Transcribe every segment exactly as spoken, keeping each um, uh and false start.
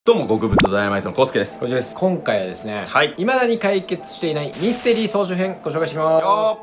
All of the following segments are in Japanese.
どうも極太ダイナマイトのコウスケです。 こちらです。今回はですね、 はい、 未だに解決していないミステリー総集編ご紹介します。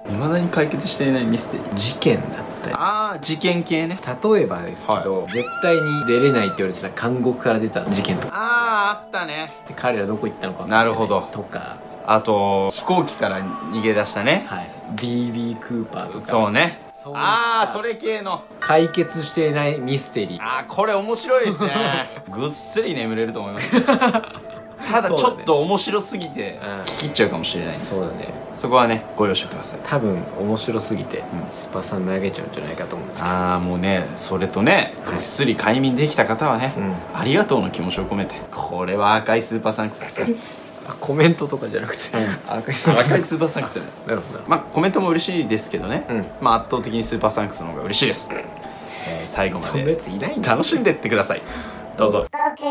未だに解決していないミステリー、 事件だったり、 ああ事件系ね。 例えばですけど、はい、絶対に出れないって言われてた監獄から出た事件とか、 あああったね。 で彼らどこ行ったのかなるほどとか、 あと飛行機から逃げ出したね、 はい、ディービー クーパーとか、 そうね、ああそれ系の解決していないミステリー。 ああこれ面白いですねぐっすり眠れると思いますただちょっと面白すぎて聞き入っちゃうかもしれないんです。 そうだね、 そこはねご容赦ください。 多分面白すぎて、うん、スパさん投げちゃうんじゃないかと思うんですけど、 ああもうねそれとねぐっすり快眠できた方はね、うん、ありがとうの気持ちを込めて、これは赤いスーパーサンクスですコメントとかじゃなくて、赤いスーパーサンクス。 スーパーサンクス。 なるほど。 まあコメントも嬉しいですけどね、うん、まあ圧倒的にスーパーサンクスの方が嬉しいです、えー、最後まで楽しんでってください。どうぞ。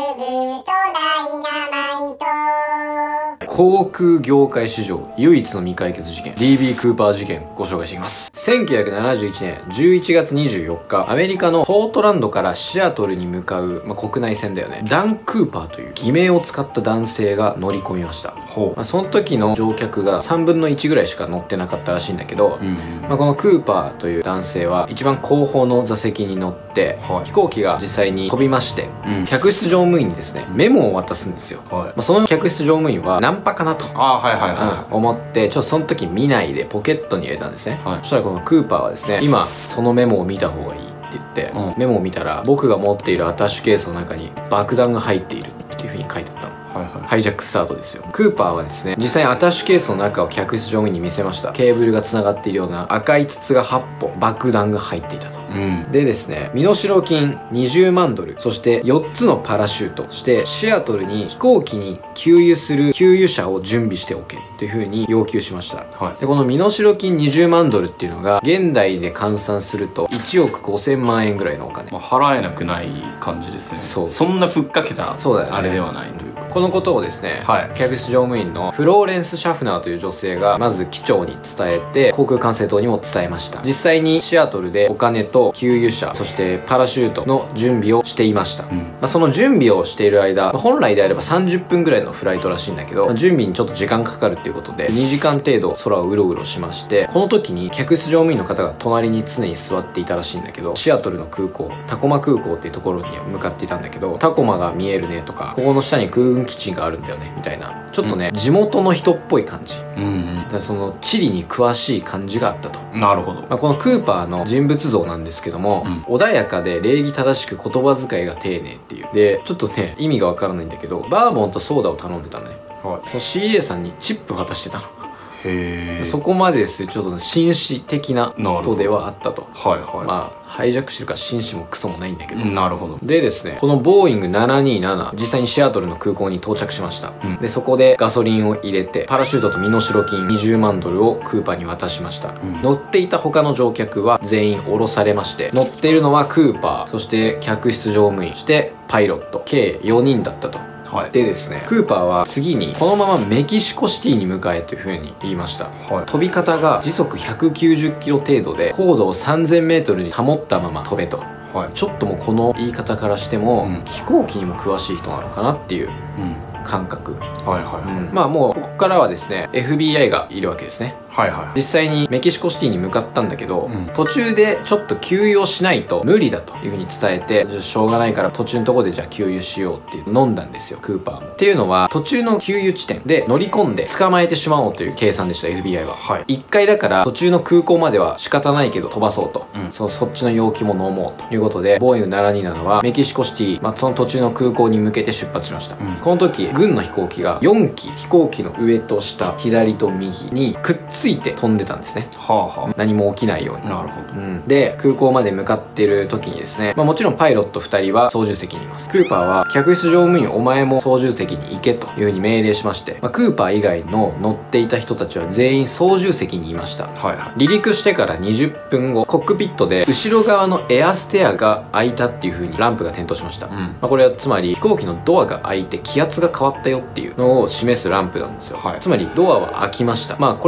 航空業界史上唯一の未解決事件 ディービー クーパー事件ご紹介していきます。せんきゅうひゃくななじゅういちねんじゅういちがつにじゅうよっか、アメリカのポートランドからシアトルに向かう、まあ、国内線だよね、ダン・クーパーという偽名を使った男性が乗り込みました。ほう、まあ、その時の乗客がさんぶんのいちぐらいしか乗ってなかったらしいんだけど、うんうん、まあ、このクーパーという男性は一番後方の座席に乗って、はい、飛行機が実際に飛びまして、うん、客室乗務員にですねメモを渡すんですよ。はい、まあ、その客室乗務員はナンパかなと思ってちょっとその時見ないでポケットに入れたんですね。はい、そしたらこのクーパーはですね、今そのメモを見た方がいいって言って、うん、メモを見たら僕が持っているアタッシュケースの中に爆弾が入っているっていう風に書いてあったの。はいはい、ハイジャックスタートですよ。クーパーはですね実際にアタッシュケースの中を客室乗務員に見せました。ケーブルがつながっているような赤い筒がはっぽん、爆弾が入っていたと。うん、でですね、身代金にじゅうまんドル、そしてよっつのパラシュート、そしてシアトルに飛行機に給油する給油車を準備しておけっていう風に要求しました。はい、でこの身代金にじゅうまんドルっていうのが現代で換算するといちおくごせんまんえんぐらいのお金、まあ、 払えなくない感じですね。そう、そんなふっかけたそうだよ、ね、あれではないというか、 このことをですね、はい、客室乗務員のフローレンス・シャフナーという女性がまず機長に伝えて、航空管制塔にも伝えました。実際にシアトルでお金と給油車、そしてパラシュートの準備をしていました。うん、まあ、その準備をしている間、本来であればさんじゅっぷんぐらいのフライトらしいんだけど、準備にちょっと時間かかるっていうことでにじかん程度空をうろうろしまして、この時に客室乗務員の方が隣に常に座っていたらしいんだけど、シアトルの空港、タコマ空港っていうところに向かっていたんだけど、タコマが見えるねとか、ここの下に空軍基地があるんだよねみたいな、ちょっとね、うん、地元の人っぽい感じ、うんうん、だその地理に詳しい感じがあったと。 なるほど。 まあ、このクーパーの人物像なんですけども、うん、穏やかで礼儀正しく言葉遣いが丁寧っていう。でちょっとね意味がわからないんだけど、バーボンとソーダを頼んでたのね。はい、その シーエー さんにチップ渡してたの。へえ。そこまでですちょっと紳士的な人ではあったと。はいはい。まあハイジャックしてるから紳士もクソもないんだけど。なるほど。でですね、このボーイングななにーなな実際にシアトルの空港に到着しました。うん、でそこでガソリンを入れてパラシュートと身代金にじゅうまんドルをクーパーに渡しました。うん、乗っていた他の乗客は全員降ろされまして、乗っているのはクーパー、そして客室乗務員、そしてパイロット計よにんだったと。はい、でですね、クーパーは次にこのままメキシコシティに向かえというふうに言いました。はい、飛び方が時速ひゃくきゅうじゅっキロ程度で高度をさんぜんメートルに保ったまま飛べと。はい、ちょっともうこの言い方からしても、うん、飛行機にも詳しい人なのかなっていう、うん感覚。はいはい、うん、まあもうここからはですね エフビーアイ がいるわけですね。はいはい、実際にメキシコシティに向かったんだけど、うん、途中でちょっと給油をしないと無理だというふうに伝えて、じゃあしょうがないから途中のところでじゃあ給油しようっていう飲んだんですよ、クーパーも。っていうのは途中の給油地点で乗り込んで捕まえてしまおうという計算でした エフビーアイ は。はい、いっかいだから途中の空港までは仕方ないけど飛ばそうと、うん、そのそっちの容器も飲もうということで、ボーイングななにーななはメキシコシティ、まあ、その途中の空港に向けて出発しました。うん、この時軍の飛行機がよんき飛行機の上と下、左と右にくっついて飛んでたんですね。はあはあ、何も起きないように。なるほど。うん、で空港まで向かってる時にですね、まあ、もちろんパイロットふたりは操縦席にいます。クーパーは客室乗務員お前も操縦席に行けという風に命令しまして、まあ、クーパー以外の乗っていた人たちは全員操縦席にいました。はいはい、離陸してからにじゅっぷんご、コックピットで後ろ側のエアステアが開いたっていう風にランプが点灯しました。うん、まあ、これはつまり飛行機のドアが開いて気圧が変わったよっていうのを示すランプなんですよ。はい、つまりドアは開きました。まあこれはもう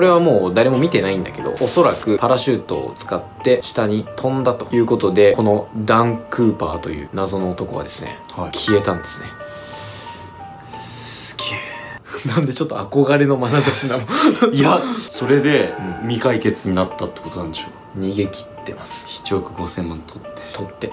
を誰も見てないんだけど、おそらくパラシュートを使って下に飛んだということで、このダン・クーパーという謎の男はですね、はい、消えたんですね。 すげえ。 なんでちょっと憧れの眼差しなのいや、それで未解決になったってことなんでしょう。逃げ切ってます。 いちおくごせんまん取って取って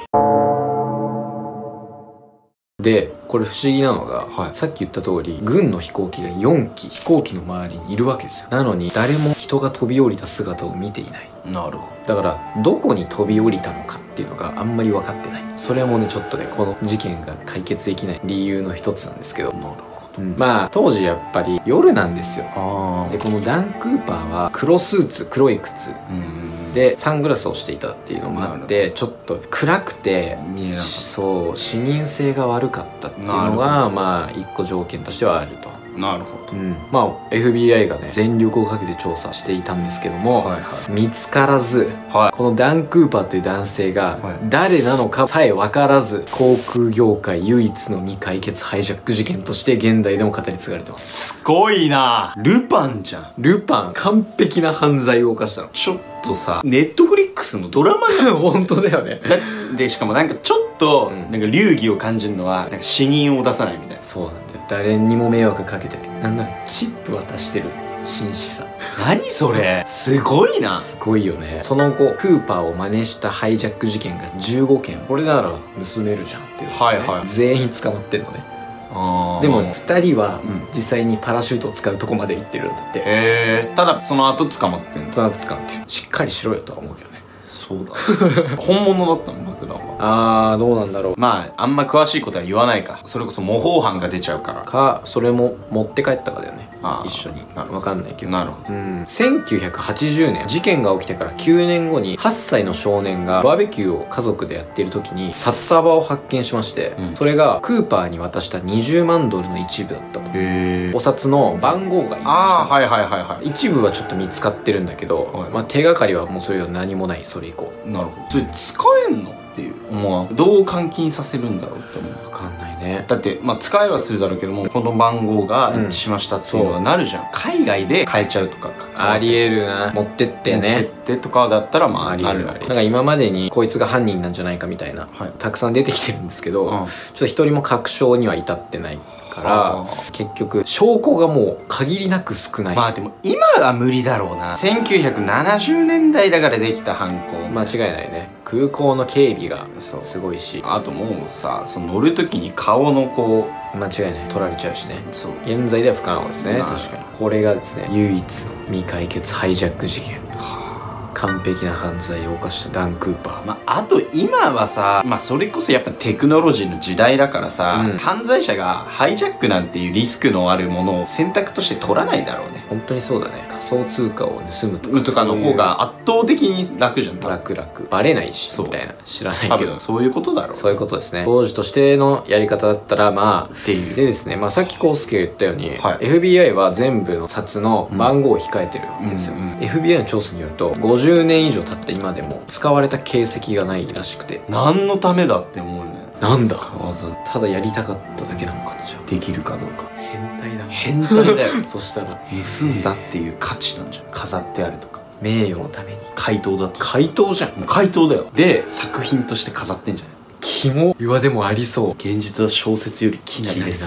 で、これ不思議なのが、はい、さっき言った通り軍の飛行機がよんき飛行機の周りにいるわけですよ。なのに誰も人が飛び降りた姿を見ていない。 なるほど。だからどこに飛び降りたのかっていうのがあんまり分かってない。それもねちょっとねこの事件が解決できない理由の一つなんですけど。なるほど。うん、まあ当時やっぱり夜なんですよ。でこのダン・クーパーは黒スーツ黒い靴、うんでサングラスをしていたっていうのもあってちょっと暗くて見えなかった。そう視認性が悪かったっていうのがまあ一個条件としてはあると。 なるほど。 うん、まあ エフビーアイ がね全力をかけて調査していたんですけども、はいはい、見つからず、はい、このダン・クーパーという男性が誰なのかさえ分からず、航空業界唯一の未解決ハイジャック事件として現代でも語り継がれてます。 すごいな。ルパンじゃん。 ルパン完璧な犯罪を犯したの。 ちょっとさネットフリックスのドラマが本当だよね。 でしかもなんかちょっとなんか流儀を感じるのはなんか死人を出さないみたいな。 そうなんだよ。誰にも迷惑かけてない。なんならチップ渡してる紳士さ。 何それすごいな。 すごいよね。その後クーパーを真似したハイジャック事件がじゅうごけん。これなら盗めるじゃんっていうの、ね、はいはい、全員捕まってんのね。あでもふたりは実際にパラシュートを使うとこまで行ってるんだって。へえ。ただその後捕まってんの。 その後捕まってる。しっかりしろよとは思うけどね。 そうだ本物だったの爆弾は。 あーどうなんだろう。 まああんま詳しいことは言わないか。それこそ模倣犯が出ちゃうからか、それも持って帰ったかだよね。 あ一緒に。分かんないけど。 なるほど。 うん、せんきゅうひゃくはちじゅうねん事件が起きてからきゅうねんごにはっさいの少年がバーベキューを家族でやっている時に札束を発見しまして、うん、それがクーパーに渡したにじゅうまんドルの一部だったと。へー。お札の番号がああはいはいはいはい。 一部はちょっと見つかってるんだけど、はい、まあ手がかりはもうそういうの何もない。それ以降。 なるほど。それ使えんのっていう思う。どう換金させるんだろうって思う。 分かんないね。 だってまあ使えはするだろうけども、この番号が一致しましたっていうのはなるじゃん、うん、海外で買えちゃうとかありえるな。持ってってね。持ってってとかだったらまあありえる。 なんか今までにこいつが犯人なんじゃないかみたいな、はい、たくさん出てきてるんですけど、うん、ちょっと一人も確証には至ってないから結局証拠がもう限りなく少ない。 まあでも今は無理だろうな。せんきゅうひゃくななじゅうねんだいだからできた犯行。 間違いないね。空港の警備がすごいし、 あともうさその乗る時に顔のこう間違いない取られちゃうしね。そう現在では不可能ですね。確かにこれがですね唯一の未解決ハイジャック事件。完璧な犯罪を犯したダン・クーパー。 まあ、あと今はさ、まあ、それこそやっぱテクノロジーの時代だからさ、うん、犯罪者がハイジャックなんていうリスクのあるものを選択として取らないだろうね。 本当にそうだね。仮想通貨を盗むとかとかの方が圧倒的に楽じゃん。 楽々バレないしみたいな。知らないけどそういうことだろう。 そういうことですね。当時としてのやり方だったらまあっていうでですね、まあ、さっき康介が言ったように、はい、エフビーアイ は全部の札の番号を控えてるんですよ、うんうんうん、エフビーアイ の調査によるとごじゅうねん以上経って今でも使われた形跡がないらしくて。 何のためだって思うね。 なんだただやりたかっただけなのかな。じゃあできるかどうか。 変態だ。 変態だよそしたら盗んだっていう価値なんじゃん。飾ってあるとか名誉のために。 怪盗だと。 怪盗じゃん。 怪盗だよ。で作品として飾ってんじゃない。 キモ。岩でもありそう。 現実は小説よりきなりです。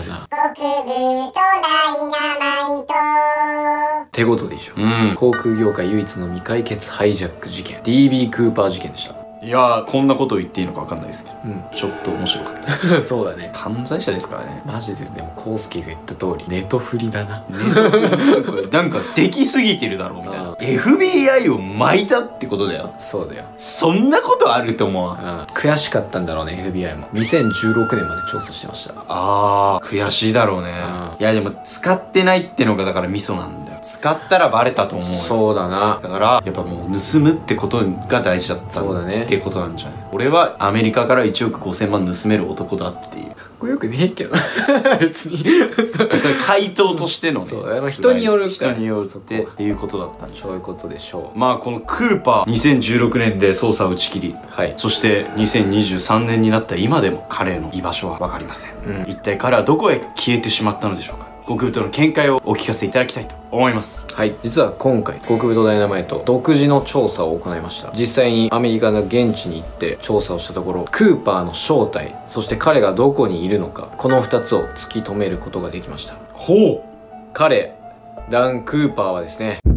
ってことでしょ、うん、航空業界唯一の未解決ハイジャック事件 ディービー クーパー事件でした。 いやーこんなことを言っていいのか分かんないですけど、うん、ちょっと面白かったそうだね。 犯罪者ですからねマジで。でも康介が言った通りネトフリだな。ネトフリなんかできすぎてるだろうみたいな。エフビーアイ を巻いたってことだよ。 そうだよ。 そんなことあると思うわ。 悔しかったんだろうね エフビーアイ も。にせんじゅうろくねんまで調査してました。 あー悔しいだろうね。いやでも使ってないってのがだからミソなんだよ。使ったらバレたと思うよ。 そうだな。 だからやっぱもう盗むってことが大事だったそうだねっていうことなんじゃない。俺はアメリカからいちおくごせんまん盗める男だっていう。 かっこよくねえけど別にそれ回答としてのね。 そう人による人によるっていうことだったんで。 そういうことでしょう。 まあこのクーパーにせんじゅうろくねんで捜査を打ち切り、はい、そしてにせんにじゅうさんねんになった今でも彼の居場所は分かりません、うん、一体彼はどこへ消えてしまったのでしょうか。 極太の見解をお聞かせいただきたいと思います。 はい、実は今回極太ダイナマイト独自の調査を行いました。実際にアメリカの現地に行って調査をしたところ、クーパーの正体、そして彼がどこにいるのか、このふたつを突き止めることができました。 ほう。 彼ダン・クーパーはですね、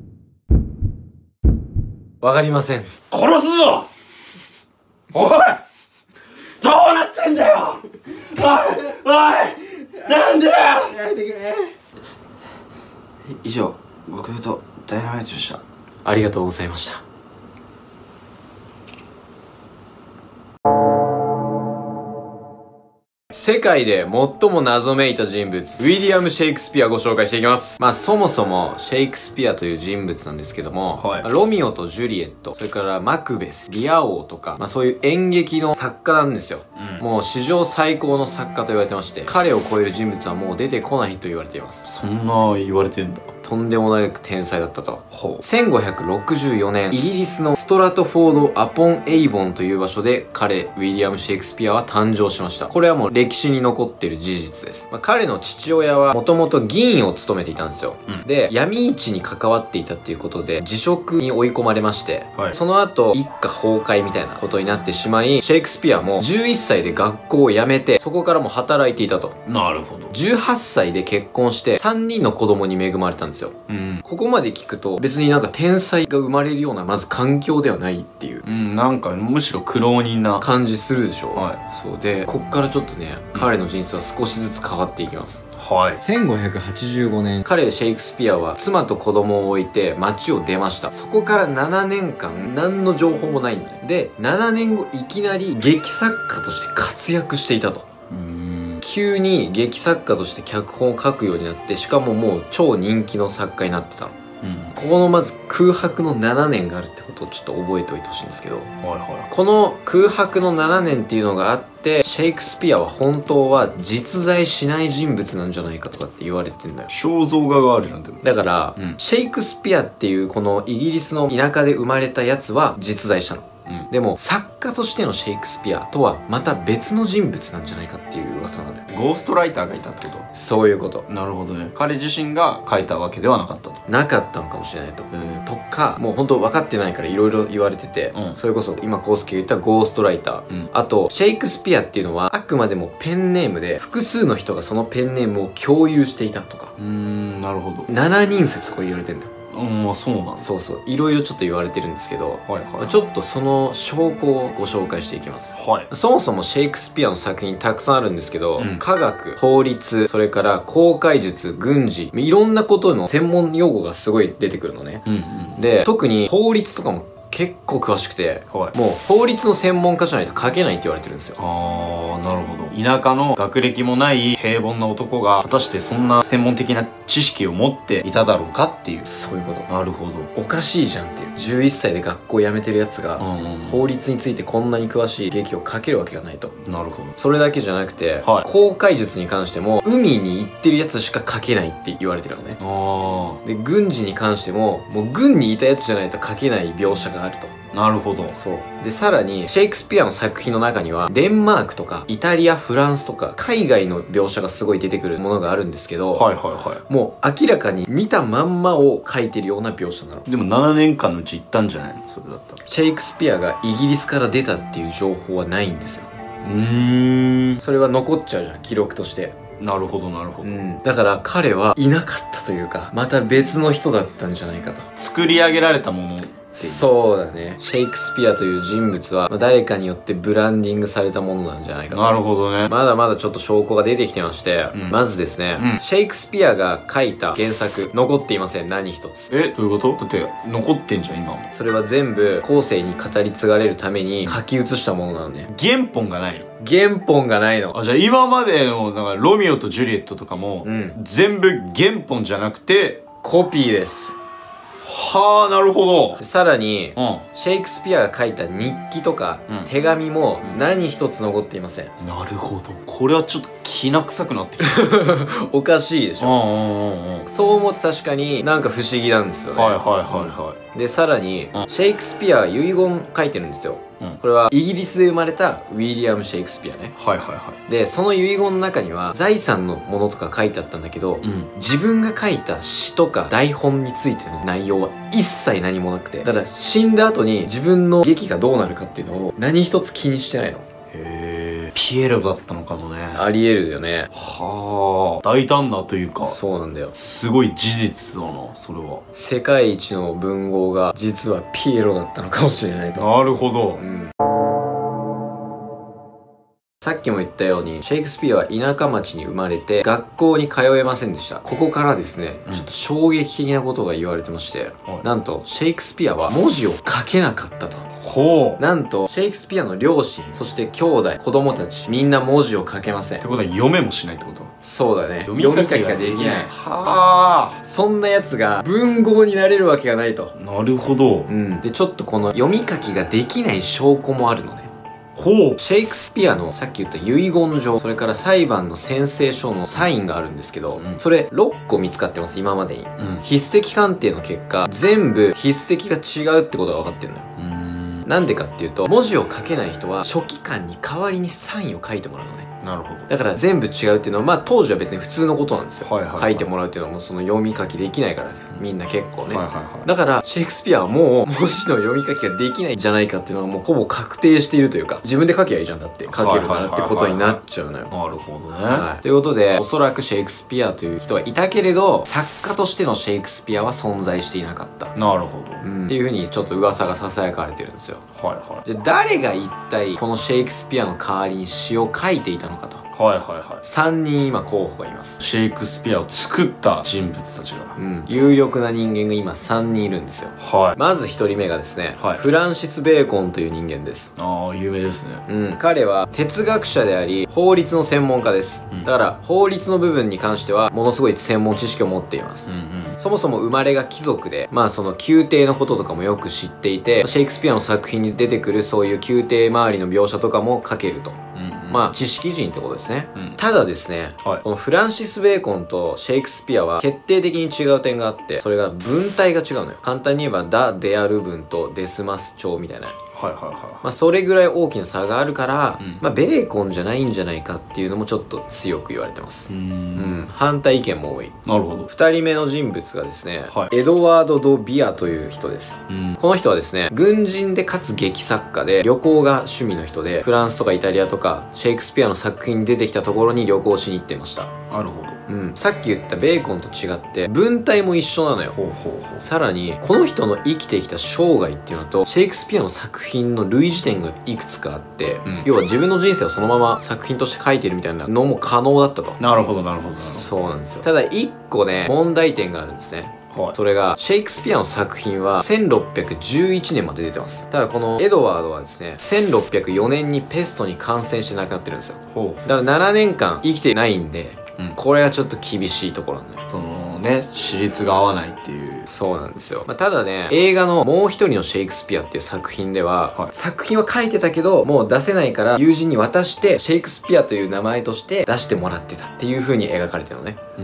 わかりません。 殺すぞ。おい、どうなってんだよ。おいおい、なんだよ。やめてくれ。以上、極太ダイナマイトでした。 ありがとうございました。世界で最も謎めいた人物、ウィリアム・シェイクスピアをご紹介していきます。まあそもそもシェイクスピアという人物なんですけども、はい、ロミオとジュリエット、それからマクベス、リア王とか、まあそういう演劇の作家なんですよ。うん、もう史上最高の作家と言われてまして、彼を超える人物はもう出てこないと言われています。 そんな言われてんだ。 とんでもない天才だったと。せんごひゃくろくじゅうよねん、イギリスのストラトフォード・アポン・エイボンという場所で彼、ウィリアム・シェイクスピアは誕生しました。これはもう歴史に残っている事実です。まあ、彼の父親はもともと議員を務めていたんですよ。うん、で、闇市に関わっていたっていうことで辞職に追い込まれまして、はい、その後一家崩壊みたいなことになってしまい、シェイクスピアもじゅういっさいで学校を辞めて、そこからも働いていたと。 なるほど。 じゅうはっさいで結婚してさんにんの子供に恵まれたんですよ。うん、ここまで聞くと別になんか天才が生まれるようなまず環境ではないっていう、 うん、なんかむしろ苦労人な感じするでしょ。 はい、 そうで、こっからちょっとね、うん、彼の人生は少しずつ変わっていきます。 はい、 せんごひゃくはちじゅうごねん、彼シェイクスピアは妻と子供を置いて街を出ました。そこからななねんかん何の情報もないんだね。でななねんごいきなり劇作家として活躍していたと。うーん、急に劇作家として脚本を書くようになって、しかももう超人気の作家になってたの。うん、ここのまず空白のななねんがあるってことをちょっと覚えておいてほしいんですけど、はいはい、この空白のななねんっていうのがあって、シェイクスピアは本当は実在しない人物なんじゃないかとかって言われてんだよ。 肖像画があるなんて。 だから、うん、シェイクスピアっていうこのイギリスの田舎で生まれたやつは実在したの。うん、でも作家としてのシェイクスピアとはまた別の人物なんじゃないかっていう噂なのよ。 ゴーストライターがいたってこと？ そういうこと。 なるほどね。彼自身が書いたわけではなかったと。 なかったのかもしれないと。とか、もう本当分かってないからいろいろ言われてて、うん、それこそ今コウスケが言ったゴーストライター、うん、あとシェイクスピアっていうのはあくまでもペンネームで複数の人がそのペンネームを共有していたとか。 うーん、なるほど。 しちにん説とか言われてんだよ。 うん、まあそうなんだ。 そうそう、いろいろちょっと言われてるんですけど、はいはい、ちょっとその証拠をご紹介していきます。はい、そもそもシェイクスピアの作品たくさんあるんですけど、うん、科学、法律、それから航海術、軍事、いろんなことの専門用語がすごい出てくるのね。うんうん、で、特に法律とかも結構詳しくて、はい、もう法律の専門家じゃないと書けないって言われてるんですよ。 ああ、なるほど。田舎の学歴もない平凡な男が果たしてそんな専門的な知識を持っていただろうかっていう。 そういうこと。 なるほど。 おかしいじゃんっていう。じゅういっさいで学校辞めてるやつが、うんうん、法律についてこんなに詳しい劇を書けるわけがないと。 なるほど。 それだけじゃなくて、はい、航海術に関しても海に行ってるやつしか書けないって言われてるのね。あで、軍事に関してももう軍にいたやつじゃないと書けない描写があると。 なるほど。 そうで、さらにシェイクスピアの作品の中にはデンマークとかイタリア、フランスとか海外の描写がすごい出てくるものがあるんですけど、はいはいはい、もう明らかに見たまんまを書いてるような描写なの。 でもななねんかんのうち行ったんじゃないの？それだったらシェイクスピアがイギリスから出たっていう情報はないんですよ。うーん、それは残っちゃうじゃん、記録として。 なるほどなるほど、うん、 だから彼はいなかったというか、また別の人だったんじゃないかと。 作り上げられたもの。 そうだね。シェイクスピアという人物は、まあ、誰かによってブランディングされたものなんじゃないかと。 なるほどね。 まだまだちょっと証拠が出てきてまして、うん、まずですね、うん、シェイクスピアが書いた原作残っていません、何一つ。 え、どういうこと？だって残ってんじゃん今も。 それは全部後世に語り継がれるために書き写したものなのね。 原本がないの？ 原本がないの。 あ、じゃあ今までのなんかロミオとジュリエットとかも、うん、全部原本じゃなくてコピーです。 はあ、なるほど。 さらに、うん、シェイクスピアが書いた日記とか、うん、手紙も何一つ残っていません。 なるほど。これはちょっときな臭くなってきた。 おかしいでしょ。そう思って確かになんか不思議なんですよね。はいはいはいはい。で、さらに、うん、シェイクスピアは遺言書いてるんですよ。 うん、これはイギリスで生まれたウィリアム・シェイクスピアね。 はいはいはい。 でその遺言の中には財産のものとか書いてあったんだけど、うん、自分が書いた詩とか台本についての内容は一切何もなくて、だから死んだ後に自分の劇がどうなるかっていうのを何一つ気にしてないの。 へえ、ピエロだったのかもね。 ありえるよね。 はあ、大胆なというか、 そうなんだよ。 すごい事実だな、それは。 世界一の文豪が実はピエロだったのかもしれないと。 なるほど。 うん。さっきも言ったようにシェイクスピアは田舎町に生まれて学校に通えませんでした。ここからですね、うん、ちょっと衝撃的なことが言われてまして、はい、なんとシェイクスピアは文字を書けなかったと。 ほう。 なんとシェイクスピアの両親、そして兄弟、子供たちみんな文字を書けません。 ってことは読めもしないってこと？ そうだね。読み書きができない。 はあ。 そんなやつが文豪になれるわけがないと。 なるほど。 うん。でちょっとこの読み書きができない証拠もあるのね。 ほう。 シェイクスピアのさっき言った遺言状、それから裁判の宣誓書のサインがあるんですけど、うん、それろっこ見つかってます今までに、うん、筆跡鑑定の結果全部筆跡が違うってことが分かってるのよ。うん、なんでかっていうと、文字を書けない人は書記官に代わりにサインを書いてもらうのね。 なるほど。 だから全部違うっていうのはまあ当時は別に普通のことなんですよ。 はいはいはい、 書いてもらうっていうのはもうその読み書きできないからみんな結構ね、 はいはいはい、 だからシェイクスピアはもう文字の読み書きができないんじゃないかっていうのはもうほぼ確定しているというか、自分で書きゃいいじゃんだって書けるならってことになっちゃうのよ。 なるほどね、 はい、ということでおそらくシェイクスピアという人はいたけれど作家としてのシェイクスピアは存在していなかった。 なるほど、 うん、っていうふうにちょっと噂がささやかれてるんですよ。 はいはい。 じゃあ誰が一体このシェイクスピアの代わりに詩を書いていたのかと。 はいはいはい。 さんにん今候補がいます。 シェイクスピアを作った人物たちが、 うん、有力な人間が今さんにんいるんですよ。 はい。 まずひとりめがですね、 はい、 フランシス・ベーコンという人間です。 ああ、有名ですね。 うん、彼は哲学者であり法律の専門家です、うん、だから法律の部分に関してはものすごい専門知識を持っています、うんうん、そもそも生まれが貴族で、まあその宮廷のこととかもよく知っていて、シェイクスピアの作品に出てくるそういう宮廷周りの描写とかも書けると、うんうん、まあ知識人ってことですね、うん、ただですね、はい、このフランシス・ベーコンとシェイクスピアは決定的に違う点があって、それが文体が違うのよ。簡単に言えばダ・デアル文とデスマス調みたいな、 はいはいはい、 まあそれぐらい大きな差があるから、うん、まあベーコンじゃないんじゃないかっていうのもちょっと強く言われてます。うん、うん、反対意見も多い。 なるほど。 ふたりめの人物がですね、 はい、 エドワード・ド・ビアという人です、うん、この人はですね軍人でかつ劇作家で旅行が趣味の人で、フランスとかイタリアとかシェイクスピアの作品に出てきたところに旅行しに行ってました。 なるほど。 うん、さっき言ったベーコンと違って文体も一緒なのよ。 ほうほうほう。 さらにこの人の生きてきた生涯っていうのとシェイクスピアの作品の類似点がいくつかあって、うん、要は自分の人生をそのまま作品として書いてるみたいなのも可能だったと。 なるほどなるほど。 そうなんですよ。ただ一個ね問題点があるんですね。はい、それがシェイクスピアの作品はせんろっぴゃくじゅういちねんまで出てます。ただこのエドワードはですねせんろっぴゃくよねんにペストに感染して亡くなってるんですよ。ほう。だからななねんかん生きてないんで、うん、これはちょっと厳しいところなんだよ。 そのね、史実が合わないっていう。 そうなんですよ。まあ、ただね、映画のもう一人のシェイクスピアっていう作品では、はい、作品は書いてたけどもう出せないから友人に渡してシェイクスピアという名前として出してもらってたっていう風に描かれてるのね。うん。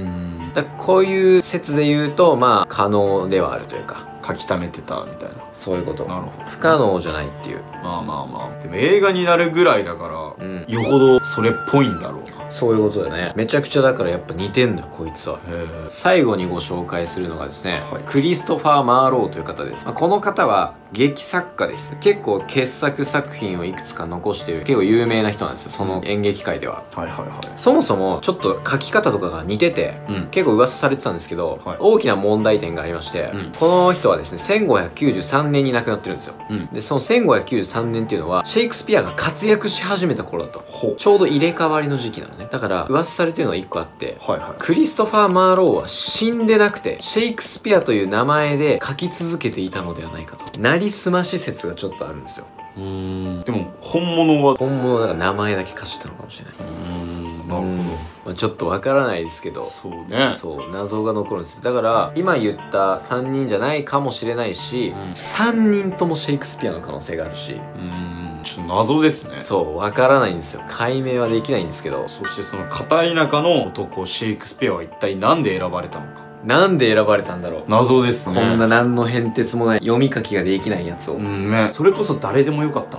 だからこういう説で言うとまあ可能ではあるというか。 書き溜めてたみたいな。 そういうこと。 なるほど。 不可能じゃないっていう。 まあまあまあ。でも映画になるぐらいだから、うん、よほどそれっぽいんだろうな。 そういうことだね。めちゃくちゃだからやっぱ似てんのよこいつは。最後にご紹介するのがですね、はい、クリストファー・マーローという方です。まあ、この方は劇作家です。結構傑作作品をいくつか残してる結構有名な人なんですよ、その演劇界では。はいはいはい。そもそもちょっと書き方とかが似てて、うん、結構噂されてたんですけど、はい、大きな問題点がありまして、うん、この人はですねせんごひゃくきゅうじゅうさんねんに亡くなってるんですよ。うん、でそのせんごひゃくきゅうじゅうさんねんっていうのはシェイクスピアが活躍し始めた頃だと。ちょうど入れ替わりの時期なのね。だから噂されてるのがいっこあって、はいはい、クリストファー・マーローは死んでなくてシェイクスピアという名前で書き続けていたのではないかと。なりすまし説がちょっとあるんですよ。 うーん。でも本物は本物だから名前だけ貸したのかもしれない。うーん、なるほど。まあ、ちょっとわからないですけど、 そうね、そう謎が残るんです。だから今言ったさんにんじゃないかもしれないし、うん、さんにんともシェイクスピアの可能性があるし、うーん、ちょっと謎ですね。 そうわからないんですよ。解明はできないんですけど。 そしてその片田舎の男シェイクスピアは一体なんで選ばれたのか。 なんで選ばれたんだろう。 謎ですね。 こんな何の変哲もない読み書きができないやつを。 うんね。それこそ誰でもよかったのかも。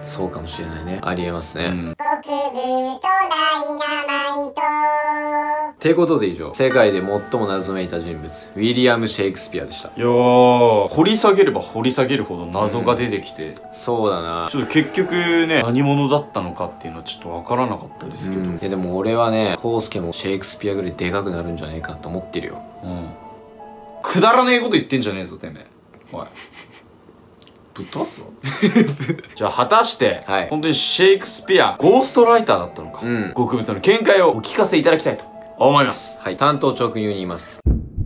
そうかもしれないね。ありえますね。 うん。 ってことで以上、世界で最も謎めいた人物、ウィリアム・シェイクスピアでした。 いやー、掘り下げれば掘り下げるほど謎が出てきて、うん、 そうだな。 ちょっと結局ね、何者だったのかっていうのはちょっとわからなかったですけど、うん、 いやでも俺はね、コウスケもシェイクスピアぐらいでかくなるんじゃねえかと思ってるよ。 うん。くだらねえこと言ってんじゃねえぞてめえ。おい、ぶっ飛ばすぞ。じゃあ果たして、はい、本当にシェイクスピアゴーストライターだったのか、うん、極太の見解をお聞かせいただきたいと思います。 はい、担当直入に言います。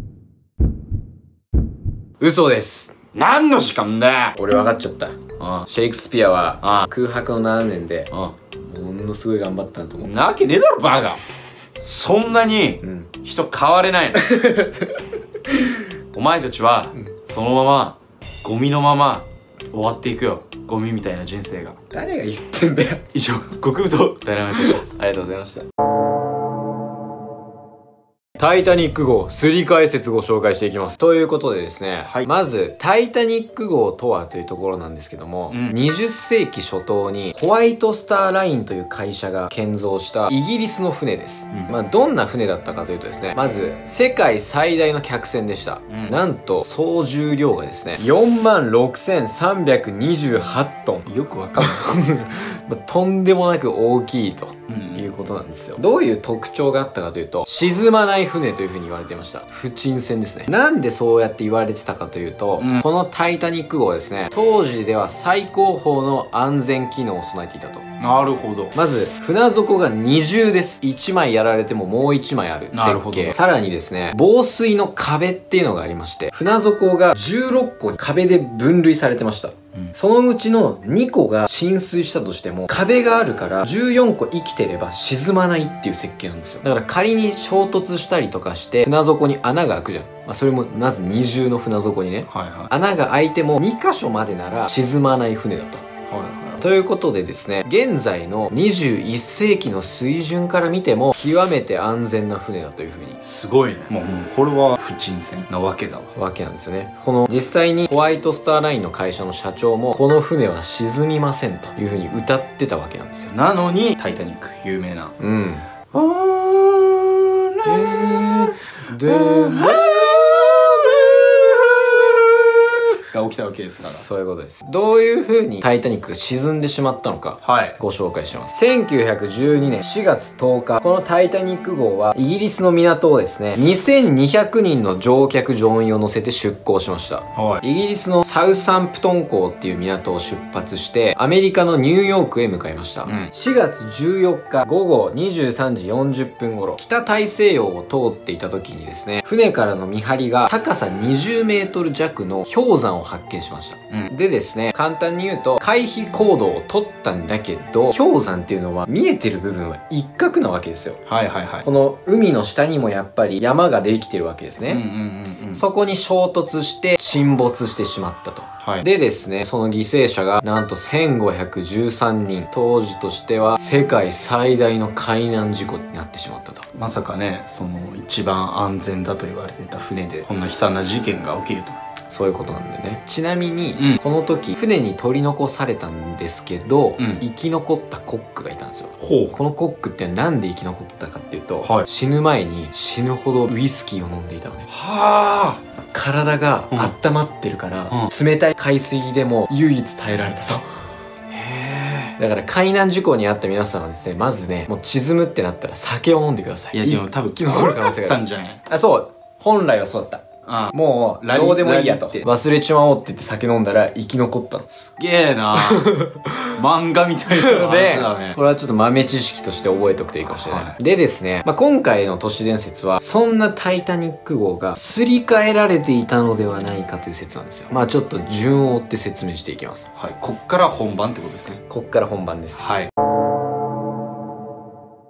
嘘です。 何の時間だよ。 俺分かっちゃった。ああ、シェイクスピアはああ空白のななねんでああものすごい頑張ったんだと思う。 なわけねえだろバカ。そんなに人変われないの。お前たちはそのままゴミのまま終わっていくよ。ゴミみたいな人生が。 誰が言ってんだよ。 以上、極太ダイナマイトでした。 ありがとうございました。タイタニック号すり替え説ご紹介していきます。ということでですね、はい、まずタイタニック号とはというところなんですけども、うん、にじゅっせいき初頭にホワイトスターラインという会社が建造したイギリスの船です。うん、まあどんな船だったかというとですね、まず世界最大の客船でした。うん、なんと総重量がですね よんまんろくせんさんびゃくにじゅうはちトン。よくわかんない。とんでもなく大きいということなんですよ。どういう特徴があったかというと、沈まない船というふうに言われていました。不沈船ですね。なんでそうやって言われてたかというと、うん、このタイタニック号はですね、当時では最高峰の安全機能を備えていたと。 なるほど。 まず船底が二重です。いちまいやられてももういちまいある設計。さらにですね、防水の壁っていうのがありまして、船底がじゅうろっこに壁で分類されてました。うん、そのうちのにこが浸水したとしても壁があるからじゅうよんこ生きてれば沈まないっていう設計なんですよ。だから仮に衝突したりとかして船底に穴が開くじゃん。まあ、それもまず二重の船底にね、はいはい、穴が開いてもにかしょまでなら沈まない船だと。はいはい、ということでですね、現在のにじゅういっせいきの水準から見ても極めて安全な船だというふうに。 すごいね。もうこれは不沈船なわけだわ。 わけなんですよね。この実際にホワイトスターラインの会社の社長もこの船は沈みませんというふうに歌ってたわけなんですよ。 なのにタイタニック有名な。 うん。あーでが起きたわけですから。 そういうことです。どういう風にタイタニックが沈んでしまったのか、はい、ご紹介します。せんきゅうひゃくじゅうにねんしがつとおか、このタイタニック号はイギリスの港をですね、にせんにひゃくにんの乗客乗員を乗せて出港しました。はい、イギリスのサウサンプトン港っていう港を出発してアメリカのニューヨークへ向かいました。うん、しがつじゅうよっかごごにじゅうさんじよんじゅっぷん頃、北大西洋を通っていた時にですね、船からの見張りが高さにじゅうメートルじゃくの氷山を発見しました。うん、でですね、簡単に言うと回避行動を取ったんだけど、氷山っていうのは見えてる部分は一角なわけですよ。はいはいはい。この海の下にもやっぱり山ができてるわけですね。そこに衝突して沈没してしまったと。はい、でですね、その犠牲者がなんとせんごひゃくじゅうさんにん、当時としては世界最大の海難事故になってしまったと。 まさかね、その一番安全だと言われていた船でこんな悲惨な事件が起きると。 そういうことなんでね。ちなみに、うん、この時船に取り残されたんですけど、うん、生き残ったコックがいたんですよ。ほう。このコックってなんで生き残ったかっていうと、はい、死ぬ前に死ぬほどウイスキーを飲んでいたのね。はあ。体が温まってるから、うん、冷たい海水でも唯一耐えられたと。へえ。だから海難事故に遭った皆さんはですね、まずね、もう沈むってなったら酒を飲んでください。 いやでも多分生き残る可能性があったんじゃない？ あ、そう。本来はそうだった。ああ、もうどうでもいいやと忘れちまおうって言って酒飲んだら生き残ったの。 すげえな。漫画みたいな話だね。 これはちょっと豆知識として覚えておくといいかもしれない。はい、でですね、まあ、今回の都市伝説はそんなタイタニック号がすり替えられていたのではないかという説なんですよ。まあちょっと順を追って説明していきます。 はい、こっから本番ってことですね。 こっから本番です。はい。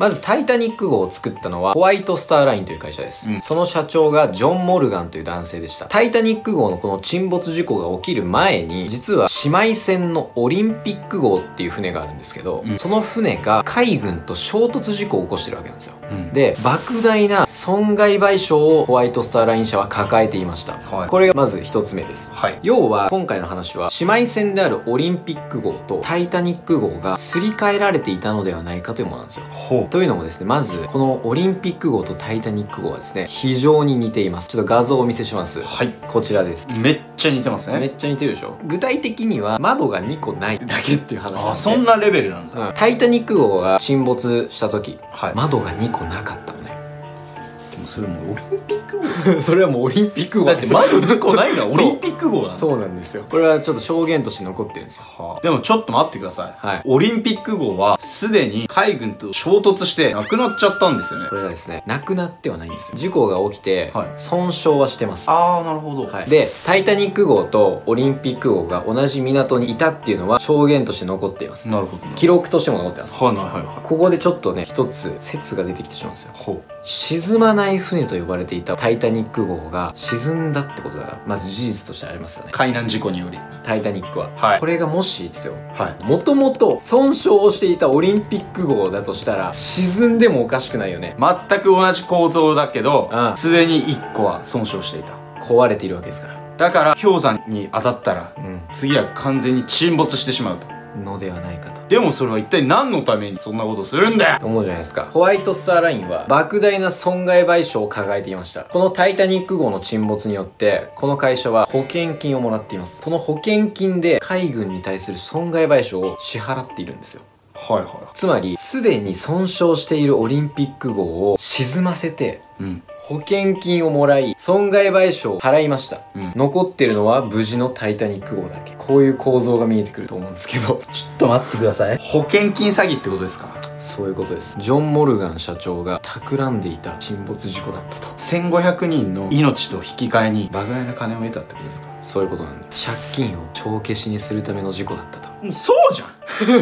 まずタイタニック号を作ったのはホワイトスターラインという会社です、うん、その社長がジョン・モルガンという男性でした。タイタニック号のこの沈没事故が起きる前に、実は姉妹船のオリンピック号っていう船があるんですけど、うん、その船が海軍と衝突事故を起こしてるわけなんですよ、うん、で莫大な損害賠償をホワイトスターライン社は抱えていました、はい、これがまず一つ目です、はい、要は今回の話は姉妹船であるオリンピック号とタイタニック号がすり替えられていたのではないかというものなんですよ。というのもですね、まずこのオリンピック号とタイタニック号はですね、非常に似ています。ちょっと画像をお見せします。はい、こちらです。 めっちゃ似てますね。 めっちゃ似てるでしょ。具体的には窓がにこないだけっていう話なんで。 あ、そんなレベルなんだ、 うん、タイタニック号が沈没した時、はい、窓がにこなかったのね。 でもそれもオリンピック号それはもうオリンピック号だって窓にこないのはオリンピック号なんだ。 そうなんですよ。これはちょっと証言として残ってるんですよ、 はあ、でもちょっと待ってください、はい、オリンピック号はすでに海軍と衝突してなくなっちゃったんですよね。 これがですね、なくなってはないんですよ。事故が起きて損傷はしてます、 はい、ああなるほど、 はい、でタイタニック号とオリンピック号が同じ港にいたっていうのは証言として残っています。 なるほど、 記録としても残ってます。 はいはいはい、 ここでちょっとね一つ説が出てきてしまうんですよ。ほう、沈まない船と呼ばれていたタイタニック号が沈んだってことだから、まず事実としてありますよね。 海難事故によりタイタニックは、 はい、 これがもしですよ、もともと損傷をしていたオリンピック号だとしたら沈んでもおかしくないよね。 全く同じ構造だけどすでにいっこは損傷していた、 壊れているわけですから。 だから氷山に当たったら、うん、次は完全に沈没してしまうとのではないかと。 でもそれは一体何のためにそんなことするんだよと思うじゃないですか。ホワイトスターラインは莫大な損害賠償を抱えていました。このタイタニック号の沈没によってこの会社は保険金をもらっています。その保険金で海軍に対する損害賠償を支払っているんですよ。 はいはい。 つまりすでに損傷しているオリンピック号を沈ませて、うん、保険金をもらい損害賠償を払いました、うん、残ってるのは無事のタイタニック号だけ。こういう構造が見えてくると思うんですけど、ちょっと待ってください。 保険金詐欺ってことですか？ そういうことです。ジョン・モルガン社長が企んでいた沈没事故だったと。 せんごひゃくにんの命と引き換えに莫大な金を得たってことですか？ そういうことなんだよ。借金を帳消しにするための事故だったと。 そうじゃん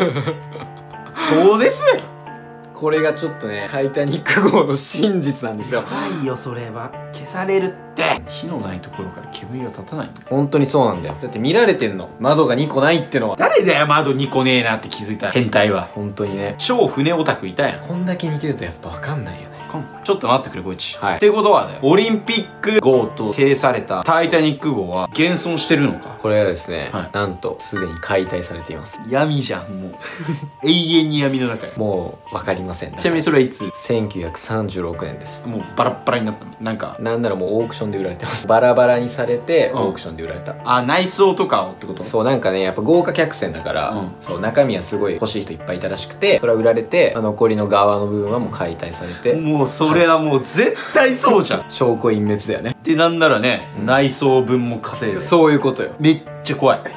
そうですよ。 これがちょっとねタイタニック号の真実なんですよ。 はいよ、それは消されるって。火のないところから煙は立たないんだよ。 本当にそうなんだよ。だって見られてんの、窓がにこないってのは。 誰だよ窓にこねえなって気づいた変態は。 本当にね、 超船オタクいたやん。 こんだけ似てるとやっぱ分かんないよね。 ちょっと待ってくれこいち。はい。ってことはね、オリンピック号と呈されたタイタニック号は現存してるのか？ これはですね、はい、なんとすでに解体されています。 闇じゃんもう永遠に闇の中や。 もう分かりません。 ちなみにそれはいつ？ せんきゅうひゃくさんじゅうろくねんです。 もうバラッバラになったの？なんかなんならもうオークションで売られてます。バラバラにされてオークションで売られた、うん、 あ、内装とかをってこと？ そう、なんかねやっぱ豪華客船だから、うん、そう中身はすごい欲しい人いっぱいいたらしくて、それは売られて、残りの側の部分はもう解体されて、 もうそれはもう絶対そうじゃん証拠隠滅だよね。 でなんならね、うん、内装分も稼いで。 そういうことよ。 めっちゃ怖い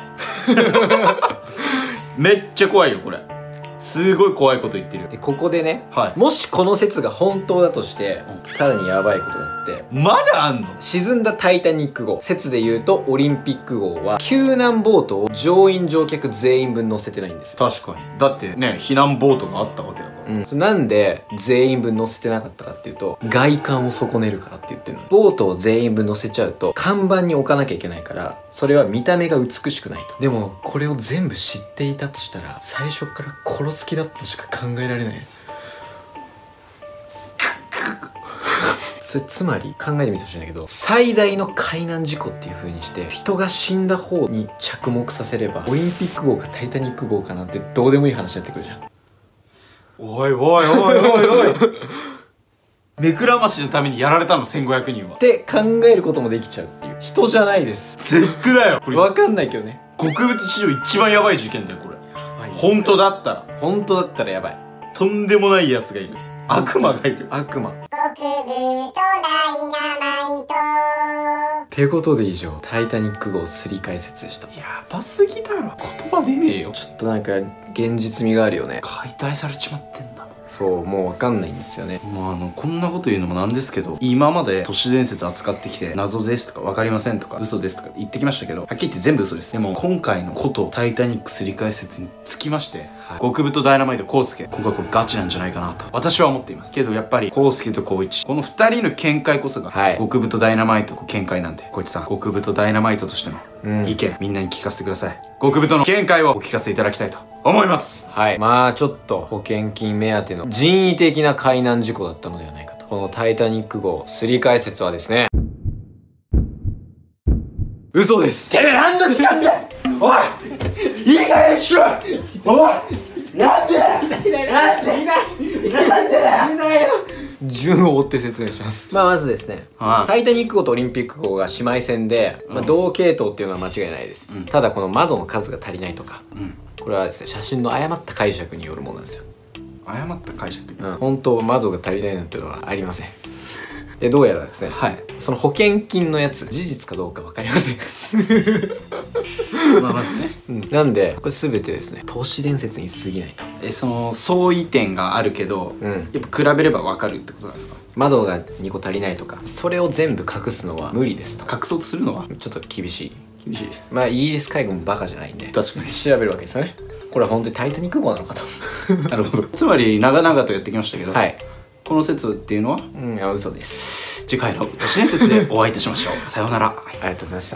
めっちゃ怖いよこれ。すごい怖いこと言ってる。 でここでね、はい、もしこの説が本当だとして、うん、さらにヤバいことがあって。 まだあんの？ 沈んだタイタニック号説で言うとオリンピック号は救難ボートを乗員乗客全員分乗せてないんですよ。 確かに。だってね避難ボートがあったわけだから。 うん、なんで全員分乗せてなかったかっていうと、外観を損ねるからって言ってるの。ボートを全員分乗せちゃうと看板に置かなきゃいけないから、それは見た目が美しくないと。でもこれを全部知っていたとしたら最初から殺す気だったとしか考えられない。それつまり考えてみてほしいんだけど、最大の海難事故っていう風にして人が死んだ方に着目させれば、オリンピック号かタイタニック号かなんてどうでもいい話になってくるじゃん。 おいおいおいおいおい目くらましのためにやられたのせんごひゃくにんはって考えることもできちゃうっていう。人じゃないです。 絶句だよこれ。 分かんないけどね。 極物史上一番ヤバい事件だよこれ。本当だったら本当だったらやばい。 とんでもないやつがいる。悪魔がいる。 悪魔。ってことで以上、タイタニック号すり替え説でした。 やばすぎだろ。言葉出ねえよ。 ちょっとなんか現実味があるよね。 解体されちまってんだ。 そうもう分かんないんですよね。 まああのこんなこと言うのもなんですけど、今まで都市伝説扱ってきて謎ですとか分かりませんとか嘘ですとか言ってきましたけど、はっきり言って全部嘘です。でも今回のことタイタニックすり替え説につきまして、はい、極太ダイナマイトコウスケ、今回これガチなんじゃないかなと私は思っていますけど、やっぱりコウスケとコウイチ、このふたりの見解こそが、はい、極太ダイナマイトの見解なんで、こいつさん極太ダイナマイトとしての意見、うん、みんなに聞かせてください。極太の見解をお聞かせいただきたいと思います。 はい。まあちょっと保険金目当ての人為的な海難事故だったのではないかと。このタイタニック号すり替え説はですね、嘘です。 てめえ何度違うんだよ。おいいい加減にしろ。おいなんでなんでなんでなんでだよ。 順を追って説明します。まあまずですね、はあ、タイタニック号とオリンピック号が姉妹船で、まあ、同系統っていうのは間違いないです、うん、ただこの窓の数が足りないとか、うん、これはですね写真の誤った解釈によるものなんですよ。 誤った解釈、 うん、本当は窓が足りないなんていうのはありません。でどうやらですね、はい、その保険金のやつ事実かどうか分かりませんまあまずね、うん、なんでこれ全てですね都市伝説に過ぎないと。 えその相違点があるけど、うん、やっぱ比べれば分かるってことなんですか。 窓がにこ足りないとかそれを全部隠すのは無理ですと。 隠そうとするのはちょっと厳しい厳しい。 まあイギリス海軍もバカじゃないんで確かに調べるわけですよね。これは本当にタイタニック号なのかとなるほど。つまり長々とやってきましたけど、はい、この説っていうのはうんいや嘘です。 次回の都市伝説でお会いいたしましょう。さようなら。 ありがとうございました。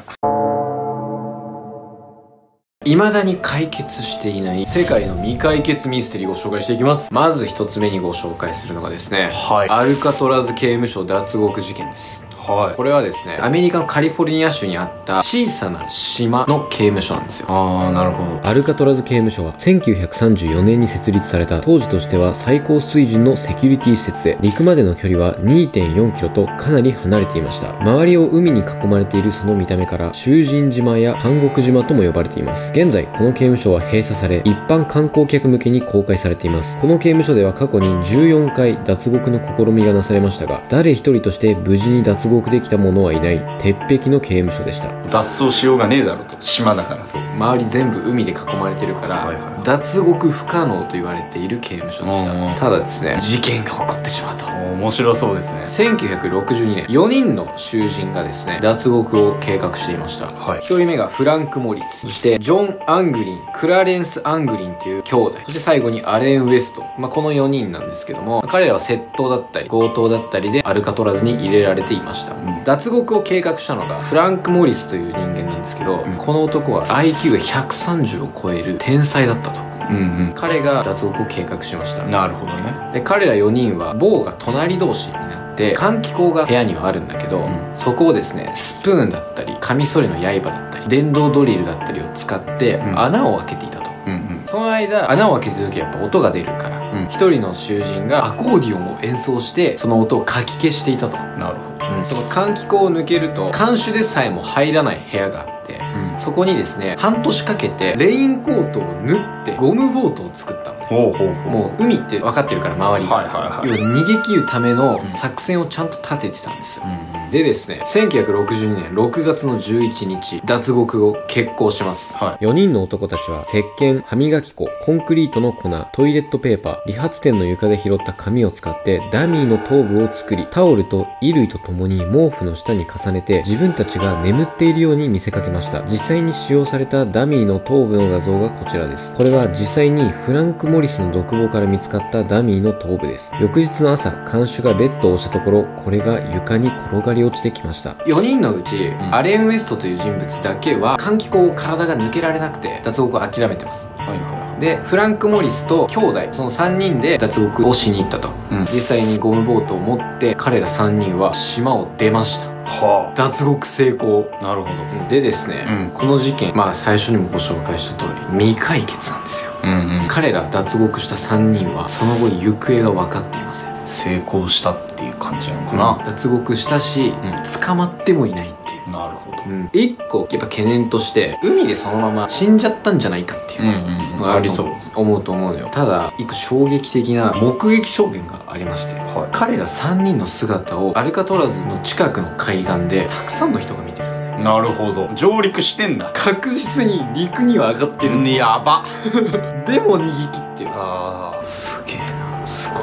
未だに解決していない世界の未解決ミステリーをご紹介していきます。まず一つ目にご紹介するのがですね、はい、アルカトラズ刑務所脱獄事件です。はい、これはですねアメリカのカリフォルニア州にあった小さな島の刑務所なんですよ。 ああなるほど。 アルカトラズ刑務所はせんきゅうひゃくさんじゅうよねんに設立された当時としては最高水準のセキュリティ施設で、陸までの距離は にてんよんキロとかなり離れていました。周りを海に囲まれているその見た目から囚人島や監獄島とも呼ばれています。現在この刑務所は閉鎖され一般観光客向けに公開されています。この刑務所では過去にじゅうよんかい脱獄の試みがなされましたが、誰一人として無事に脱獄できた者はいない鉄壁の刑務所でした。 脱走しようがねえだろと。島だから。 そう周り全部海で囲まれてるから、はいはい、脱獄不可能と言われている刑務所でした。ただですね事件が起こってしまうと。 面白そうですね。 せんきゅうひゃくろくじゅうにねんよにんの囚人がですね脱獄を計画していました、はい、ひとりめがフランク・モリス、そしてジョン・アングリン、クラレンス・アングリンという兄弟、そして最後にアレン・ウエスト、まあ、このよにんなんですけども、彼らは窃盗だったり強盗だったりでアルカトラズに入れられていました、うん、脱獄を計画したのがフランク・モリスという人間なんですけど、うん、この男は アイキュー がひゃくさんじゅうを超える天才だったと。うんうん、彼が脱獄を計画しました。 なるほどね。 で彼らよにんは棒が隣同士になって換気口が部屋にはあるんだけど、うん、そこをですねスプーンだったりカミソリの刃だったり電動ドリルだったりを使って穴を開けていたと、うんうん、その間穴を開けてる時はやっぱ音が出るから一、うん、人の囚人がアコーディオンを演奏してその音をかき消していたと。 なるほど、 うん、その換気口を抜けると看守でさえも入らない部屋があって、うん、そこにですね半年かけてレインコートを縫ってゴムボートを作ったのね。ほうほうほう。もう海って分かってるから周り、はいはいはい、要は逃げ切るための作戦をちゃんと立ててたんですよ、うんうん、でですねせんきゅうひゃくろくじゅうにねんろくがつのじゅういちにち脱獄を決行します、 はい、よにんの男たちは石鹸、歯磨き粉、コンクリートの粉、トイレットペーパー、理髪店の床で拾った紙を使ってダミーの頭部を作り、タオルと衣類とともに毛布の下に重ねて自分たちが眠っているように見せかけました。実際に使用されたダミーの頭部の画像がこちらです。これは実際にフランク・モリスの独房から見つかったダミーの頭部です。翌日の朝、看守がベッドを押したところ、これが床に転がり落ちてきました。 よにんのうち、うん、アレン・ウエストという人物だけは換気口を体が抜けられなくて脱獄を諦めてます。はいはいはい。でフランク・モリスと兄弟そのさんにんで脱獄をしに行ったと、うん、実際にゴムボートを持って彼らさんにんは島を出ました。はあ、脱獄成功。 なるほど。 でですね、うん、この事件まあ最初にもご紹介した通り未解決なんですよ、うんうん、彼ら脱獄したさんにんはその後行方が分かっていません。 成功したっていう感じなのかな、 うん、脱獄したし、うん、捕まってもいないっていう。 なるほど、 うん、一個やっぱ懸念として海でそのまま死んじゃったんじゃないかっていうのがありそう思うと思うのよ。ただ一個衝撃的な目撃証言がありまして、はい、彼らさんにんの姿をアルカトラズの近くの海岸でたくさんの人が見てる。 なるほど。上陸してんだ。 確実に陸には上がってる。 やばでも逃げ切ってる。 あーすげえな。すごい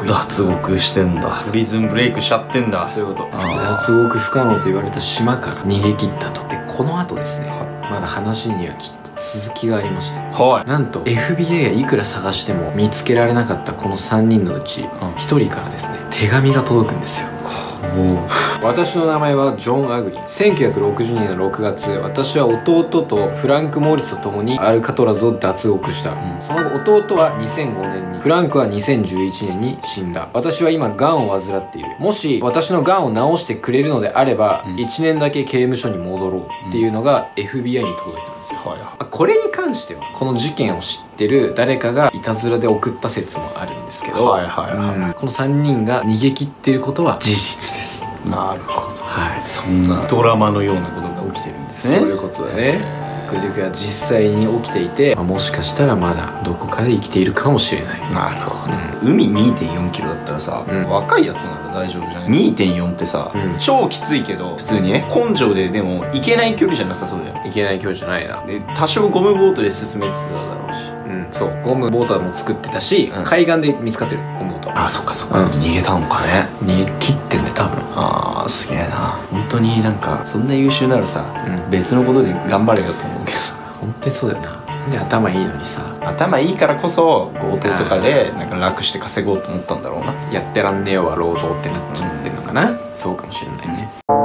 こいい。 脱獄してんだ。プリズンブレイクしちゃってんだ。 そういうこと。脱獄不可能と言われた島から逃げ切ったと。でこの後ですね、まだ話にはちょっと続きがありまして、 はい。 なんと エフビーアイ がいくら探しても見つけられなかったこのさんにんのうちひとりからですね、手紙が届くんですよ。私の名前はジョン・アグリン。せんきゅうひゃくろくじゅうにねんのろくがつ、私は弟とフランク・モーリスと共にアルカトラズを脱獄した、うん、その後弟はにせんごねんに、フランクはにせんじゅういちねんに死んだ。私は今がんを患っている。もし私のがんを治してくれるのであれば、うん、いちねんだけ刑務所に戻ろうっていうのが エフビーアイ に届いたんですよ、はい、これに関してはこの事件を知ってる誰かがいたずらで送った説もあるんですけど、はいはいはい、うん、このさんにんが逃げ切っていることは事実です。 なるほど。 はい。 そんなドラマのようなことが起きてるんですね。 そういうことだね。これが実際に起きていて、まあ、もしかしたらまだどこかで生きているかもしれない。 なるほど、うん、海 にてんよんキロだったらさ、うん、若いやつなら大丈夫じゃない？ にてんよん ってさ、うん、超きついけど普通にね、根性ででも行けない距離じゃなさそうだよ。 行けない距離じゃないな。 で多少ゴムボートで進めてただろうし、 うん、そう、ゴムボートも作ってたし、うん、海岸で見つかってるゴムボート。 あ、そっかそっか、うん、逃げたのかね。 逃げ切ってんで多分。 あーすげえな。本当になんかそんな優秀ならさ、うん、別のことで頑張れよと思うけど。 本当にそうだよな。で頭いいのにさ、 頭いいからこそ強盗とかでなんか楽して稼ごうと思ったんだろうな。 やってらんねえわ労働ってなっちゃってるのかな、うん、そうかもしれないね、うん。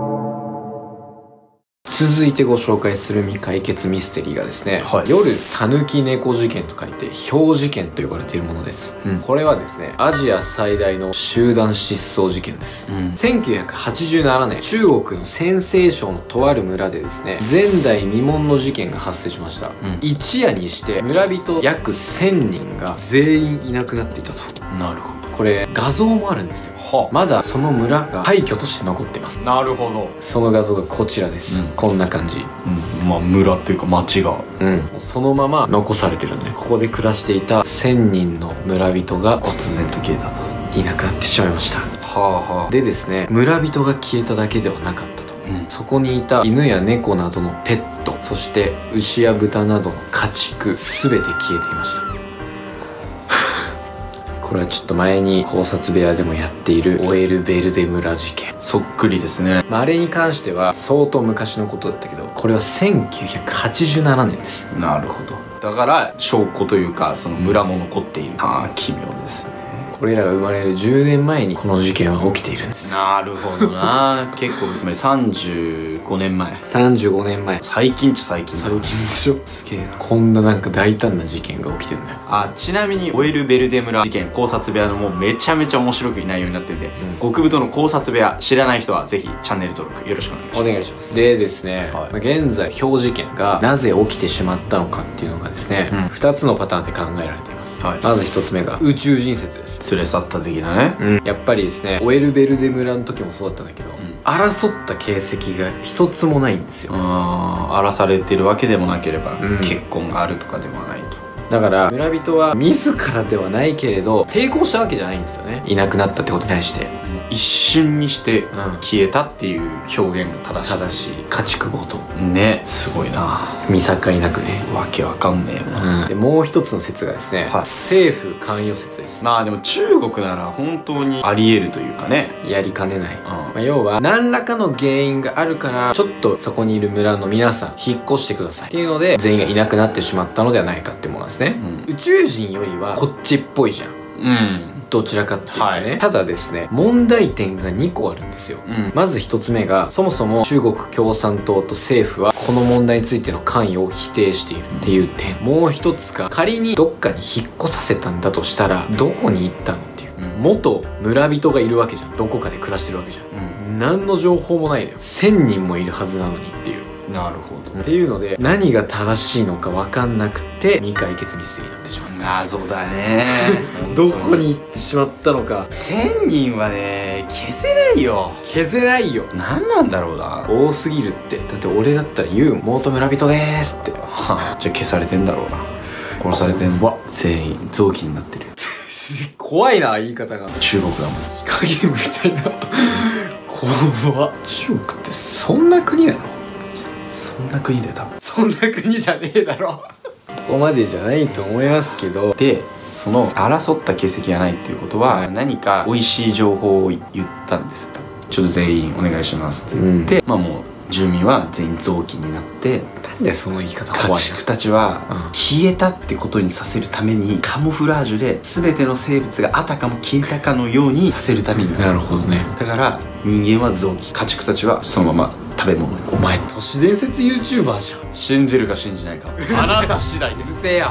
続いてご紹介する未解決ミステリーがですね、はい、夜たぬき猫事件と書いて氷事件と呼ばれているものです、うん、これはですね、アジア最大の集団失踪事件です、うん、せんきゅうひゃくはちじゅうななねん、中国の陝西省のとある村でですね、前代未聞の事件が発生しました、うん、一夜にして村人約せんにんが全員いなくなっていたと。 なるほど。 これ画像もあるんですよ、はあ、まだその村が廃墟として残ってます。 なるほど。 その画像がこちらです、うん、こんな感じ、 うん、まあ村っていうか町が、 うん、そのまま残されてるんで、ここで暮らしていたせんにんの村人が忽然と消えたと、 いなくなってしまいました。 はあはあ。 でですね、村人が消えただけではなかったと、うん、そこにいた犬や猫などのペット、そして牛や豚などの家畜、全て消えていました。これはちょっと前に考察部屋でもやっているオエルベルデ村事件そっくりですね。 まあ、あれに関しては相当昔のことだったけど、これはせんきゅうひゃくはちじゅうななねんです。 なるほど。だから証拠というかその村も残っている。ああ奇妙ですね。 俺らが生まれるじゅうねんまえにこの事件は起きているんです。 なるほどな。結構さんじゅうごねんまえ。 さんじゅうごねんまえ。 最近っちゃ最近だ。 最近でしょ。すげえな。こんななんか大胆な事件が起きてるんだよ。 あ、ちなみにオエルベルデ村事件考察部屋のもうめちゃめちゃ面白く内容になってて、うん、極太の考察部屋知らない人はぜひチャンネル登録よろしくお願いします。 お願いします。でですね、はい、現在氷事件がなぜ起きてしまったのかっていうのがですね、うん、ふたつのパターンで考えられています。はい、まずひとつめが宇宙人説です。 連れ去った的なね、 うん、やっぱりですね、オエルベルデ村の時もそうだったんだけど、うん、争った形跡が一つもないんですよ。 ああ、荒らされてるわけでもなければ、うん、結婚があるとかでもないと。 だから村人は自らではないけれど抵抗したわけじゃないんですよね。いなくなったってことに対して一瞬にして消えたっていう表現が正しい、 正しい。家畜ごとね、すごいな。 見境なくね、 わけわかんねえよな、 うん、でもう一つの説がですね、はい、政府関与説です。 まあでも中国なら本当にありえるというかね、 やりかねない、うん、まあ、要は何らかの原因があるからちょっとそこにいる村の皆さん引っ越してくださいっていうので全員がいなくなってしまったのではないかってものなんですね、うん、宇宙人よりはこっちっぽいじゃん、うん、どちらかっていうとね、はい、ただですね、問題点がにこあるんですよ、うん、まずひとつめが、そもそも中国共産党と政府はこの問題についての関与を否定しているっていう点、うん、もう一つが、仮にどっかに引っ越させたんだとしたらどこに行ったのっていう、うん、元村人がいるわけじゃん、どこかで暮らしてるわけじゃん、うん、何の情報もないのよ。せんにんもいるはずなのにっていう。 なるほど。 っていうので何が正しいのか分かんなくて未解決ミステリーになってしまったんです。 謎だねどこに行ってしまったのか。 せんにんはね消せないよ。 消せないよ。 何なんだろうな。 多すぎるって。だって俺だったら言う、元村人でーすって。 はあ、じゃあ消されてんだろうな。殺されてんの。全員臓器になってる怖いな言い方が。 中国だもん。 イカゲームみたいな怖っ。中国ってそんな国なの？ そんな国で多分そんな国じゃねえだろここまでじゃないと思いますけど。 で、そその争った形跡がないっていうことは、何か美味しい情報を言ったんですよ。ちょっと全員お願いしますって言って、うん、まあもう住民は全員臓器になって、 なんでその言い方怖いな。 家畜たちは消えたってことにさせるためにカモフラージュで全ての生物があたかも消えたかのようにさせるために。 なるほどね。 だから人間は臓器、家畜たちはそのまま食べ物。 お前都市伝説 YouTuber じゃん。 信じるか信じないかあなた次第です。 うるせえや。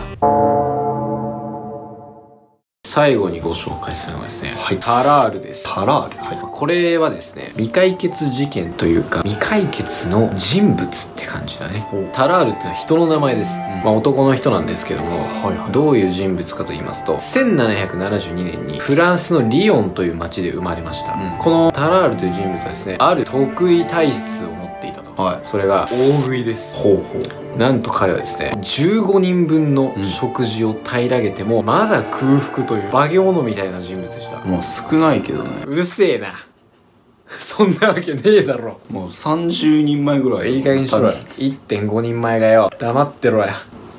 最後にご紹介するのはですね、はい、タラールです。 タラール、はい、 これはですね、未解決事件というか未解決の人物って感じだね。タラールってのは人の名前です、うん、まあ男の人なんですけども、はいはい、どういう人物かと言いますと、せんななひゃくななじゅうにねんにフランスのリヨンという町で生まれました、うん、このタラールという人物はですね、ある得意体質を持っていたと、はい、それが大食いです。ほうほう。なんと彼はですね、じゅうごにんぶんの食事を平らげてもまだ空腹という化け物みたいな人物でした。 もう少ないけどね。 うるせえな。そんなわけねえだろ。 もうさんじゅうにんまえぐらい。 いい加減にしろよ。いってんごにんまえがよ。黙ってろや。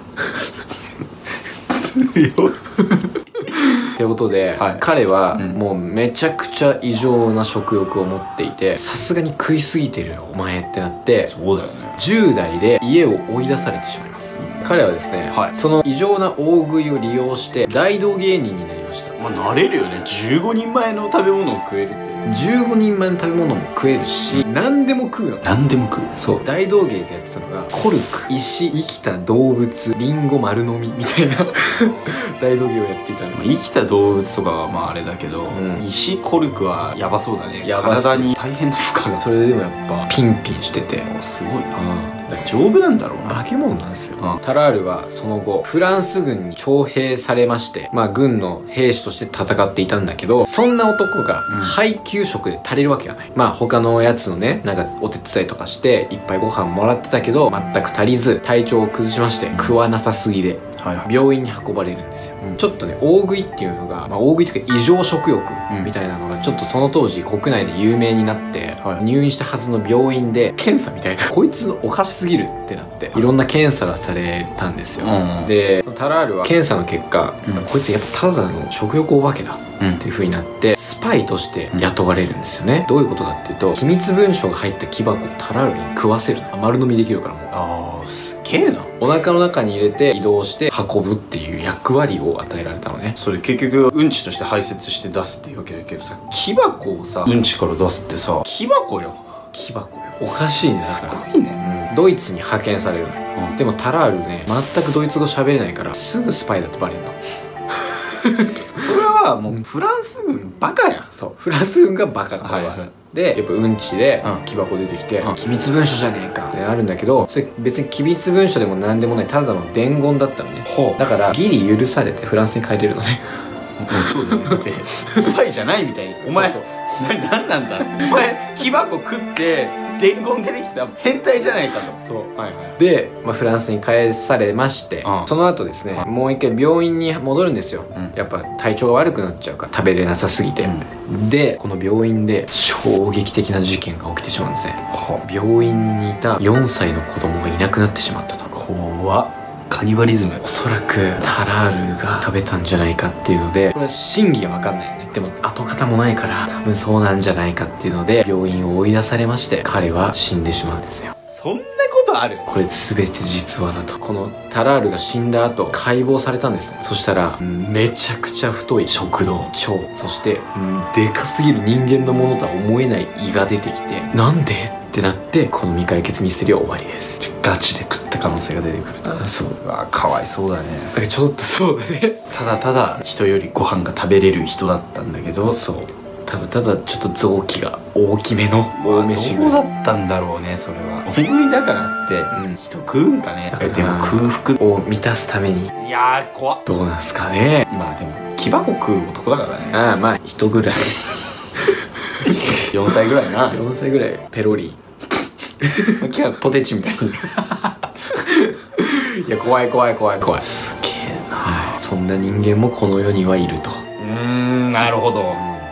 強い。 ってことで、はい、彼はもうめちゃくちゃ異常な食欲を持っていて、さすがに食いすぎてるよお前ってなって、 そうだよね、 じゅう代で家を追い出されてしまいます、うん、彼はですね、はい、その異常な大食いを利用して大道芸人になりました。 まあなれるよね。じゅうごにんまえの食べ物を食えるっていう。 じゅうごにんまえの食べ物も食えるし、何でも食うの。 何でも食う。 そう、大道芸でやってたのがコルク、石、生きた動物、リンゴ丸飲みみたいな大道芸をやっていたの。 まあ、生きた動物とかはまああれだけど、うん、石、コルクはやばそうだね。体に大変な負荷が。 それでもやっぱピンピンしてて、 すごいな、うん、丈夫なんだろうな。 化け物なんですよ、うん、タラールはその後フランス軍に徴兵されまして、まあ軍の兵士として戦っていたんだけど、そんな男が配給食で足りるわけがない、うん、まあ他のやつのね、なんかお手伝いとかしていっぱいご飯もらってたけど全く足りず、体調を崩しまして、食わなさすぎで病院に運ばれるんですよ、うん、ちょっとね、大食いっていうのが、まあ、大食いというか異常食欲みたいなのがちょっとその当時国内で有名になって、はい、入院したはずの病院で検査みたいな、こいつのおかしすぎるってなっていろんな検査がされたんですよ、うん、でタラールは検査の結果、うん、こいつやっぱただの食欲お化けだっていう風になってスパイとして雇われるんですよね、うん、どういうことかっていうと、機密文書が入った木箱をタラールに食わせる。丸飲みできるからもう。 あー、すげえな。 お腹の中に入れて移動して運ぶっていう役割を与えられたのね。 それ結局うんちとして排泄して出すっていうわけだけどさ、木箱をさうんちから出すってさ、木箱よ。 木箱よ。おかしいね。 すごいね、 うん、ドイツに派遣されるのよ、うん、でもタラールね、全くドイツ語喋れないからすぐスパイだってバレるのそれはもうフランス軍バカやん。 そう、フランス軍がバカだから、はいはい、でやっぱうんちで木箱出てきて、うん、機密文書じゃねえかってなるんだけど、それ別に機密文書でも何でもない、ただの伝言だったのね。だからギリ許されてフランスに帰れるのね。 もうそうだよね。だってスパイじゃないみたいに。お前そうそう、何なんだお前、木箱食って伝言出てきた変態じゃないかと。 そう、はいはい、で、まあ、フランスに帰されまして、うん、その後ですね、もう一回病院に戻るんですよ、うん、やっぱ体調が悪くなっちゃうから、食べれなさすぎて、うん、でこの病院で衝撃的な事件が起きてしまうんですね、はあ、病院にいたよんさいの子供がいなくなってしまったと。 怖っ。カニバリズム。 おそらくタラールが食べたんじゃないかっていうので、これは真偽は分かんないよね。でも跡形もないから多分そうなんじゃないかっていうので病院を追い出されまして、彼は死んでしまうんですよ。 そんなことある？ これ全て実話だと。このタラールが死んだ後解剖されたんですね。そしたらめちゃくちゃ太い食道、腸、そしてでかすぎる人間のものとは思えない胃が出てきて、なんでってなって、この未解決ミステリーは終わりです。 ガチで食った可能性が出てくると。 ああ、そう。 うわ、かわいそうだね。 ちょっとそうだね。 ただただ人よりご飯が食べれる人だったんだけど、 そう、ただただちょっと臓器が大きめの大飯ぐらい。 どうだったんだろうね、それは。大食いだからって、うん、人食うんかね。だからでも空腹を満たすために。 いやー、怖っ。 どうなんすかね。 まあでも木箱食う男だからね。 ああ、まあ人ぐらい。 よんさいぐらいな。 よんさいぐらいペロリ。 今日はポテチみたいに。 いや、怖い怖い怖い怖い。 すげえな、 はい、そんな人間もこの世にはいると。 うーん、なるほど。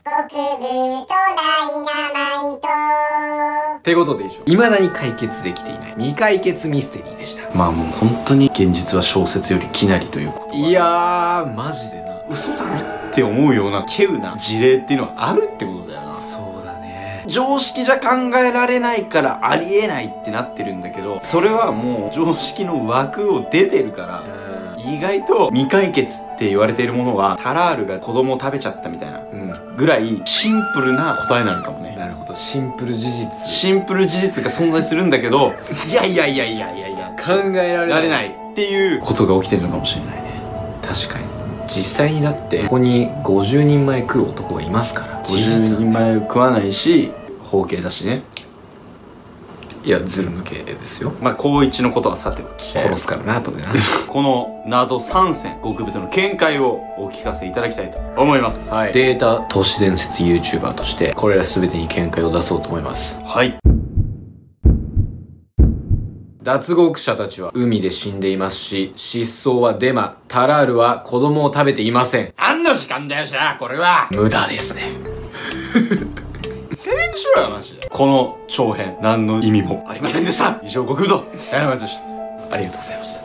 ってことで以上、未だに解決できていない未解決ミステリーでした。 まあもう本当に現実は小説よりきなりということ。 いやー、マジでな。 嘘だろって思うような稀有な事例っていうのはあるってことだよな。 そうだね。 常識じゃ考えられないからありえないってなってるんだけど、それはもう常識の枠を出てるから、意外と未解決って言われているものはタラールが子供を食べちゃったみたいなぐらいシンプルな答えなのかもね。 なるほど、シンプル事実。 シンプル事実が存在するんだけど、いやいやいやいやいやいや考えられないられないっていうことが起きてるのかもしれないね。 確かに。実際にだってここにごじゅうにんまえ食う男がいますから。 ごじゅうにんまえ食わないし包茎だしね。 いや、ズル向けですよ。 まあ高一のことはさておき、 殺すからな、後でな。 この謎さんせん極太の見解をお聞かせいただきたいと思います。 はい、データ都市伝説 YouTuber としてこれら全てに見解を出そうと思います。 はい。 脱獄者たちは海で死んでいますし、失踪はデマ、タラールは子供を食べていません。 何の時間だよじゃあこれは。 無駄ですね。 停電しろよマジで。この長編何の意味もありませんでした。以上極太ダイナマイトでした。 ありがとうございました。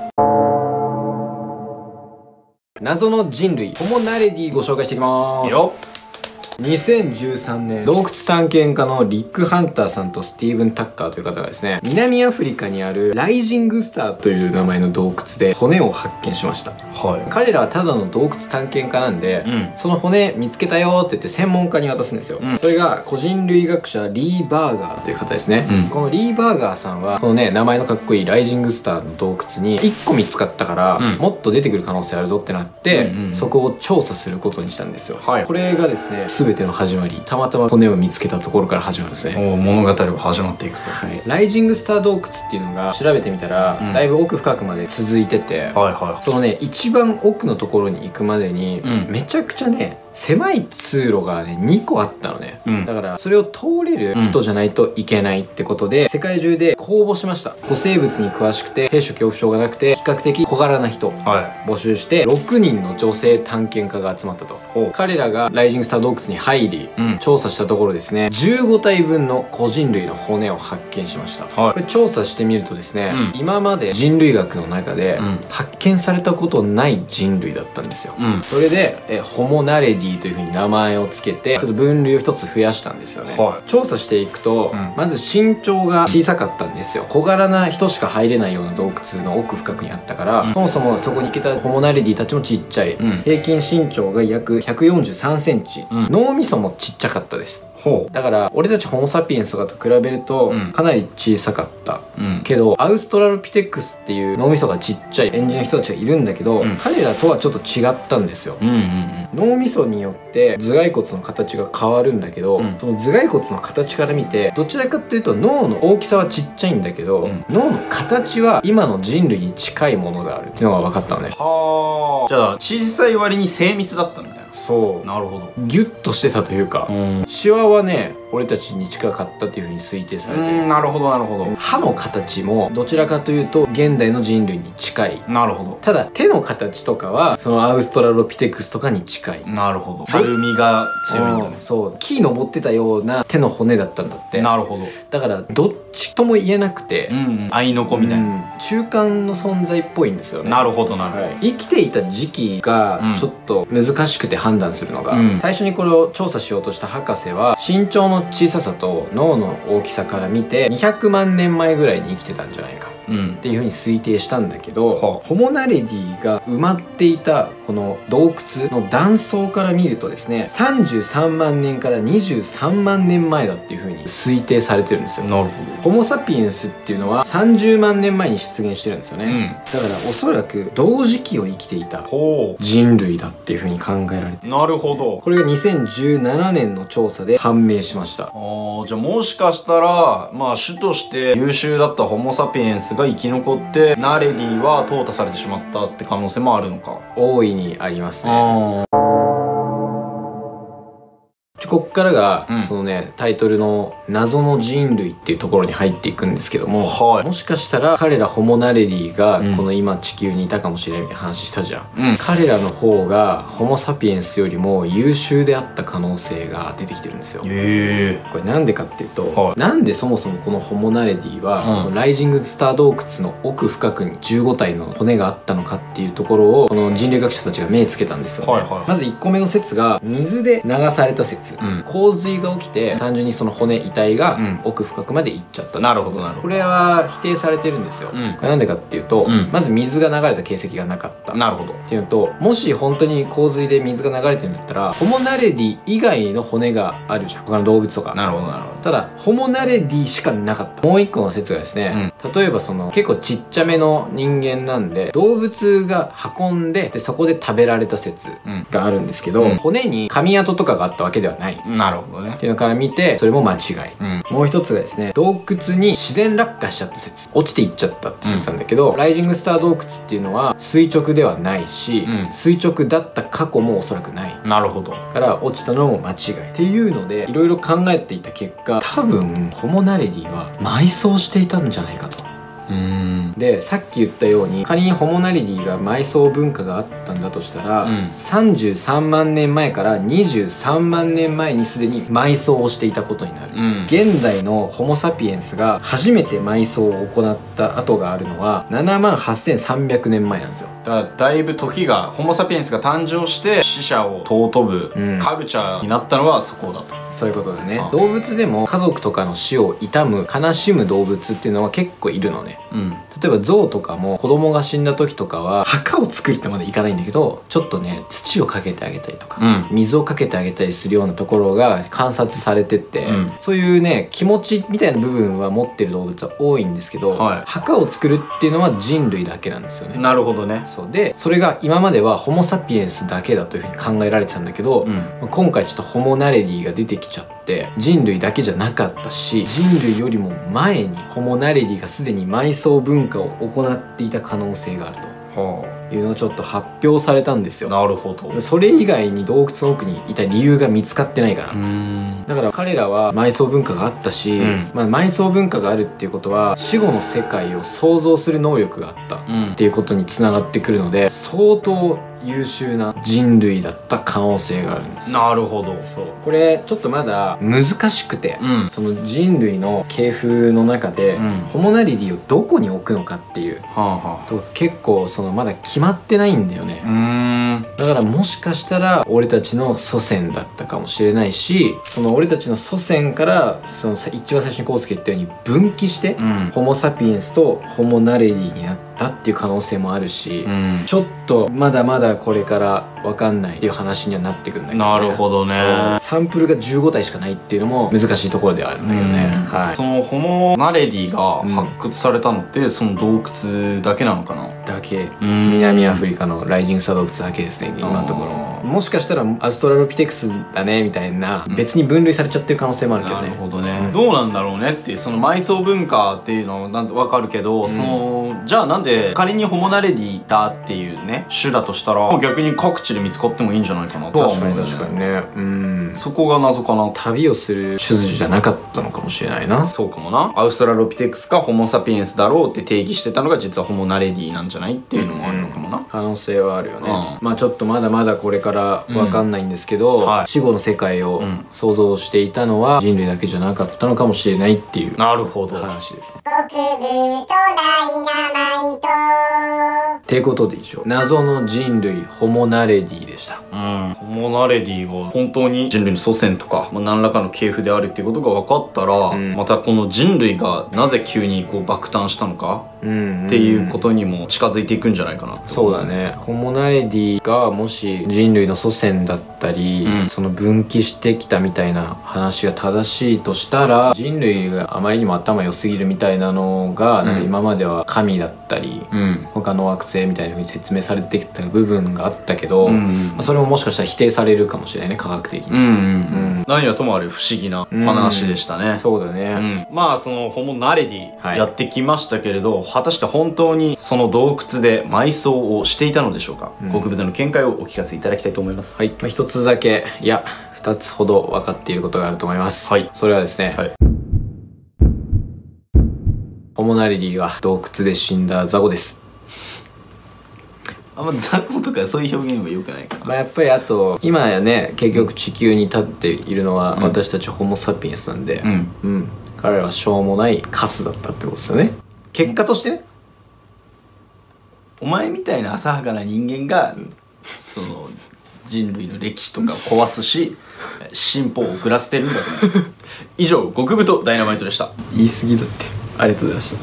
謎の人類ホモナレディご紹介していきます。 いいよ。 にせんじゅうさんねん、洞窟探検家のリック・ハンターさんとスティーブン・タッカーという方がですね、南アフリカにあるライジングスターという名前の洞窟で骨を発見しました。 はい。 彼らはただの洞窟探検家なんで、うん、その骨見つけたよって言って専門家に渡すんですよ。うん、それが個人類学者リー・バーガーという方ですね。うん、このリー・バーガーさんは、このね、名前のかっこいいライジングスターの洞窟にいっこ見つかったから、うん、もっと出てくる可能性あるぞってなって、うんうんうん、そこを調査することにしたんですよ。はい、これがですね、全ての始まり。たまたま骨を見つけたところから始まるんですね。 お物語は始まっていくと。 はい、ライジングスター洞窟っていうのが調べてみたら、うん、だいぶ奥深くまで続いてて、はいはい、そのね一番奥のところに行くまでに、うん、めちゃくちゃね狭い通路がねにこあったのね、うん、だからそれを通れる人じゃないといけないってことで、うん、世界中で公募しました。古生物に詳しくて閉所恐怖症がなくて比較的小柄な人、はい、募集してろくにんの女性探検家が集まったと。彼らがライジングスター洞窟に入り、うん、調査したところですね、じゅうごたいぶんの個人類の骨を発見しました。はい、これ調査してみるとですね、うん、今まで人類学の中で発見されたことない人類だったんですよ。うん、それでえホモナレディというふうに名前をつけてちょっと分類を一つ増やしたんですよね。はい、調査していくと、うん、まず身長が小さかったんですよ。小柄な人しか入れないような洞窟の奥深くにあったから、うん、そもそもそこに行けたホモナレディたちもちっちゃい、うん、平均身長が約ひゃくよんじゅうさんセンチ、うん、脳みそもちっちゃかったです。だから俺たちホモ・サピエンスとかと比べるとかなり小さかった、うん、けどアウストラロピテクスっていう脳みそがちっちゃいエンジンの人たちがいるんだけど、うん、彼らとはちょっと違ったんですよ。うんうんうん、脳みそによって頭蓋骨の形が変わるんだけど、うん、その頭蓋骨の形から見てどちらかっていうと脳の大きさはちっちゃいんだけど、うん、脳の形は今の人類に近いものがあるっていうのが分かったのね。 はあ。じゃあ小さい割に精密だったんだよ。 そう、 なるほど。 ギュッとしてたというか、うん、シワはね俺たちに近かったっていうふうに推定されてるんです。 なるほどなるほど。 歯の形もどちらかというと現代の人類に近い。 なるほど。 ただ手の形とかはそのアウストラロピテクスとかに近い。 なるほど。たるみが強いんだね。 そう、木登ってたような手の骨だったんだって。 なるほど。 だからどっちとも言えなくて、 うんうん、愛の子みたいな、うん、 中間の存在っぽいんですよね。 なるほどなるほど、はい、 生きていた時期がちょっと難しくて判断するのが、うん、最初にこれを調査しようとした博士は身長の小ささと脳の大きさから見てにひゃくまんねんまえぐらいに生きてたんじゃないかっていうふうに推定したんだけど、うん、ホモナレディが埋まっていたこの洞窟の断層から見るとですねさんじゅうさんまんねんからにじゅうさんまんねんまえだっていうふうに推定されてるんですよ。なるほど。ホモ・サピエンスっていうのはさんじゅうまんねんまえに出現してるんですよね、うん、だからおそらく同時期を生きていた人類だっていうふうに考えられてるんです、ね、 なるほど。 これがにせんじゅうななねんの調査で判明しました。 あー、じゃあもしかしたらまあ種として優秀だったホモ・サピエンスが生き残ってナレディは淘汰されてしまったって可能性もあるのか。 大いにありますね。ここっからが、 うん、 そのねタイトルの「謎の人類」っていうところに入っていくんですけども、 はい、 もしかしたら彼らホモナレディがこの今地球にいたかもしれないみたいな話したじゃん、うん、彼らの方がホモ・サピエンスよりも優秀であった可能性が出てきてるんですよ。 へえ。 これなんでかっていうと、 はい、 なんでそもそもこのホモナレディは、うん、ライジングスター洞窟の奥深くにじゅうごたいの骨があったのかっていうところをこの人類学者たちが目つけたんですよね、はいはい、まずいっこめの説が水で流された説、うん、洪水が起きて単純にその骨遺体が奥深くまで行っちゃったんですよ、 なるほどなるほど。 これは否定されてるんですよ、うん、これなんでかっていうと、うん、まず水が流れた形跡がなかったなるほどっていうのと、もし本当に洪水で水が流れてるんだったらホモナレディ以外の骨があるじゃん、他の動物とか。 なるほどなるほど。 ただホモナレディしかなかった。もう一個の説がですね、うん、例えばその結構ちっちゃめの人間なんで動物が運んででそこで食べられた説があるんですけど、うん、骨に噛み跡とかがあったわけではない。 なるほどね。 っていうのから見てそれも間違い、うん、もう一つがですね、洞窟に自然落下しちゃった説、落ちていっちゃったって説なんだけど、うん、ライジングスター洞窟っていうのは垂直ではないし、うん、垂直だった過去もおそらくない。 なるほど。 から落ちたのも間違いっていうのでいろいろ考えていた結果、多分ホモナレディは埋葬していたんじゃないかと。うーんでさっき言ったように仮にホモナレディが埋葬文化があったんだとしたら、うん、さんじゅうさんまんねんまえからにじゅうさんまんねんまえにすでに埋葬をしていたことになる、うん、現代のホモ・サピエンスが初めて埋葬を行った跡があるのはななまんはっせんさんびゃくねんまえなんですよ。 だからだいぶ時がホモ・サピエンスが誕生して死者を尊ぶ、うん、カルチャーになったのはそこだと。 そういうことだね。動物でも家族とかの死を悼む悲しむ動物っていうのは結構いるのね、うん、例えば象とかも子供が死んだ時とかは墓を作るってまでいかないんだけど、ちょっとね土をかけてあげたりとか、うん、水をかけてあげたりするようなところが観察されてて、うん、そういうね気持ちみたいな部分は持ってる動物は多いんですけど、はい、墓を作るっていうのは人類だけなんですよね。 なるほどね。 そうでそれが今まではホモ・サピエンスだけだというふうに考えられてたんだけど、うん、今回ちょっとホモナレディが出てきちゃって人類だけじゃなかったし、人類よりも前にホモナレディがすでに埋葬文化を行っていた可能性があると。いうのをちょっと発表されたんですよ。 なるほど。 それ以外に洞窟の奥にいた理由が見つかってないから。だから彼らは埋葬文化があったし、うん、まあ、埋葬文化があるっていうことは死後の世界を想像する能力があったっていうことにつながってくるので、相当優秀な人類だった可能性があるんですよ。 なるほど。 そうこれちょっとまだ難しくて、うん、その人類の系譜の中で、うん、ホモナレディをどこに置くのかっていう、はあはあ、と結構そのまだ決まってないんだよね。うーんだからもしかしたら俺たちの祖先だったかもしれないし、その俺たちの祖先からその一番最初にコウスケ言ったように分岐して、うん、ホモ・サピエンスとホモナレディになったっていう可能性もあるし、うん、ちょっとまだまだこれから分かんないっていう話にはなってくるんだけどね。 なるほどね。 サンプルがじゅうごたいしかないっていうのも難しいところではあるんだけどね、うん、はい、 そのホモナレディが発掘されたのって、うん、その洞窟だけなのかな。 だけ南アフリカのライジングスター洞窟だけですね今のところ。もしかしたらアストラロピテクスだねみたいな、うん、別に分類されちゃってる可能性もあるけどね。 なるほどね、うん、どうなんだろうねっていう、その埋葬文化っていうのなんて分かるけど、うん、そのじゃあなんで仮にホモナレディだっていうね種だとしたら逆に各地で見つかってもいいんじゃないかなとは思うんだよね。 確かにね、うん、 そこが謎かな。 旅をする種族じゃなかったのかもしれないな。 そうかもな。アウストラロピテクスかホモ・サピエンスだろうって定義してたのが実はホモナレディなんじゃないっていうのもあるのかもな、うん、 可能性はあるよね、うん、まあちょっとまだまだこれから分かんないんですけど、うん、はい、死後の世界を想像していたのは人類だけじゃなかったのかもしれないっていうなるほど話ですね。 極部とダイナマイトっていうことで以上謎の人類ホモナレディでした。 うん、ホモナレディが本当に人類の祖先とか、まあ、何らかの系譜であるっていうことが分かったら、うん、またこの人類がなぜ急にこう爆誕したのかっていうことにも近づいていくんじゃないかなって。 そうだね。ホモナレディがもし人類の祖先だったり、うん、その分岐してきたみたいな話が正しいとしたら、人類があまりにも頭良すぎるみたいなのが、うん、なんか今までは神だったり、うん、他の惑星みたいな風に説明されてきた部分があったけど、うん、まあ、それももしかしたら否定されるかもしれないね、科学的に。うんうんうん、 何はともあれ不思議な話でしたね、うん、 そうだね、 うん、まあそのホモナレディやってきましたけれど、はい、果たして本当にその洞窟で埋葬をしていたのでしょうか、うん、極部での見解をお聞かせいただきたいと思います。 はい、まあ、一つだけいやふたつほど分かっていることがあると思います。 はい。 それはですね、はい、ホモナリディが洞窟で死んだ雑魚です。 あんま雑魚とかそういう表現は良くないかな。 まあやっぱりあと今やね、結局地球に立っているのは私たちホモ・サピエンスなんで、うん、うん、彼らはしょうもないカスだったってことですよね、結果としてね。 お前みたいな浅はかな人間がその人類の歴史とかを壊すし進歩を遅らせてるんだと思う。以上、極太ダイナマイトでした。 言い過ぎだって。ありがとうございました。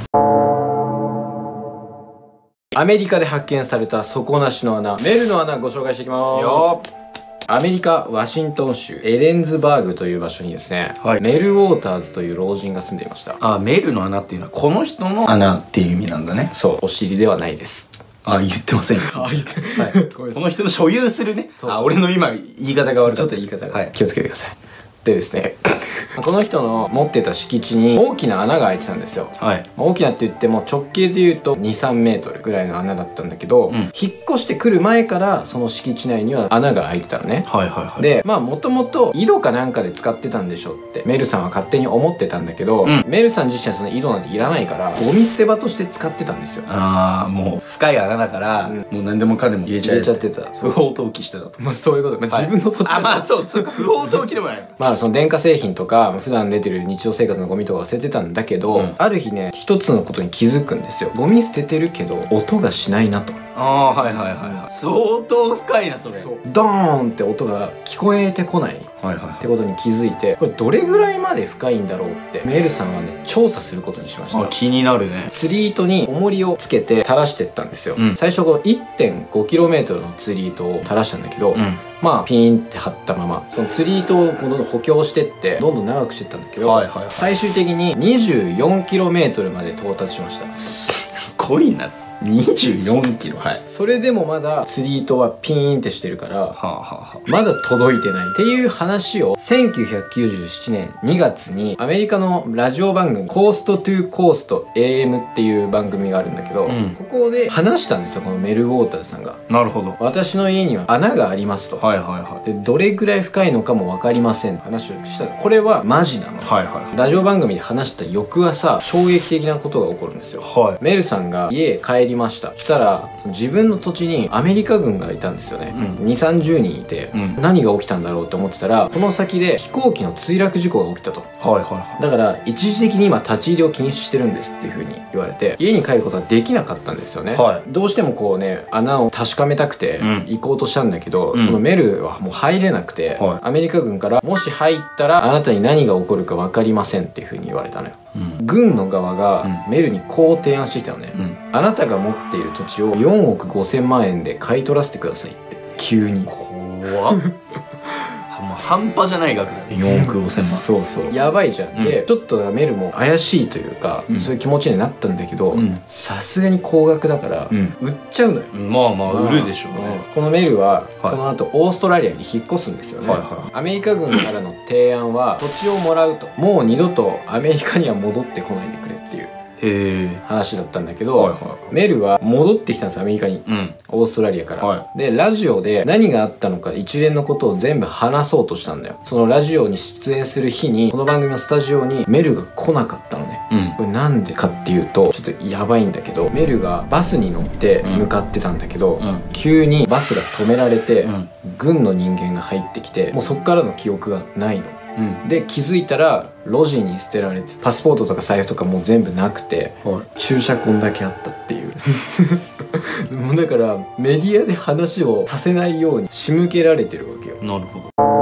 アメリカで発見された底なしの穴、メルの穴ご紹介していきますよ。アメリカワシントン州エレンズバーグという場所にですね、はい、メル・ウォーターズという老人が住んでいました。 あ、メルの穴っていうのはこの人の穴っていう意味なんだね。 そう、お尻ではないです。 あ、言ってませんか。 あ、言って、 はい、この人の所有するね。そうそう、あ、俺の今言い方が悪かった。 ちょっと言い方が、はい、気をつけてください。でですねこの人の持ってた敷地に大きな穴が開いてたんですよ。はい、大きなって言っても直径で言うとにさんメートルぐらいの穴だったんだけど、うん、引っ越してくる前からその敷地内には穴が開いてたのね。はいはいはい。で、まあもともと井戸かなんかで使ってたんでしょってメルさんは勝手に思ってたんだけど、うん、メルさん自身はその井戸なんていらないからゴミ捨て場として使ってたんですよ。 ああ、もう深い穴だから、うん、もう何でもかんでも入れちゃ入れちゃってた。 不法投棄してたと。 まあそういうこと。まあ、自分の土地、 はい、あ、まあそう、そうか、不法投棄でもない。 まあその電化製品とか普段出てる日常生活のゴミとか忘れてたんだけど、うん、ある日ね、一つのことに気づくんですよ。ゴミ捨ててるけど音がしないなと。 ああ、はいはいはいはい。相当深いなそれ。そう、 ドーンって音が聞こえてこないってことに気づいて、これどれぐらいまで深いんだろうってメルさんはね、調査することにしました。 あ、気になるね。 釣り糸に重りをつけて垂らしてったんですよ、うん、最初この いってんごキロメートル の釣り糸を垂らしたんだけど、うん、まあピーンって張ったままその釣り糸をどんどん補強してってどんどん長くしてったんだけど、はいはいはい、最終的に にじゅうよんキロメートル まで到達しました。 すごいな。にじゅうよんキロ。はい。 それでもまだ釣り糸はピーンってしてるから、はあはあはあ、まだ届いてないっていう話をせんきゅうひゃくきゅうじゅうななねんにがつにアメリカのラジオ番組コーストトゥーコースト エーエム っていう番組があるんだけど、うん、ここで話したんですよ、このメル・ウォーターズさんが。 なるほど。 私の家には穴がありますと。はいはいはい。で、どれぐらい深いのかも分かりません話をしたら、これはマジなの。はいはい。ラジオ番組で話した翌朝、衝撃的なことが起こるんですよ。はい。メルさんが家へ帰りました。そしたら自分の土地にアメリカ軍がいたんですよね、うん、にじゅうさんじゅうにんいて、うん、何が起きたんだろうって思ってたら、この先で飛行機の墜落事故が起きたと。はいはいはい。だから一時的に今立ち入りを禁止してるんですっていう風に言われて、家に帰ることはできなかったんですよね、はい、どうしてもこうね、穴を確かめたくて行こうとしたんだけど、うん、このメルはもう入れなくて、はい、アメリカ軍からもし入ったらあなたに何が起こるか分かりませんっていう風に言われたのよ。うん、軍の側がメルにこう提案してきたのね、うん、あなたが持っている土地をよんおくごせんまんえんで買い取らせてくださいって。急に怖っもう半端じゃない額だね、よんおくごせんまん。そうそう、 やばいじゃん、うん、でちょっとメルも怪しいというか、うん、そういう気持ちになったんだけど、さすがに高額だから、うん、売っちゃうのよ、 うん、まあまあ売るでしょうね、 うん、このメルは、はい、その後オーストラリアに引っ越すんですよね、はいはい、アメリカ軍からの提案は土地をもらうと、もう二度とアメリカには戻ってこないでくれっていう話だったんだけど、はいはい、メルは戻ってきたんですアメリカに、うん、オーストラリアから、はい、でラジオで何があったのか一連のことを全部話そうとしたんだよ。そのラジオに出演する日にこの番組のスタジオにメルが来なかったのね、うん、これなんでかっていうとちょっとやばいんだけど、メルがバスに乗って向かってたんだけど、うん、急にバスが止められて、うん、軍の人間が入ってきて、もうそっからの記憶がないの。うん、で気づいたら路地に捨てられて、パスポートとか財布とかもう全部なくて、はい、駐車痕だけあったっていうもうだからメディアで話をさせないように仕向けられてるわけよ。 なるほど。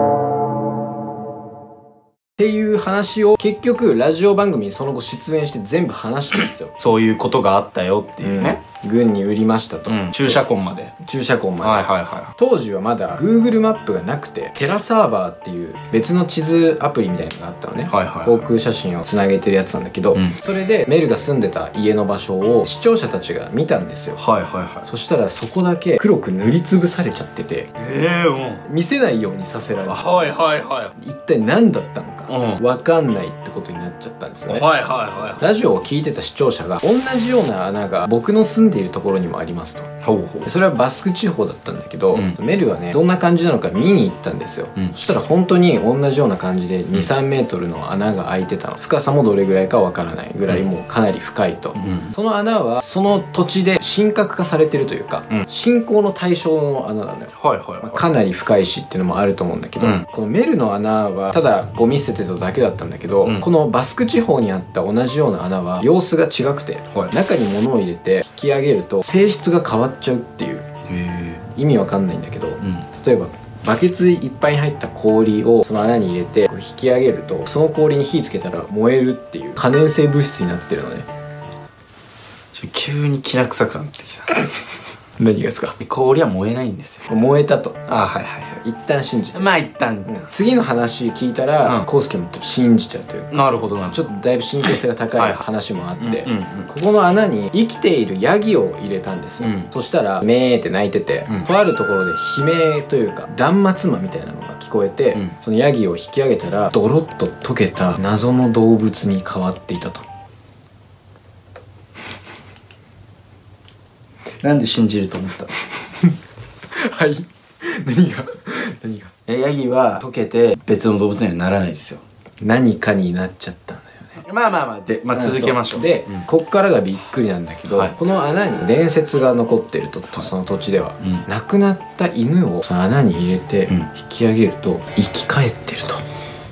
っていう話を結局ラジオ番組にその後出演して全部話したんですよそういうことがあったよっていうね、 うん、軍に売りましたと、うん、 駐車痕まで駐車痕まで、はいはいはい、当時はまだ Google マップがなくてテラサーバーっていう別の地図アプリみたいなのがあったのね、はいはいはい、航空写真をつなげてるやつなんだけど、うん、それでメルが住んでた家の場所を視聴者たちが見たんですよ、はいはいはい、そしたらそこだけ黒く塗りつぶされちゃってて、えー、もう見せないようにさせられて、はいはいはい、一体何だったのかうん、分かんないってことになっちゃったんですよね。はいはいはい。ラジオを聞いてた視聴者が同じような穴が僕の住んでているところにもありますと。 ほうほそれはバスク地方だったんだけど、 うん、 メルはねどんな感じなのか見に行ったんですよ、うん、そしたら本当に同じような感じでにさんメートルの穴が開いてたの。深さもどれぐらいかわからないぐらいもうかなり深いと、うん、その穴はその土地で神格化されてるというか、うん、信仰の対象の穴なんだよ、はいはいはい、まあ、かなり深いしっていうのもあると思うんだけど、うん、このメルの穴はただゴミ捨ててただけだったんだけど、うん、このバスク地方にあった同じような穴は様子が違くて、はい、中に物を入れて引き上げると性質が変わっちゃうっていう、意味わかんないんだけど、うん、例えばバケツいっぱいに入った氷をその穴に入れて引き上げるとその氷に火つけたら燃えるっていう可燃性物質になってるのね。 ちょ急にきな臭くなってきた何がですか？ 氷は燃えないんですよ。 燃えたと。 ああ、はいはい。 一旦信じて、 まあ一旦、うん、 次の話聞いたら康介、うん、も信じちゃうという。 なるほどな。 ちょっとだいぶ信憑性が高い話もあってここの穴に生きているヤギを入れたんですよ、うん、そしたらメーって鳴いてて、うん、とあるところで悲鳴というか断末魔みたいなのが聞こえて、うん、そのヤギを引き上げたらドロッと溶けた謎の動物に変わっていたと。 なんで信じると思ったの？ はい何が何がえヤギは溶けて別の動物にはならないですよ。 何かになっちゃったんだよね。 まあまあまあで、まあ、続けましょう。 で、うん、こっからがびっくりなんだけど、はい、この穴に伝説が残ってると、その土地では、うん、亡くなった犬をその穴に入れて引き上げると生き返ってると。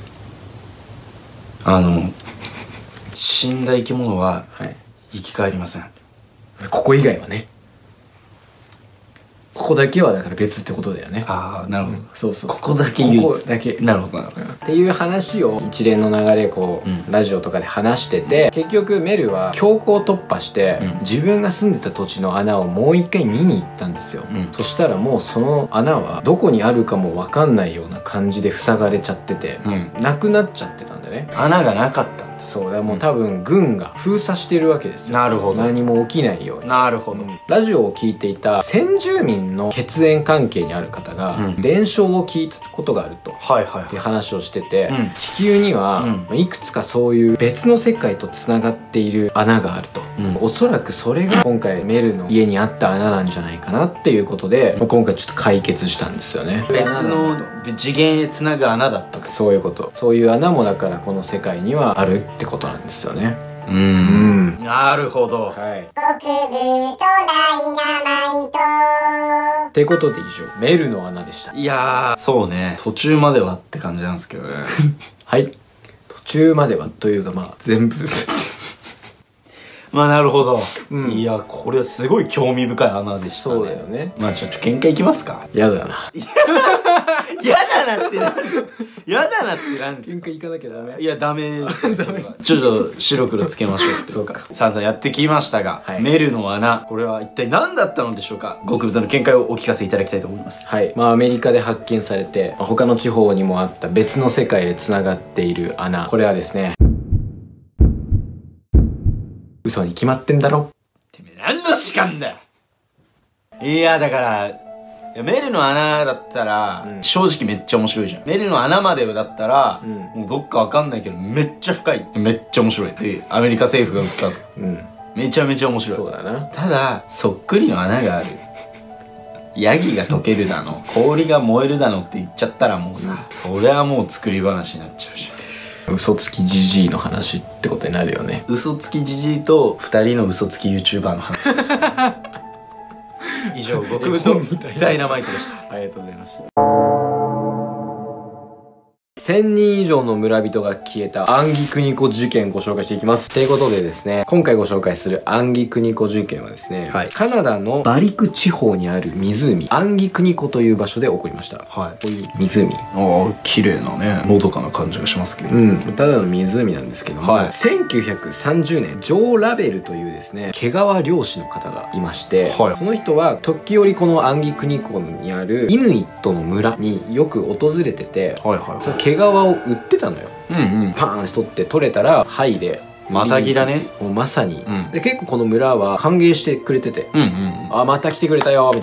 あの死んだ生き物は生き返りません、はい、 ここ以外はね。ここだけはだから別ってことだよね。 ああ、なるほど、うん、 そうそう、 ここだけ唯一、 ここだけ、 なるほどなるほど、 っていう話を一連の流れこう、うん、ラジオとかで話してて、結局メルは強行突破して、うん、自分が住んでた土地の穴をもう一回見に行ったんですよ、うん、そしたらもうその穴はどこにあるかも分かんないような感じで塞がれちゃってて、うん、なくなっちゃってたんだよね。 穴がなかった。 そうだからもう多分軍が封鎖してるわけですよ。 なるほど。 何も起きないように。 なるほど。 ラジオを聞いていた先住民の血縁関係にある方が、うん、伝承を聞いたことがあると、はいはい、っていう話をしてて、うん、地球には、うん、いくつかそういう別の世界とつながっている穴があると、うん、おそらくそれが今回メルの家にあった穴なんじゃないかなっていうことで、まあ、今回ちょっと解決したんですよね。 別の次元へつなぐ穴だった。 そういうこと。そういう穴もだからこの世界にはあるってことなんですよね。 うん、うん、なるほど。 はい。 極部とダイナマイト。 ってことで以上メルの穴でした。 いやー、そうね、途中まではって感じなんですけどねはい、途中まではというかまあ全部まあなるほど、うん、いやこれはすごい興味深い穴でしたね。 そうだよね。 まあちょっと喧嘩いきますか。 やだなやだなってなやだなってなんですか。 喧嘩行かなきゃダメ。 いやダメですダメちょっと白黒つけましょうってそうかさんざんやってきましたが、はい、メルの穴、これは一体何だったのでしょうか。極太の見解をお聞かせいただきたいと思います。 はい、まあアメリカで発見されて他の地方にもあった別の世界へつながっている穴、これはですね、嘘に決まってんだろ。 てめえ何の時間だよ。いやだからいやメルの穴だったら、うん、正直めっちゃ面白いじゃん。メルの穴までだったら、うん、もうどっかわかんないけどめっちゃ深い、めっちゃ面白いってアメリカ政府が言ったと、うん、めちゃめちゃ面白い。 そうだな。 ただそっくりの穴がある、ヤギが溶けるだの氷が燃えるだのって言っちゃったらもうさ、うん、それはもう作り話になっちゃうじゃん。 嘘つきじじいの話ってことになるよね。 嘘つきじじいとふたりの嘘つき YouTuber の話以上、極太ダイナマイトでした。 ありがとうございました。せんにん以上の村人が消えたアンギクニコ事件ご紹介していきます。ということでですね、今回ご紹介するアンギクニコ事件はですね、はい、カナダのバリク地方にある湖、アンギクニコという場所で起こりました。はい、こういう湖。 ああ、綺麗なね、のどかな感じがしますけど。 うん、ただの湖なんですけども、はい、せんきゅうひゃくさんじゅうねん、ジョー・ラベルというですね、毛皮漁師の方がいまして、はい、その人は時折このアンギクニコにあるイヌイットの村によく訪れてて、はいはいはい、その毛皮を売ってたのよ。うんうん、パーンと取って取れたらはいでまたぎだね。 もうまさに、うん、で結構この村は歓迎してくれてて、うんうん、あまた来てくれたよみたいな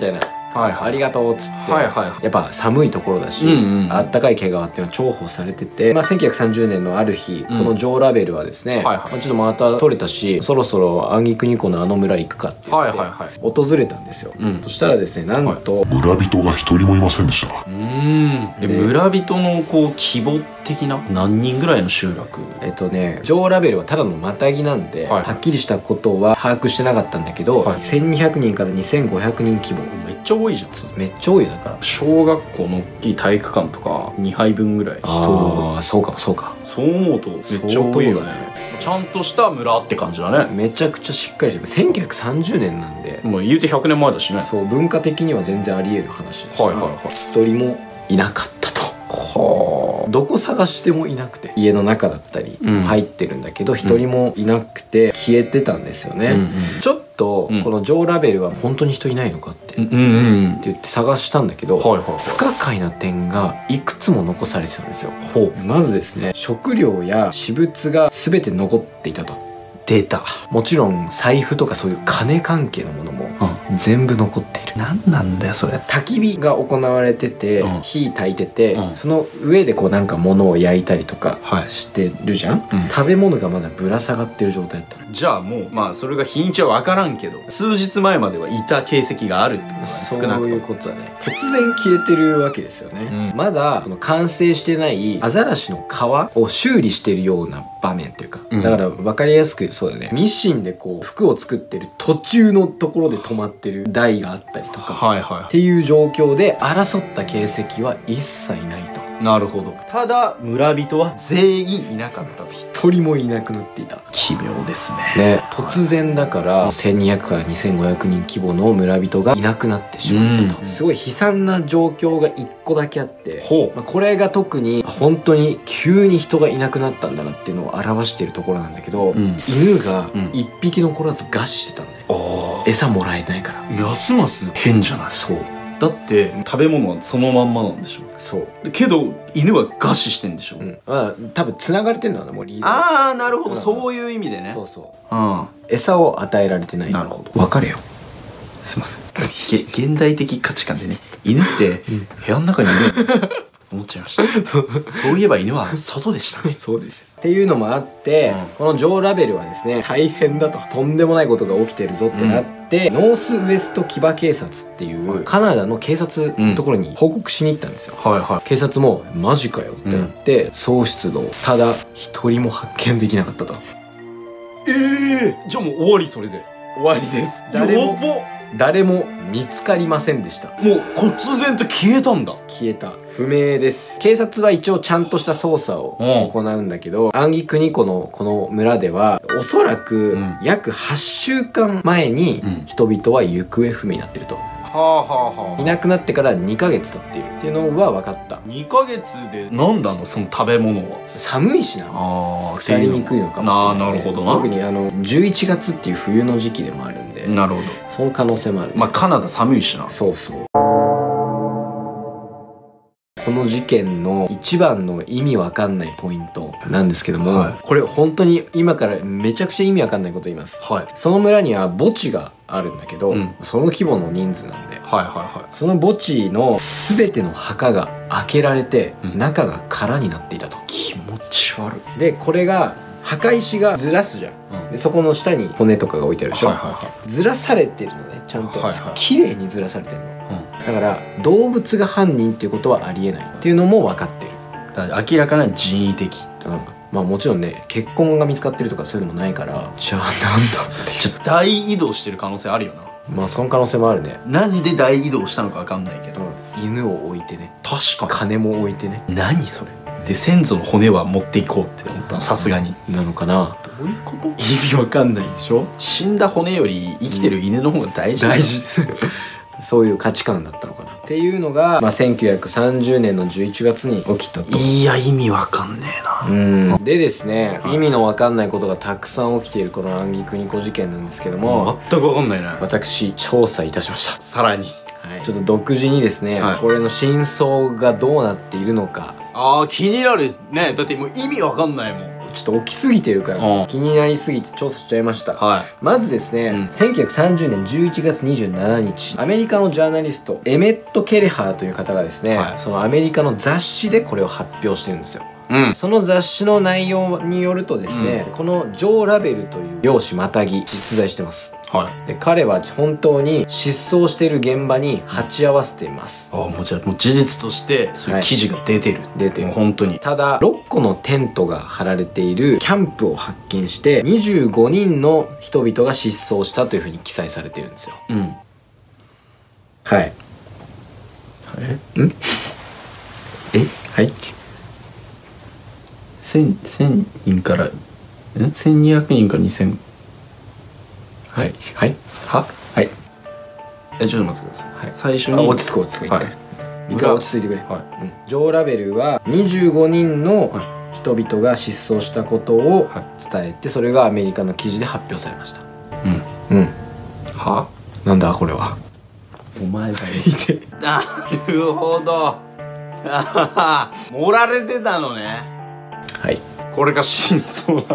はいはい、ありがとうっつって、 はいはい、 やっぱ寒いところだし、うんうん、あったかい毛皮っていうのは重宝されてて、まあ、せんきゅうひゃくさんじゅうねんのある日、うん、このジョー・ラベルはですね、はいはい、まあ、ちょっとまた取れたしそろそろアンギクニコのあの村行くかって言って、はいはいはい、訪れたんですよ、うん、そしたらですね、なんと、 はい、村人が一人もいませんでした。 うーん、え、村人のこう規模的な何人ぐらいの集落？ えっとねジョー・ラベルはただのマタギなんで、はい、はっきりしたことは把握してなかったんだけど、はい、せんにひゃくにんからにせんごひゃくにん規模。 めっちゃ多いじゃん。 めっちゃ多いよ。だから小学校の大きい体育館とかにはいぶんぐらい人。 ああ、そうかそうか。 そう思うとめっちゃ多いよね。ちゃんとした村って感じだね。 めちゃくちゃしっかりしてる。せんきゅうひゃくさんじゅうねんなんで、 もう言うてひゃくねんまえだしね。 そう、文化的には全然あり得る話だし、はいはいはい、一人もいなかったと。はあ、どこ探してもいなくて、家の中だったり入ってるんだけど一、うん、人もいなくて消えてたんですよね、うんうん、ちょっと、うん、このジョー・ラベルは本当に人いないのかって、うんうんうん、って言って探したんだけど、はいはいはい、不可解な点がいくつも残されてたんですよ。ほう。まずですね、食料や私物が全て残っていたと。 出た。 もちろん財布とかそういう金関係のものも全部残っている。 何なんだよそれ。 焚き火が行われてて、うん、火焚いてて、うん、その上でこうなんか物を焼いたりとかしてるじゃん、はい、うん、食べ物がまだぶら下がってる状態だったの。 じゃあもうまあそれが日にちは分からんけど数日前まではいた形跡があるってことだね。 少なくともそういうことだね。突然消えてるわけですよね、うん、まだその完成してないアザラシの皮を修理してるような場面っていうか、うん、だから分かりやすくそうだね、ミシンでこう服を作ってる途中のところで止まってる台があったりとか、はいはい、っていう状況で争った形跡は一切ないと。 なるほど。ただ村人は全員いなかったと。 一人もいなくなっていた。 奇妙ですね。 ね、突然だからせんにひゃくからにせんごひゃくにん規模の村人がいなくなってしまったと。すごい悲惨な状況が一個だけあって、まあ、これが特に本当に急に人がいなくなったんだなっていうのを表しているところなんだけど、うん、犬が一匹残らず餓死してたのね、うん、餌もらえないから。 ますます変じゃない。 そうだって食べ物はそのまんまなんでしょ。 そうけど犬は餓死してんでしょ、うん、 まあ多分繋がれてんのはね、もうリード。 ああ、なるほど、うん、そういう意味でね。 そうそう、うん、餌を与えられてない。 なるほど。 分かれよ。 すいません現代的価値観でね、犬って部屋の中にいる思っちゃいましたそうそういえば犬は外でしたねそうですよっていうのもあって、うん、このジョー・ラベルはですね、大変だと、とんでもないことが起きてるぞってなって、うん、ノースウエスト騎馬警察っていうカナダの警察のところに報告しに行ったんですよ、うん、はいはい、警察もマジかよってなって、うん、総出動。ただ一人も発見できなかったと。 ええー、じゃあもう終わり。それで終わりです。誰も誰も見つかりませんでした。 もう忽然と消えたんだ。 消えた。不明です。警察は一応ちゃんとした捜査を行うんだけど、うん、アンギクニコのこの村ではおそらく約はっしゅうかんまえに人々は行方不明になってると、はあはあはあ、いなくなってからにかげつ経っているっていうのは分かった。 にかげつでなんだのその食べ物は。 寒いしな、あ腐りにくいのかもしれない、ね、 あなるほどな。 特にあのじゅういちがつっていう冬の時期でもあるんで。 なるほど。 その可能性もある、ね、 まあカナダ寒いしな。 そうそう。この事件の一番の意味わかんないポイントなんですけども、はい、これ本当に今からめちゃくちゃ意味わかんないこと言います、はい、その村には墓地があるんだけど、うん、その規模の人数なんで、はいはいはい、その墓地の全ての墓が開けられて、うん、中が空になっていたと。 気持ち悪い。 でこれが墓石がずらすじゃん、うん、でそこの下に骨とかが置いてあるでしょ、はいはいはい、ずらされてるのね、ちゃんと、はいはい、綺麗にずらされてるの、うん、だから動物が犯人っていうことはありえないっていうのも分かってる。 だから明らかな人為的、 うん、まあもちろんね血痕が見つかってるとかそういうのもないから、じゃあなんだってちょっと大移動してる可能性あるよな。 まあその可能性もあるね。 なんで大移動したのか分かんないけど、 うん、犬を置いてね、 確か金も置いてね。 何それで先祖の骨は持っていこうって思ったの、さすがに。 なのかな。 どういうこと。 意味わかんないでしょ。 死んだ骨より生きてる犬の方が大事、 うん、大事そういう価値観だったのかなっていうのが、まあ、せんきゅうひゃくさんじゅうねんのじゅういちがつに起きたと。 いや意味わかんねえな。 うんでですね、はい、意味のわかんないことがたくさん起きているこのアンギクニコ事件なんですけども、 全くわかんないな。 私調査いたしました。 さらに、 はい、ちょっと独自にですね、はい、これの真相がどうなっているのか。 あー気になるね。だってもう意味わかんないもん。 ちょっと起きすぎてるかうんら気になりすぎて調査しちゃいました。 はい。 まずですね、 うんせんきゅうひゃくさんじゅうねんじゅういちがつにじゅうしちにち、アメリカのジャーナリストエメット・ケレハーという方がですね、 はいそのアメリカの雑誌でこれを発表してるんですよ。 うん。 その雑誌の内容によるとですね、このジョー・ラベルという容姿またぎ実在してます。 はい。 で彼は本当に失踪している現場に鉢合わせています。 あ、もうじゃあもう事実としてそういう記事が出てる。 出てるもう本当に。 ただろっこのテントが張られているキャンプを発見してにじゅうごにんの人々が失踪したというふうに記載されているんですよ。 うん。 はいえ？ んえ？ はい千千人からん千二百人から二千。 はいはいは？ はいえ、ちょっと待ってください。 はい最初にあ落ち着く落ち着く一回、 はい一回落ち着いてくれ、 はうんジョー・ラベルはにじゅうごにんのは人々が失踪したことをは伝えて、それがアメリカの記事で発表されました。 い。うん。 うんは？ なんだこれは。 お前がいて。なるほど。あはは盛られてたのね。 はいこれが真相なんだ。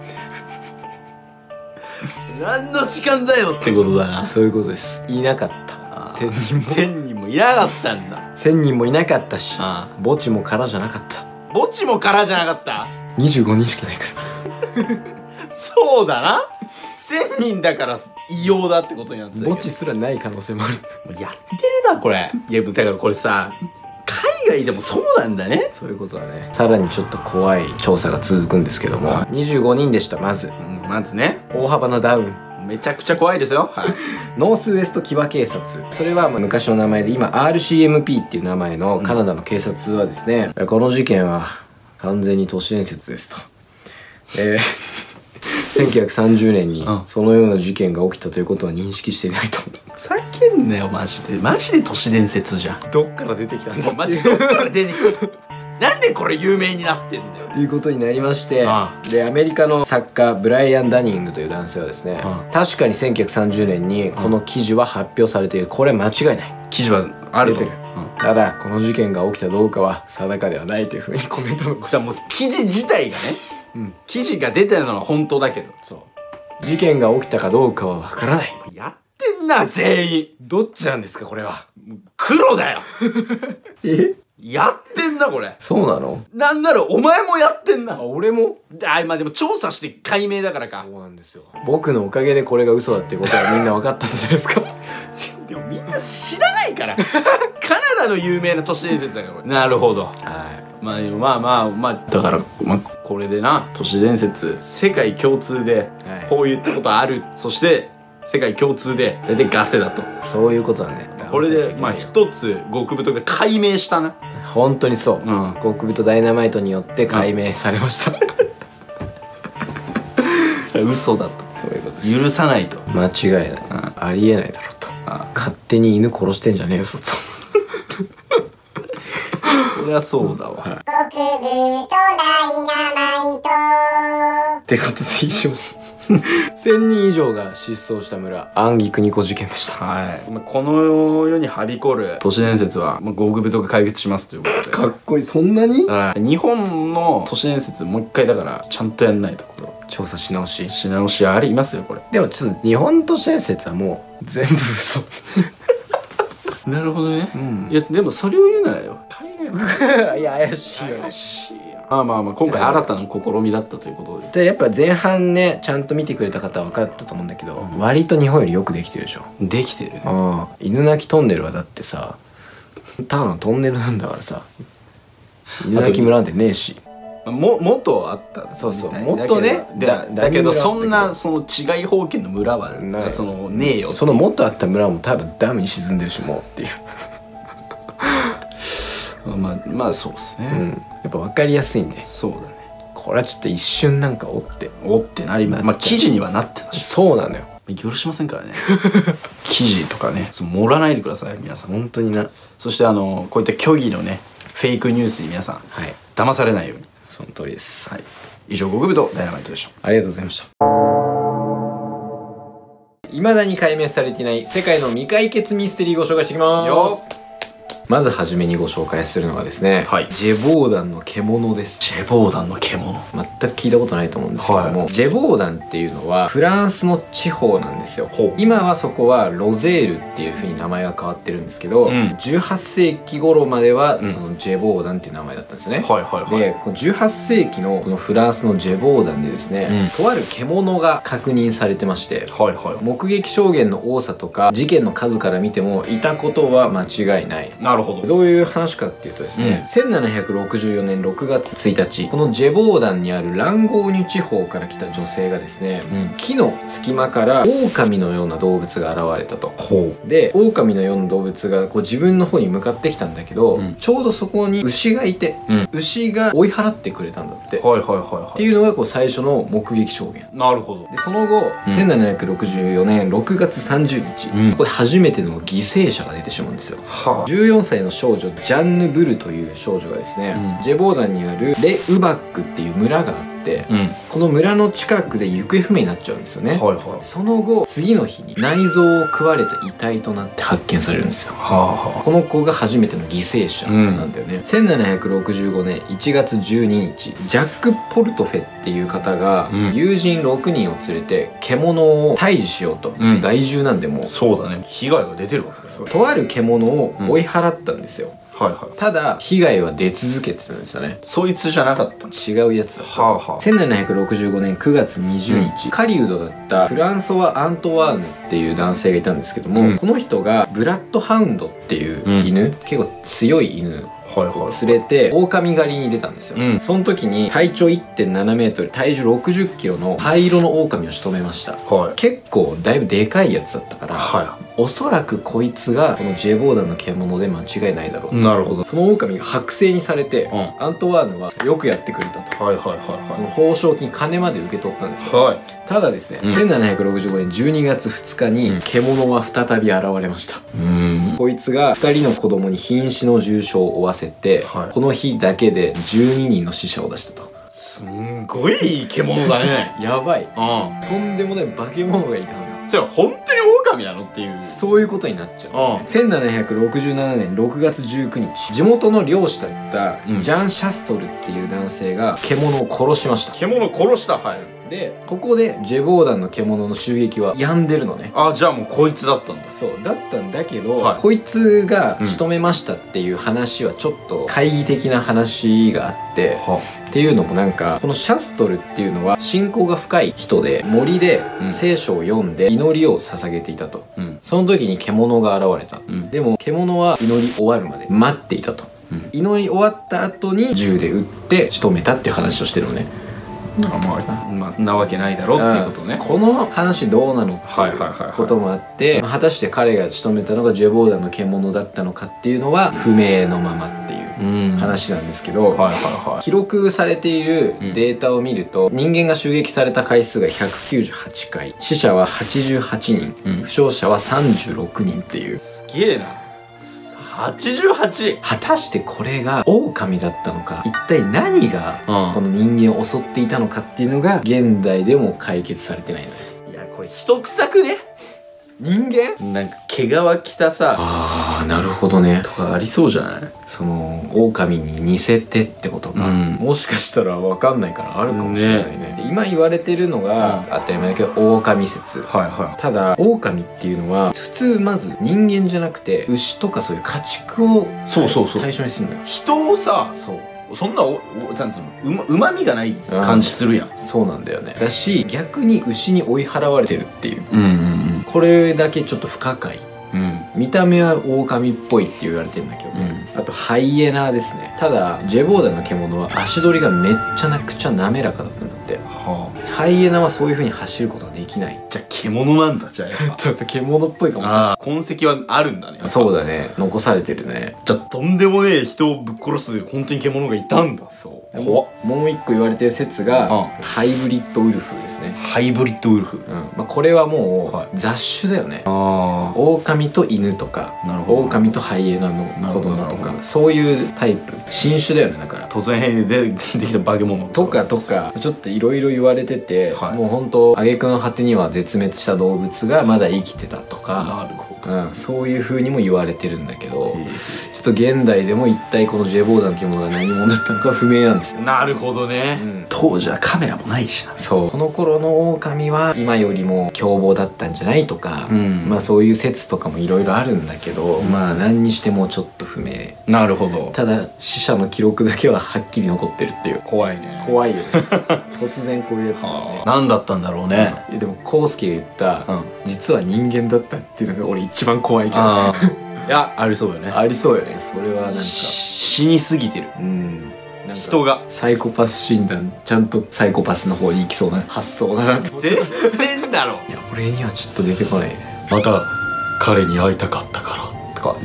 何の時間だよってことだな。 そういうことです。いなかったあせんにんも千人もいなかったんだ。 せんにんもいなかったしあ墓地も空じゃなかった。 墓地も空じゃなかった。 にじゅうごにんしかいないからそうだな。千人だから異様だってことになってたけど。 墓地すらない可能性もある。 もうやってるなこれ。いやだからこれさ、海外でもそうなんだね。 そういうことだね。さらにちょっと怖い調査が続くんですけども、 はにじゅうごにんでした。まずうん、まずね、 大幅なダウン。 めちゃくちゃ怖いですよ。はい。 ノースウエスト騎馬警察、それはまあ昔の名前で今 アールシーエムピー っていう名前のカナダの警察はですね、この事件は完全に都市伝説ですと、えーせんきゅうひゃくさんじゅうねんにうんそのような事件が起きたということは認識していないと。 ふざけんなよマジで。マジで都市伝説じゃん。 どっから出てきたんだもうマジどっから出てくる。なんでこれ有名になってんだよ。 ということになりまして、 あでアメリカの作家ブライアン・ダニングという男性はですね、 あ確かにせんきゅうひゃくさんじゅうねんにこの記事は発表されている。これ間違いない。 記事はあると。 出てる、ただこの事件が起きたどうかは定かではないというふうにコメントを残しじゃあもう記事自体がね、 うん記事が出てるのは本当だけど。 そう事件が起きたかどうかはわからない。 やってんな全員。 どっちなんですかこれは。 黒だよ。 えやってんなこれ。 そうなの。 なんならお前もやってんな。 あ俺も。 あ、まあでも調査して解明だからか。 そうなんですよ。僕のおかげでこれが嘘だっていうことはみんな分かったんじゃないですか。 でもみんな知らないから。カナダの有名な都市伝説だからこれ。なるほど。 はまあでもまあまあまあだからまあこれでな都市伝説世界共通ではいこういったことある、そして世界共通で大体ガセだと。 い。そういうことだね。 これでまあ一つ極太が解明したな。 本当にそう。 うん。 極太ダイナマイトによって解明されました。 嘘だと。 そういうことです。 許さないと。 間違いない。ありえないだろうと。勝手に犬殺してんじゃねえぞと。 そりゃそうだわ。 極太ダイナマイト。 ってことで以上せんにん以上が失踪した村アンギクニコ事件でした。 はい。まあこの世にはびこる都市伝説はまあ極太が解決しますということで。 かっこいい。そんなにはい日本の都市伝説もう一回だからちゃんとやんないところ調査し直し。 し直しありますよこれ。 でもちょっと日本都市伝説はもう全部嘘。 なるほどね。 うんいやでもそれを言うならよ海外はいや怪しいよね怪。しいやまあまあまあ今回新たな試みだったということででやっぱ前半ねちゃんと見てくれた方は分かったと思うんだけど、割と日本よりよくできてるでしょ。 できてる。 ああ犬鳴トンネルはだってさただのトンネルなんだからさ、犬鳴村なんてねえし。 も元あったそうそうみたいもっとねだけどだだだけどダミ村そんなその違い方権の村はないそのねえよ。 そのもっとあった村もただダムに沈んでるしもうっていう、 まあまあそうですうん、 ね。 やっぱ分かりやすいんでそうだね。 これはちょっと一瞬なんかおっておってなります。まあ記事にはなってたしそうなのよ許しませんからね。記事とかねその盛らないでください皆さん。 本当にな。 そしてあのこういった虚偽のねフェイクニュースに皆さんはい騙されないように。 その通りです、 はい。以上極太ダイナマイトでした。 ありがとうございました。未だに解明されていない世界の未解決ミステリーご紹介していきます。 まずはじめにご紹介するのはですね、 はいジェボーダンの獣です。 ジェボーダンの獣。 全く聞いたことないと思うんですけども、はい、ジェボーダンっていうのはフランスの地方なんですよ。今はそこはロゼールっていう風に名前が変わってるんですけど、うん、じゅうはっせいき頃まではそのジェボーダンっていう名前だったんですよね。はいはいはい、でこのじゅうはっせいきのこのフランスのジェボーダンでですね、うん、とある獣が確認されてまして、はいはい、目撃証言の多さとか事件の数から見てもいたことは間違いない。なるほど。どういう話かっていうとですね、うん、せんななひゃくろくじゅうよねんろくがつついたち、このジェボーダンにあるランゴーニュ地方から来た女性がですね、うん、木の隙間から狼のような動物が現れたと。で狼のような動物がこう自分の方に向かってきたんだけど、うん、ちょうどそこに牛がいて、うん、牛が追い払ってくれたんだって。はいはいはいはい。っていうのがこう最初の目撃証言。なるほど。でその後、うん、せんななひゃくろくじゅうよねんろくがつさんじゅうにち、うん、ここで初めての犠牲者が出てしまうんですよ。はあ、じゅうよんさいの少女ジャンヌ・ブルという少女がですね、うん、ジェボーダンにあるレ・ウバックっていう村があって、うん、この村の近くで行方不明になっちゃうんですよね。はいはい、その後次の日に内臓を食われた遺体となって発見されるんですよ。はあはあ、この子が初めての犠牲者なんだよね。うん、せんななひゃくろくじゅうごねんいちがつじゅうににち、ジャック・ポルトフェっていう方が、うん、友人ろくにんを連れて獣を退治しようと、うん、害獣なんでもうそうだね、被害が出てるわけですよ。とある獣を追い払ったんですよ。うん、はいはい、ただ被害は出続けてたんですよね。そいつじゃなかった、違うやつだったと。はあはあ、せんななひゃくろくじゅうごねんくがつにじゅうにち、うん、狩人だったフランソワ・アントワーヌっていう男性がいたんですけども、うん、この人がブラッドハウンドっていう犬、うん、結構強い犬連れて狼狩りに出たんですよ。うん、その時に体長 いってんななメートル、体重ろくじゅっキロの灰色の狼を仕留めました。はい、結構だいぶでかいやつだったから、はい、おそらくこいつがこのジェボーダンの獣で間違いないだろう。なるほど。その狼が剥製にされて、うん、アントワーヌはよくやってくれたと。はいはいはいはい。その報奨金金まで受け取ったんですよ。はい、ただですね、うん、せんななひゃくろくじゅうごねんじゅうにがつふつかに獣は再び現れました。うん、こいつがふたりの子供に瀕死の重傷を負わせて、はい、この日だけでじゅうににんの死者を出したと。すんごい獣だね。やばい、うん、とんでもない化け物がいたのよ。それは本当に狼なのっていう、そういうことになっちゃう、ね、うん、せんななひゃくろくじゅうななねんろくがつじゅうくにち、地元の漁師だったジャン・シャストルっていう男性が獣を殺しました。獣殺した。はい。でここでジェボーダンの獣の襲撃は止んでるのね。あ、じゃあもうこいつだったんだ。そうだったんだけど、はい、こいつが仕留めましたっていう話はちょっと懐疑的な話があって、はあ、っていうのもなんかこのシャストルっていうのは信仰が深い人で、森で聖書を読んで祈りを捧げていたと。うん、その時に獣が現れた。うん、でも獣は祈り終わるまで待っていたと。うん、祈り終わった後に銃で撃って仕留めたっていう話をしてるのね。あ、まあ、まあ、そんなわけないだろうっていうことね。この話どうなのっていうこともあって、果たして彼が仕留めたのがジェボーダンの獣だったのかっていうのは不明のままっていう話なんですけど、記録されているデータを見ると、うん、人間が襲撃された回数がひゃくきゅうじゅうはちかい、死者ははちじゅうはちにん、うん、負傷者はさんじゅうろくにんっていう。すげえな。はちじゅうはち。果たしてこれが狼だったのか、一体何がこの人間を襲っていたのかっていうのが現代でも解決されてないのよ。いや、これ人臭くね、人間なんか毛皮着たさ、あーなるほどねとかありそうじゃない？その狼に似せてってことか、うん、もしかしたら分かんないからあるかもしれないね。ね、今言われてるのが、うん、当たり前だけど狼説、はいはい、ただ狼っていうのは普通まず人間じゃなくて牛とかそういう家畜を対象にするんだよ。人をさ、そうそんなおおなんつうのうま、うまみがない感じするやん。そうなんだよね。だし逆に牛に追い払われてるっていう、うんうんうん、これだけちょっと不可解。うん、見た目は狼っぽいって言われてるんだけどね、うん、あとハイエナですね。ただジェボーダンの獣は足取りがめっちゃなくちゃ滑らかだったんだって、はあ、ハイエナはそういう風に走ることができない。じゃあ獣なんだ。じゃあやっぱちょっと獣っぽいかもしれない。痕跡はあるんだね。そうだね、残されてるね。じゃあとんでもねえ人をぶっ殺す本当に獣がいたんだ。そう怖っ。もう一個言われてる説が、うん、ハイブリッドウルフですね。ハイブリッドウルフ、うん、まあ、これはもう、はい、雑種だよね。ああ、狼と犬とか、狼とハイエナの子供とか、そういうタイプ、新種だよね。だから突然でできた化け物とかとかちょっといろいろ言われてて、はい、もう本当挙句の果てには絶滅した動物がまだ生きてたとか。なるほど。 うん、そういう風にも言われてるんだけど、ちょっと現代でも一体このジェボーダンっていうものが何者だったのか不明なんですよ。 なるほどね、うん、当時はカメラもないしな。 そうこの頃の狼は今よりも凶暴だったんじゃないとか、うん、まあそういう説とかもいろいろあるんだけど、うん、まあ何にしてもちょっと不明。 なるほど。 ただ死者の記録だけははっきり残ってるっていう。 怖いね。 怖いよね突然こういうやつだね。 何だったんだろうね、 うん、でも康介が言った、うん、実は人間だったっていうのが俺一番怖いけどいやありそうよね。 ありそうよね。それはなんか死にすぎてる。うんなんか人がサイコパス診断ちゃんとサイコパスの方に行きそうな発想だなって全然だろいや俺にはちょっと出てこないね。 また彼に会いたかったからとか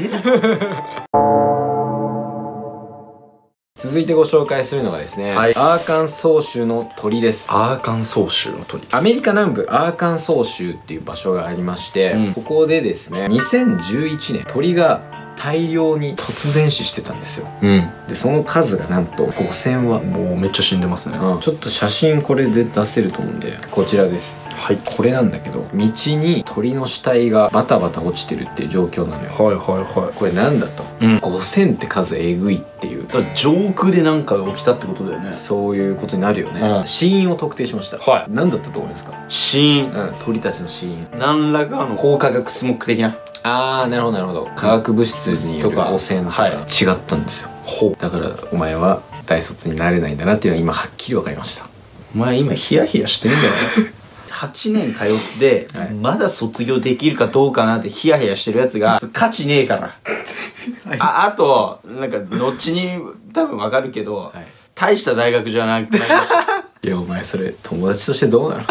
続いてご紹介するのがですね、はい、アーカンソー州の鳥です。 アーカンソー州の鳥、 アメリカ南部アーカンソー州っていう場所がありまして、うん、ここでですねにせんじゅういちねん鳥が大量に突然死してたんですよ、うん、でその数がなんとごせんわ。 もうめっちゃ死んでますね、 うん、ちょっと写真これで出せると思うんでこちらです。はい、これなんだけど道に鳥の死体がバタバタ落ちてるっていう状況なのよ。 はいはいはい。 これなんだと、うん、ごせんって数えぐいっていう。 だから上空で何かが起きたってことだよね。 そういうことになるよね、うん、死因を特定しました。はい、何だったと思いますか？ 死因、 うん、鳥たちの死因何らかの高化学スモッグ的な。 あーなるほどなるほど。化学物質による汚染とか違ったんですよ、はい、だからお前は大卒になれないんだなっていうのは今はっきり分かりました。 お前今ヒヤヒヤしてるんだよはちねん通ってまだ卒業できるかどうかなってヒヤヒヤしてるやつが価値ねえからはい、あ, あとなんか後に多分分かるけど、はい、大した大学じゃなくていやお前それ友達としてどうなの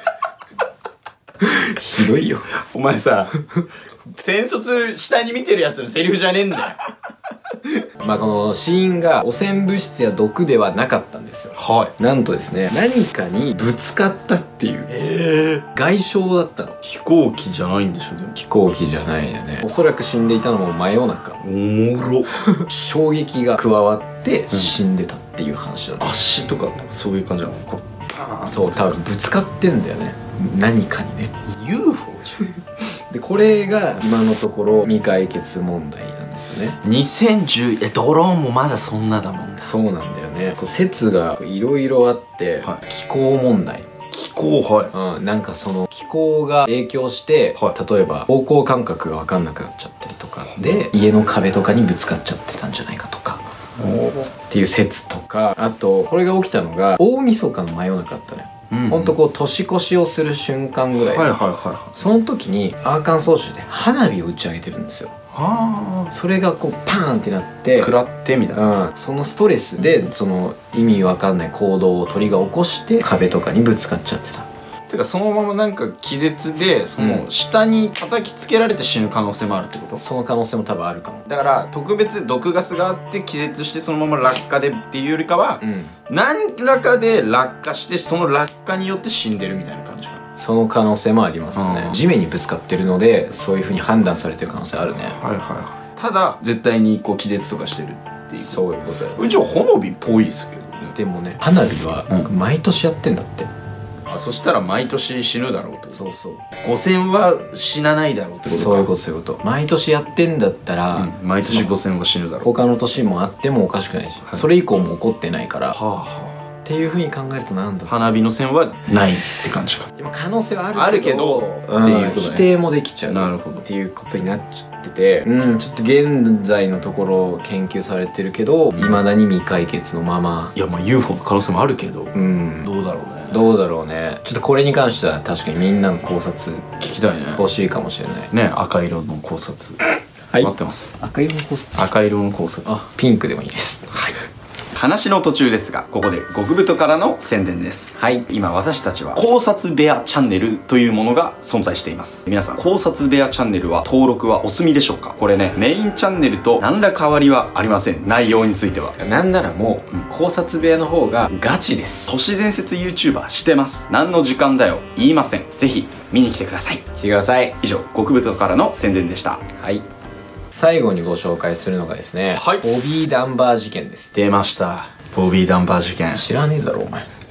ひどいよお前さ専卒下に見てるやつのセリフじゃねえんだよまあこの死因が汚染物質や毒ではなかったんですよ。はい。なんとですね何かにぶつかったっていう、えー、外傷だったの。 飛行機じゃないんでしょ。でも飛行機じゃないよね。おそらく死んでいたのも真夜中。 おもろ衝撃が加わって死んでたっていう話だ、ね、 うん、足とかそういう感じなの。こうパーンそう多分ぶつかってんだよね何かにね。 ユーフォー じゃんでこれが今のところ未解決問題なんですよね。 にせんじゅうえドローンもまだそんなだもんだ。 そうなんだよね。こう説がいろいろあって、はい、気候問題。 気候はい、 うん、なんかその気候が影響して、はい、例えば方向感覚が分かんなくなっちゃったりとかで、はい、家の壁とかにぶつかっちゃってたんじゃないかとかっていう説とか、あとこれが起きたのが大晦日の真夜中だったね。うんうん、ほんとこう年越しをする瞬間ぐらい、はいはいはい、その時にアーカンソー州で花火を打ち上げてるんですよ。はあ、それがこうパーンってなって食らってみたいな、 うん、そのストレスでその意味わかんない行動を鳥が起こして壁とかにぶつかっちゃってた。 てかそのままなんか気絶でその下に叩きつけられて死ぬ可能性もあるってこと？ その可能性も多分あるかも。 だから特別毒ガスがあって気絶してそのまま落下でっていうよりかは、うん、何らかで落下してその落下によって死んでるみたいな感じかな。 その可能性もありますね、うん、地面にぶつかってるのでそういう風に判断されてる可能性あるね。 はいはい。ただ絶対にこう気絶とかしてるっていう。 そういうことだよ。 うちは花火っぽいですけどね。 でもね花火は毎年やってんだって、 うん、あそしたら毎年死ぬだろうと。 そうそう。 ごせんは死なないだろうってことか。 そういうことそういうこと。毎年やってんだったら、うん、 毎年ごせんは死ぬだろう。 他の年もあってもおかしくないし、はい、それ以降も起こってないから、はあはあっていうふうに考えるとなんだ花火の線はないって感じか。 でも可能性はあるけど、あるけど、うん、っていうこと、ね、否定もできちゃう。 なるほど。 っていうことになっちゃってて、うん、ちょっと現在のところ研究されてるけどいまだに未解決のまま。 いやまあ ユーフォー の可能性もあるけど、うん、どうだろうね。 どうだろうね。ちょっとこれに関しては確かにみんなの考察聞きたいね。 欲しいかもしれないね。赤色の考察はい待ってます。 赤色の考察。 赤色の考察。 あ、ピンクでもいいです。はい。 話の途中ですがここで極太からの宣伝です。はい。今私たちは考察部屋チャンネルというものが存在しています。皆さん考察部屋チャンネルは登録はお済みでしょうか？これねメインチャンネルと何ら変わりはありません。内容についてはなんならもう、うん、考察部屋の方がガチです。 都市伝説 YouTuber してます。何の時間だよ言いません。ぜひ見に来てください。 来てください。 以上極太からの宣伝でした。 はい。最後にご紹介するのがですね、はい、ボビー・ダンバー事件です。 出ました。ボビー・ダンバー事件。 知らねえだろお前。 すいません。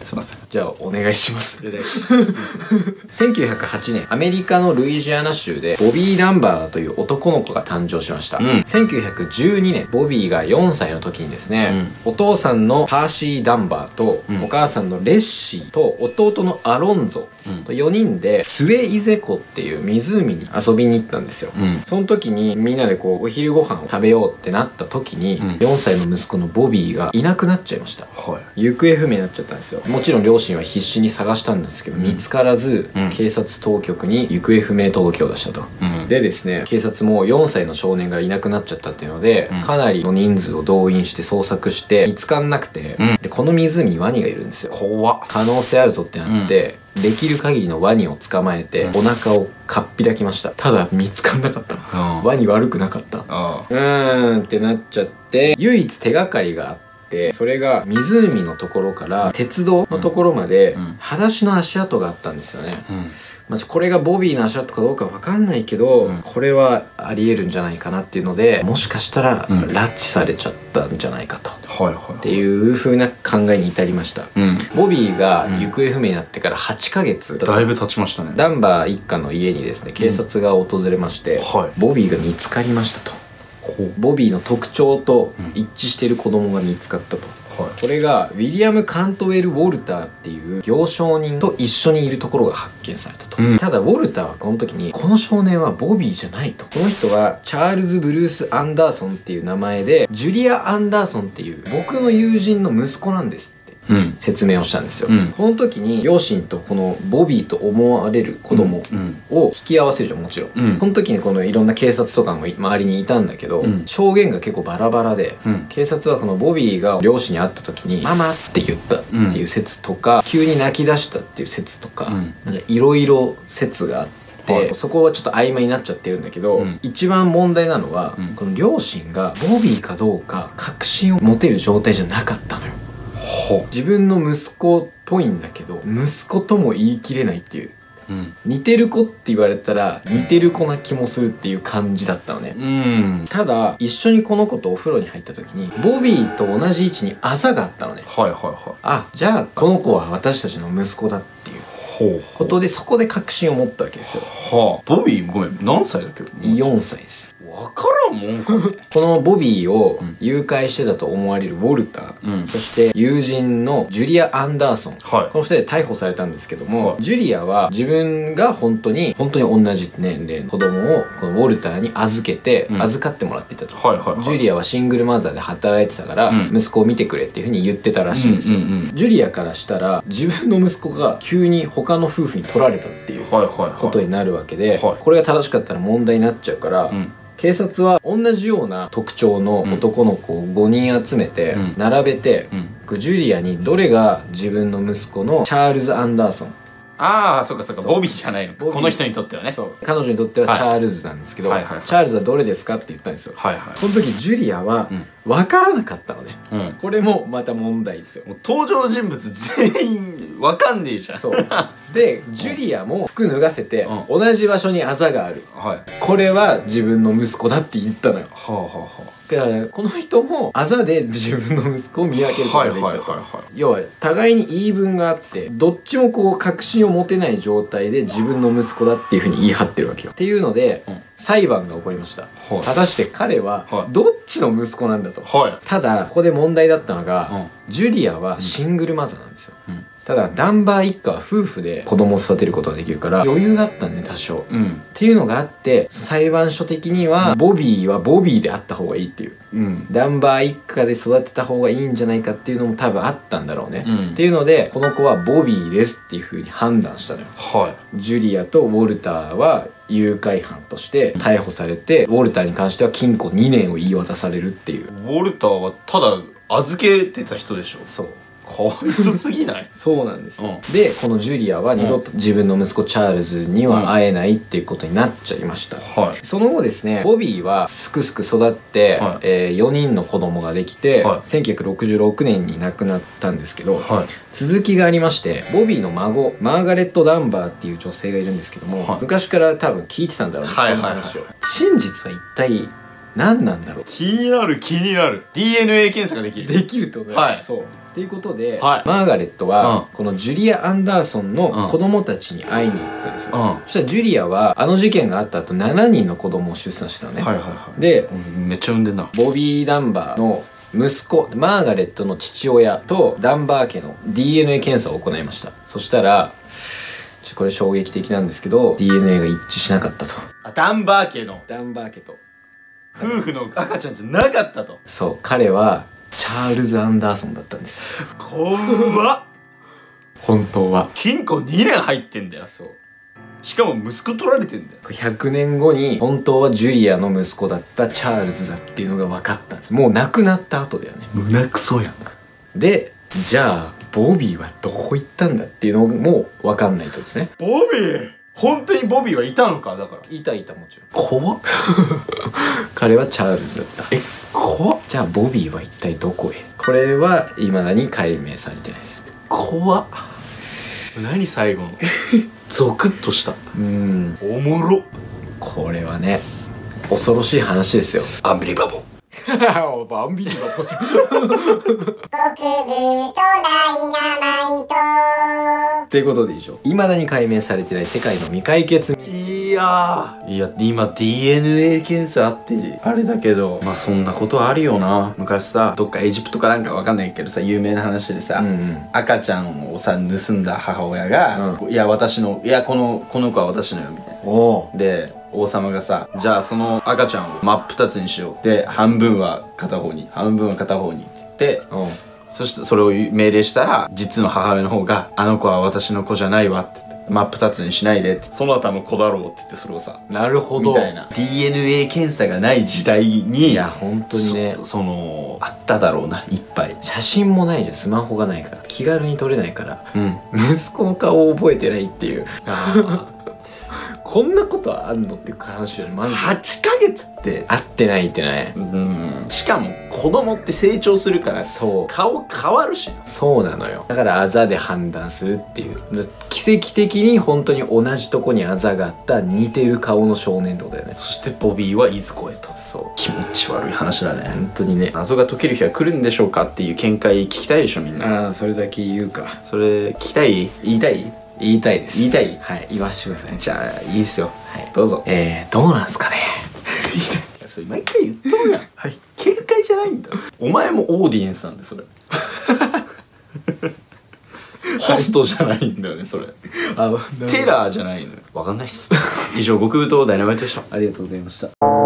じゃあお願いしますせんきゅうひゃくはちねんアメリカのルイジアナ州でボビー・ダンバーという男の子が誕生しました、うん、せんきゅうひゃくじゅうにねんボビーがよんさいの時にですね、うん、お父さんのパーシー・ダンバーと、うん、お母さんのレッシーと弟のアロンゾとよにんでスウェイゼ湖っていう湖に遊びに行ったんですよ、うん、その時にみんなでこうお昼ご飯を食べようってなった時に、うん、よんさいの息子のボビーがいなくなっちゃいました、はい、行方不明になっちゃったんですよ。もちろん両親は必死に探したんですけど、うん、見つからず、うん、警察当局に行方不明届を出したと、うん、でですね警察もよんさいの少年がいなくなっちゃったっていうので、うん、かなりの人数を動員して捜索して見つかんなくて、うん、でこの湖にワニがいるんですよ。怖っ。可能性あるぞってなって、うん、できる限りのワニを捕まえて、うん、お腹をかっぴらきました。ただ見つかんなかったの、うん、ワニ悪くなかった、うん、うーんってなっちゃって、唯一手がかりがあって、それが湖のところから鉄道のところまで裸足の足跡があったんですよね、うん、まあ、これがボビーの足跡かどうかわかんないけど、うん、これはありえるんじゃないかなっていうので、もしかしたら拉致されちゃったんじゃないかと、うん、っていう風な考えに至りました、うん、ボビーが行方不明になってからはちかげつ、うん、 だいぶ経ちましたね。 ダンバー一家の家にですね警察が訪れまして、うん、はい、ボビーが見つかりましたと。ボビーの特徴と一致している子供が見つかったと、うん、はい、これがウィリアム・カントウェル・ウォルターっていう行商人と一緒にいるところが発見されたと、うん、ただウォルターはこの時にこの少年はボビーじゃないと、この人はチャールズ・ブルース・アンダーソンっていう名前でジュリア・アンダーソンっていう僕の友人の息子なんです説明をしたんですよ、うん、この時に両親とこのボビーと思われる子供を引き合わせるじゃん、もちろん、うん、この時にこのいろんな警察とかも周りにいたんだけど、うん、証言が結構バラバラで、うん、警察はこのボビーが両親に会った時に「ママ」って言ったっていう説とか、うん、急に泣き出したっていう説とか、なんかいろいろ説があって、はい、そこはちょっと曖昧になっちゃってるんだけど、うん、一番問題なのは、うん、この両親がボビーかどうか確信を持てる状態じゃなかったのよ。自分の息子っぽいんだけど息子とも言い切れないっていう、うん、似てる子って言われたら似てる子な気もするっていう感じだったのね、うん、ただ一緒にこの子とお風呂に入った時にボビーと同じ位置にあざがあったのね、はいはいはい、あ、じゃあこの子は私たちの息子だっていうことで、そこで確信を持ったわけですよ。 はあ、ボビーごめん何歳だっけ？ よんさいです。 分からんもんかねこのボビーを誘拐してたと思われるウォルター、うん、そして友人のジュリア・アンダーソン、はい、このふたりで逮捕されたんですけども、はい、ジュリアは自分が本当に本当に同じ年齢の子供をこのウォルターに預けて、うん、預かってもらっていたと、はいはいはい、ジュリアはシングルマザーで働いてたから、うん、息子を見てくれっていうふうに言ってたらしいんですよ、うんうんうん、ジュリアからしたら自分の息子が急に他の夫婦に取られたっていうことになるわけで、はいはいはい、これが正しかったら問題になっちゃうから、うん、警察は同じような特徴の男の子をごにん集めて並べて、うん、ジュリアにどれが自分の息子のチャールズ・アンダーソン、 ああそうかそうか、ボビーじゃないの、この人にとってはね、 そう彼女にとってはチャールズなんですけど、はいはいはいはい、チャールズはどれですかって言ったんですよ、はいはい、この時ジュリアは分からなかったのね、うん、これもまた問題ですよ。 もう登場人物全員分かんねえじゃん。 そうでジュリアも服脱がせて、うん、同じ場所にあざがある、はい、これは自分の息子だって言ったのよ。はあはあはあ、だからこの人もあざで自分の息子を見分けることができたと。要は互いに言い分があってどっちもこう確信を持てない状態で自分の息子だっていうふうに言い張ってるわけよ。っていうので、うん、裁判が起こりました、はい、果たして彼はどっちの息子なんだと、はい、ただここで問題だったのが、うん、ジュリアはシングルマザーなんですよ、うん、ただダンバー一家は夫婦で子供を育てることができるから余裕があったんだね多少、うん、っていうのがあって裁判所的にはボビーはボビーであった方がいいっていう、うん、ダンバー一家で育てた方がいいんじゃないかっていうのも多分あったんだろうね、うん、っていうのでこの子はボビーですっていう風に判断したのよ、はい、ジュリアとウォルターは誘拐犯として逮捕されて、ウォルターに関しては禁錮にねんを言い渡されるっていう。 ウォルターはただ預けてた人でしょ。 そう、 かわいそすぎないそうなんですよ、うん、でこのジュリアは二度と自分の息子チャールズには会えないっていうことになっちゃいました、うん、その後ですねボビーはすくすく育って、はい、えー、よにんの子供ができて、はい、せんきゅうひゃくろくじゅうろくねんに亡くなったんですけど、はい、続きがありまして、ボビーの孫マーガレット・ダンバーっていう女性がいるんですけども、はい、昔から多分聞いてたんだろうね、この話を。真実は一体何なんだろう。 気になる気になる。 ディーエヌエー 検査ができる。 できるってことだよ、 はいそうっていうことで、 はいマーガレットは、 うんこのジュリア・アンダーソンの子供たちに会いに行ったんですよ、 うんそしたらジュリアはあの事件があった後しちにんの子供を出産したのね、 はいはいはでい。めっちゃ産んでんな。 ボビー・ダンバーの息子マーガレットの父親とダンバー家の ディーエヌエー 検査を行いました。そしたらちょこれ衝撃的なんですけど ディーエヌエー が一致しなかったと。 あ、ダンバー家のダンバー家と夫婦の赤ちゃんじゃなかったと。 そう彼はチャールズ・アンダーソンだったんですよ怖っ。 本当は。 金庫にねん入ってんだよ。 そうしかも息子取られてんだよ。 ひゃくねんごに本当はジュリアの息子だったチャールズだっていうのが分かったんです。もう亡くなった後だよね。 胸クソやん。 でじゃあボビーはどこ行ったんだっていうのも分かんないとですね。 ボビー本当にボビーはいたのか。だからいたいたもちろん怖っ。 彼はチャールズだった。 え、怖っ。 じゃあボビーは一体どこへ。これは未だに解明されてないです。 怖っ。何最後のゾクッとした。 うーんおもろ。 これはね恐ろしい話ですよ。 アンビリバボー。 バンビリバボー極部とダイナマイト。 ということで以上、未だに解明されてない世界の未解決ミステリー。 いやーいや今 ディーエヌエー 検査あってあれだけど、まあそんなことあるよな。昔さどっかエジプトかなんかわかんないけどさ、有名な話でさ、 うんうん赤ちゃんをさ盗んだ母親が、いや私のいやこのこの子は私のよみたいな。 おで王様がさ、じゃあその赤ちゃんを真っ二つにしよう。で半分は片方に半分は片方にって言っておそしてそれを命令したら実の母親の方があの子は私の子じゃないわって言って真っ二つにしないでって、そなたの子だろうって言ってそれをさなるほどみたいな ディーエヌエー 検査がない時代にいや本当にねそ, そのあっただろうないっぱい。 写真もないじゃん、スマホがないから気軽に撮れないからうん息子の顔を覚えてないっていうこんなことあんのっていう話よね。マジではちかげつって合ってないってね。 うんしかも子供って成長するからそう顔変わるしな。 そうなのよ。だからあざで判断するっていう、奇跡的に本当に同じとこにあざがあった似てる顔の少年ってことだよね。 そしてボビーはいずこへと。 そう気持ち悪い話だね。 本当にね。 謎が解ける日は来るんでしょうかっていう見解聞きたいでしょみんな。 ああそれだけ言うか。 それ聞きたい言いたい言いたいです。 言いたいはい言わしてください。 じゃあいいっすよ。 はいどうぞ。 えー、どうなんすかね。 いやそれ毎回言っとるやん。はい見解じゃないんだ。お前もオーディエンスなんでそれ。ホストじゃないんだよねそれ。 あテラーじゃないのよ。わかんないっす。以上極太ダイナマイトでした。 ありがとうございました。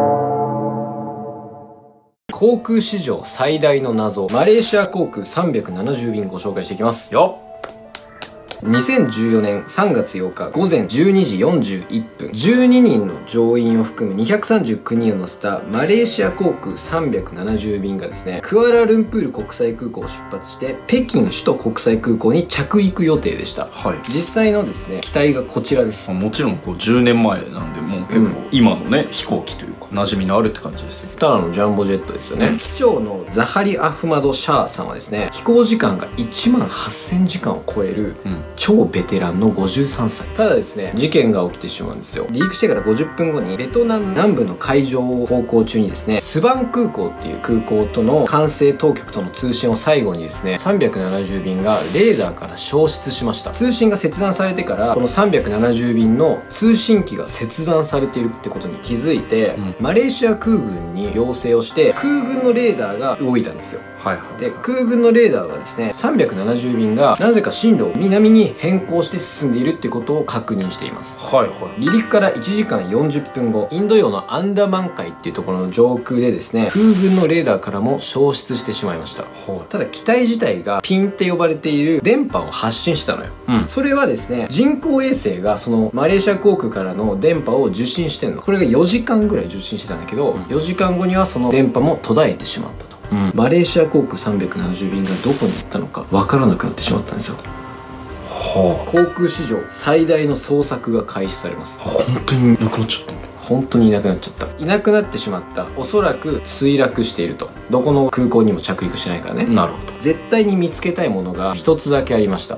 航空史上最大の謎、マレーシア航空さんびゃくななじゅう便ご紹介していきますよっ。 にせんじゅうよねんさんがつようか午前じゅうにじよんじゅういっぷん、じゅうににんの乗員を含むにひゃくさんじゅうきゅうにんを乗せたマレーシア航空さんびゃくななじゅう便がですね、クアラルンプール国際空港を出発して北京首都国際空港に着陸予定でした。 はい。 実際のですね機体がこちらです。 もちろんこうじゅうねんまえなんでもう結構今のね飛行機というか馴染みのあるって感じですよ。 ただのジャンボジェットですよね。機長のザハリ・アフマド・シャーさんはですね、飛行時間がいちまんはっせんじかんを超えるうん。 超ベテランのごじゅうさんさい。ただですね事件が起きてしまうんですよ。離陸してからごじゅっぷんごにベトナム南部の海上を航行中にですね、スバン空港っていう空港との管制当局との通信を最後にですね、さんびゃくななじゅう便がレーダーから消失しました。通信が切断されてからこのさんびゃくななじゅう便の通信機が切断されているってことに気づいて、 うんマレーシア空軍に要請をして空軍のレーダーが動いたんですよ。 はいはい。 で空軍のレーダーはですねさんびゃくななじゅう便がなぜか進路を南に変更して進んでいるってことを確認しています。 はいはい。 離陸からいちじかんよんじゅっぷんご、インド洋のアンダマン海っていうところの上空でですね、空軍のレーダーからも消失してしまいました。ただ機体自体がピンって呼ばれている電波を発信したのよ。 うん。 それはですね人工衛星がそのマレーシア航空からの電波を受信してんの。これがよじかんぐらい受信してたんだけど、よじかんごにはその電波も途絶えてしまったと。 うん。 マレーシア航空さんびゃくななじゅう便がどこに行ったのかわからなくなってしまったんですよ。 は航空史上最大の捜索が開始されます。 あ。本当になくなっちゃったんだ。 本当にいなくなっちゃった。いなくなってしまった。おそらく墜落していると。どこの空港にも着陸してないからね。 なるほど。 絶対に見つけたいものが一つだけありました。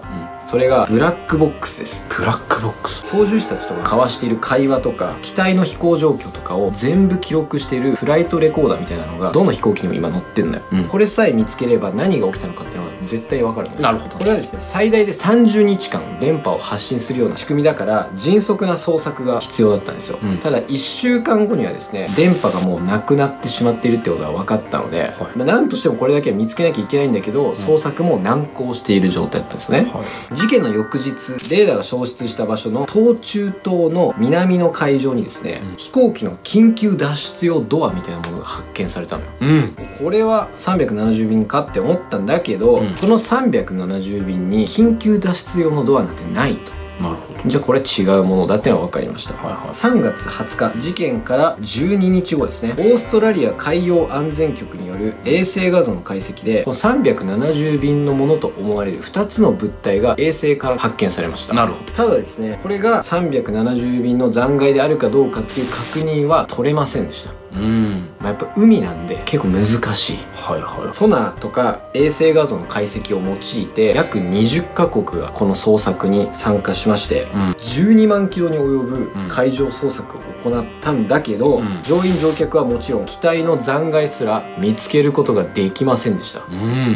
それがブラックボックスです。 ブラックボックス。 操縦士たちとか交わしている会話とか機体の飛行状況とかを全部記録しているフライトレコーダーみたいなのがどの飛行機にも今乗ってんのよ、うん、これさえ見つければ何が起きたのかっていうのが絶対わかるの。 なるほど。 これはですね、最大でさんじゅうにちかん電波を発信するような仕組みだから迅速な捜索が必要だったんですよ、うん、ただいっしゅうかんごにはですね、電波がもうなくなってしまっているってことが分かったので、はい、まあ、なんとしてもこれだけは見つけなきゃいけないんだけど、うん、捜索も難航している状態だったんですね、はい、事件の翌日レーダーが消失した場所の東中島の南の海上にですね、うん、飛行機の緊急脱出用ドアみたいなものが発見されたのよ、うん、これはさんびゃくななじゅうびんかって思ったんだけど、うん、このさんびゃくななじゅうびんに緊急脱出用のドアなんてないと。なるほど。じゃあこれ違うものだってのが分かりました、はいはい、さんがつはつか事件からじゅうににちごですね、オーストラリア海洋安全局による衛星画像の解析でこのさんびゃくななじゅうびんのものと思われるふたつの物体が衛星から発見されました。なるほど。ただですね、これがさんびゃくななじゅうびんの残骸であるかどうかっていう確認は取れませんでした。うん、まあ、やっぱ海なんで結構難しい。はいはい。ソナーとか衛星画像の解析を用いて約にじゅっかこくがこの捜索に参加しまして、うん、じゅうにまんキロに及ぶ海上捜索を行ったんだけど、うん、乗員乗客はもちろん機体の残骸すら見つけることができませんでした、うん、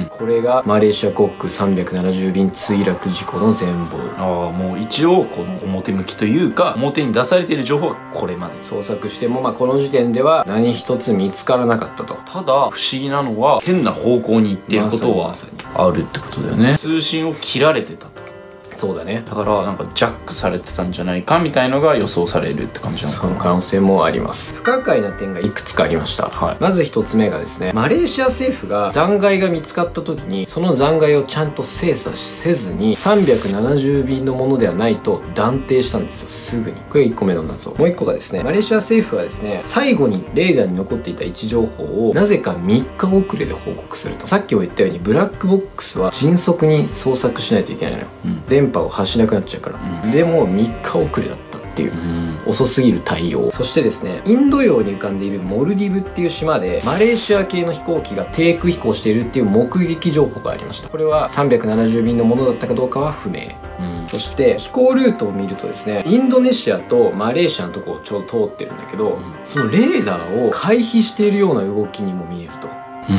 これがマレーシア航空さんびゃくななじゅうびん墜落事故の全貌。 ああ、もう一応この表向きというか表に出されている情報はこれまで捜索しても、まあ、この時点では何一つ見つからなかったと。 ただ不思議なのは変な方向に行っていることはあるってことだよね。通信を切られてたと。 そうだね。 だからなんかジャックされてたんじゃないかみたいのが予想されるって感じなのかな。 その可能性もあります。不可解な点がいくつかありました、はい、まず一つ目がですね、マレーシア政府が残骸が見つかった時にその残骸をちゃんと精査せずにさんびゃくななじゅうびんのものではないと断定したんですよ、すぐに。これいっこめの謎。もういっこがですね、マレーシア政府はですね、最後にレーダーに残っていた位置情報をなぜかみっか遅れで報告すると。さっきも言ったようにブラックボックスは迅速に捜索しないといけないのよ、うん、電波を発しなくなっちゃうから、うん、でもみっか遅れだったっていう、うん、遅すぎる対応。そしてですね、インド洋に浮かんでいるモルディブっていう島でマレーシア系の飛行機が低空飛行しているっていう目撃情報がありました。これはさんびゃくななじゅうびんのものだったかどうかは不明、うん、そして飛行ルートを見るとですね、インドネシアとマレーシアのとこをちょうど通ってるんだけど、うん、そのレーダーを回避しているような動きにも見えると。うん、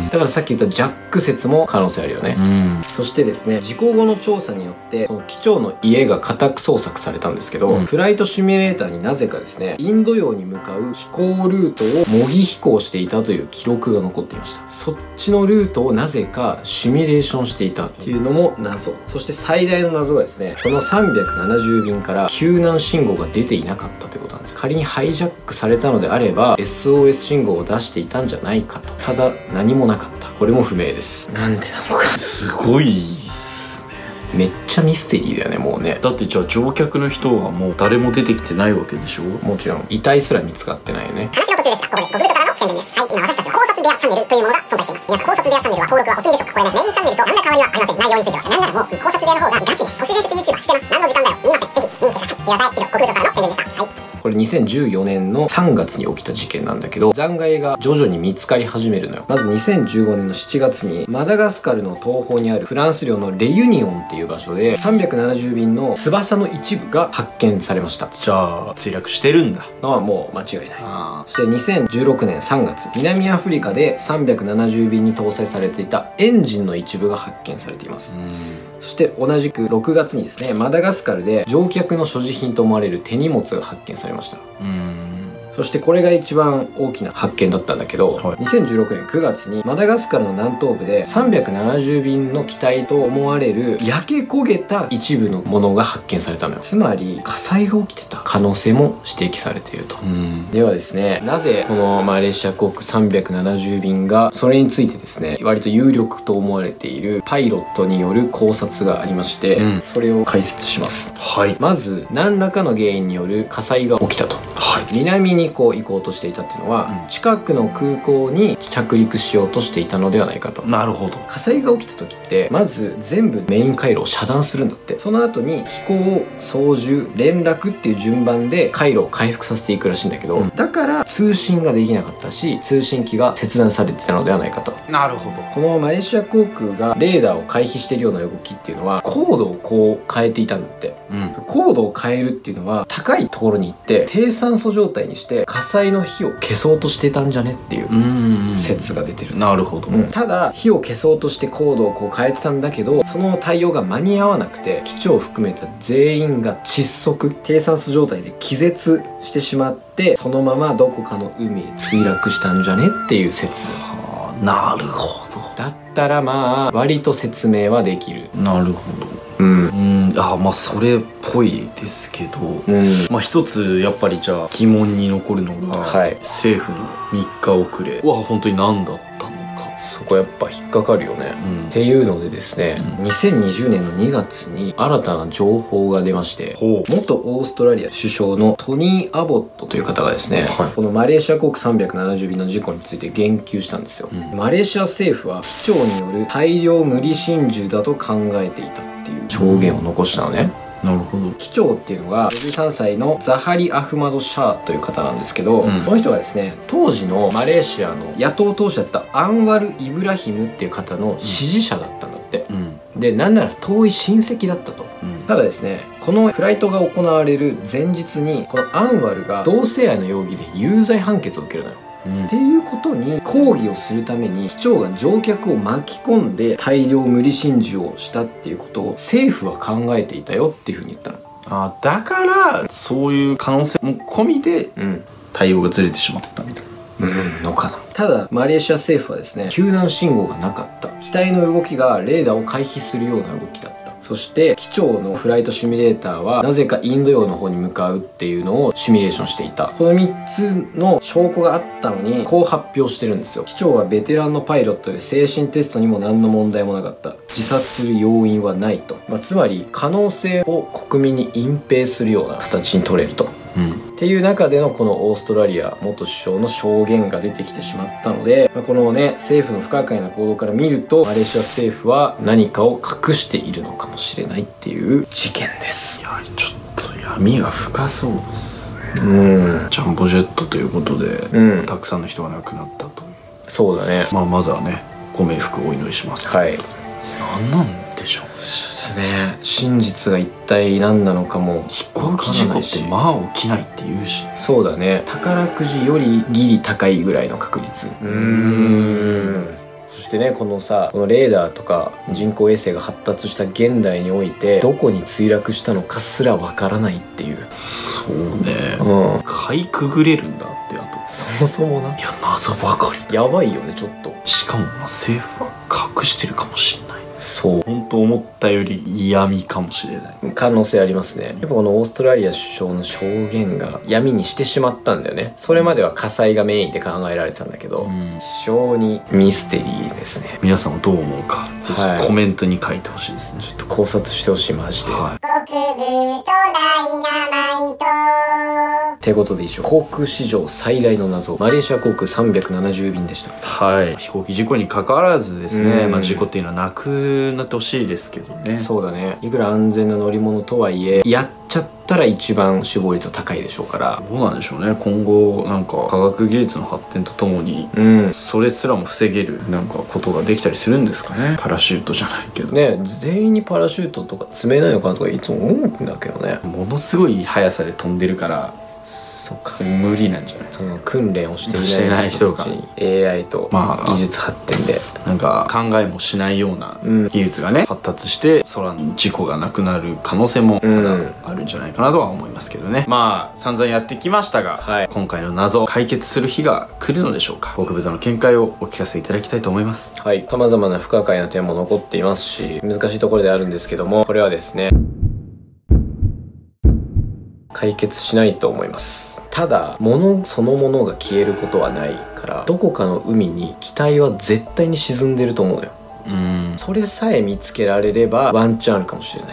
だからさっき言ったジャック説も可能性あるよね、うん、そしてですね、事故後の調査によってこの機長の家が家宅捜索されたんですけど、うん、フライトシミュレーターになぜかですね、インド洋に向かう飛行ルートを模擬飛行していたという記録が残っていました。そっちのルートをなぜかシミュレーションしていたっていうのも謎。そして最大の謎がですね、このさんびゃくななじゅうびんから救難信号が出ていなかったということなんです。仮にハイジャックされたのであれば エスオーエス 信号を出していたんじゃないかと。ただ何もなかった。これも不明です。なんでなのか。 すごいっすね。 めっちゃミステリーだよね、もうね。 だってじゃあ乗客の人はもう誰も出てきてないわけでしょ。 もちろん遺体すら見つかってないよね。 話の途中ですが、ここでごフルトからの宣伝です。はい、今私たちは考察部屋チャンネルというものが存在しています。皆さん考察部屋チャンネルは登録はお済みでしょうか。これね、メインチャンネルと何ら変わりはありません。内容についてはなんならもう考察部屋の方がガチです。都市伝説 YouTuber してます。何の時間だよ、言いません。ぜひ見に来てください。ください。以上、ごフルトからの宣伝でした。はい。 これにせんじゅうよねんのさんがつに起きた事件なんだけど、残骸が徐々に見つかり始めるのよ。まずにせんじゅうごねんのしちがつにマダガスカルの東方にあるフランス領のレユニオンっていう場所でさんびゃくななじゅうびんの翼の一部が発見されました。 じゃあ墜落してるんだのはもう間違いない。そしてにせんじゅうろくねんさんがつ、南アフリカでさんびゃくななじゅうびんに搭載されていたエンジンの一部が発見されています。そして同じくろくがつにですね、マダガスカルで乗客の所持品と思われる手荷物が発見されました。うん、そしてこれが一番大きな発見だったんだけど、はい、にせんじゅうろくねんくがつにマダガスカルの南東部でさんびゃくななじゅうびんの機体と思われる焼け焦げた一部のものが発見されたのよ。つまり火災が起きてた可能性も指摘されていると。うん、ではですね、なぜこのマレーシア航空さんびゃくななじゅうびんが、それについてですね、割と有力と思われているパイロットによる考察がありまして、うん、それを解説します。はい、まず何らかの原因による火災が起きたと。はい、南にこう行こうとしていたっていうのは、うん、近くの空港に着陸しようとしていたのではないかと。 なるほど。 火災が起きた時ってってまず全部メイン回路を遮断するんだって。その後に飛行、操縦、連絡っていう順番で回路を回復させていくらしいんだけど、うん、だから通信ができなかったし通信機が切断されてたのではないかと。 なるほど。 このマレーシア航空がレーダーを回避しているような動きっていうのは高度をこう変えていたんだって、うん、高度を変えるっていうのは高いところに行って低酸素状態にして火災の火を消そうとしてたんじゃねっていう説が出てる。 なるほど、 うん、ただ火を消そうとして高度をこう変えてたんだけどその対応が間に合わなくて機長を含めた全員が窒息低酸素状態で気絶してしまってそのままどこかの海へ墜落したんじゃねっていう説。 はあ、なるほど。 だったらまあ割と説明はできる。 なるほど。うん、うん、あまあそれっぽいですけど、うん、まあ一つやっぱりじゃあ疑問に残るのが、はい、政府のみっか遅れは本当に何だったのか。 そこやっぱ引っかかるよね、うん、っていうのでですね、うん、にせんにじゅうねんのにがつに新たな情報が出まして、元オーストラリア首相のトニー・アボットという方がですね、はい、このマレーシア航空さんびゃくななじゅうびんの事故について言及したんですよ、うん、マレーシア政府は機長による大量無理心中だと考えていたっていう証言を残したのね、 うん、なるほど。 機長っていうのがごじゅうさんさいのザハリ・アフマド・シャーという方なんですけど、うん、この人はですね当時のマレーシアの野党党首だったアンワル・イブラヒムっていう方の支持者だったんだって、うん、でなんなら遠い親戚だったと、うん、ただですねこのフライトが行われる前日にこのアンワルが同性愛の容疑で有罪判決を受けるのよ。うん、っていうことに抗議をするために機長が乗客を巻き込んで大量無理心中をしたっていうことを政府は考えていたよっていうふうに言ったの。 あだからそういう可能性も込みで対応がずれてしまったみたいな、うん、 のかな。ただマレーシア政府はですね救難信号がなかった。機体の動きがレーダーを回避するような動きだった。そして機長のフライトシミュレーターはなぜかインド洋の方に向かうっていうのをシミュレーションしていた。このみっつの証拠があったのにこう発表してるんですよ。機長はベテランのパイロットで精神テストにも何の問題もなかった。自殺する要因はないと、まあ、つまり可能性を国民に隠蔽するような形に取れると。うん、っていう中でのこのオーストラリア元首相の証言が出てきてしまったので、このね政府の不可解な行動から見るとマレーシア政府は何かを隠しているのかもしれないっていう事件です。 いやちょっと闇が深そうですね。うんジャンボジェットということで、うん、たくさんの人が亡くなったという。 そうだね。 まあまずはねご冥福をお祈りします。 はい。 何なんでしょうですね。真実が一体何なのかも飛行機事故ってまあ起きないって言うし。 そうだね。宝くじよりギリ高いぐらいの確率。うーんそしてねこのさこのレーダーとか人工衛星が発達した現代においてどこに墜落したのかすらわからないっていう。 そうね、うん、かいくぐれるんだってあとそもそもな。 いや謎ばかり。 やばいよねちょっと。 しかも政府は隠してるかもしれない。 そう本当思ったより嫌味かもしれない。 可能性ありますね。やっぱこのオーストラリア首相の証言が闇にしてしまったんだよね。それまでは火災がメインで考えられてたんだけど、うん、非常にミステリーですね。 皆さんはどう思うかぜひコメントに書いてほしいですね、はい、 ちょっと考察してほしいマジで、はい、ってことで以上航空史上最大の謎マレーシア航空さんびゃくななじゅうびんでした。 はい。飛行機事故に関わらずですね、まあ事故っていうのはなくなってほしいですけどね。 そうだね。いくら安全な乗り物とはいえやっちゃったら一番死亡率は高いでしょうから。 どうなんでしょうね。今後なんか科学技術の発展とともに、うん、それすらも防げるなんかことができたりするんですかね。パラシュートじゃないけどね。全員にパラシュートとか積めないのかなとかいつも思うんだけどね。 ものすごい速さで飛んでるからそっか無理なんじゃない。 その訓練をしていない人たちに エーアイ と技術発展で、 まあ、なんか考えもしないような技術がね、うん、発達して空の事故がなくなる可能性もあるんじゃないかなとは思いますけどね、うん、まあ散々やってきましたが、はい、今回の謎を解決する日が来るのでしょうか。僕豚の見解をお聞かせいただきたいと思います。 はい。様々な不可解な点も残っていますし難しいところであるんですけども、これはですね解決しないと思います。ただ物そのものが消えることはないからどこかの海に機体は絶対に沈んでると思うのよ。うん、それさえ見つけられればワンチャンあるかもしれない。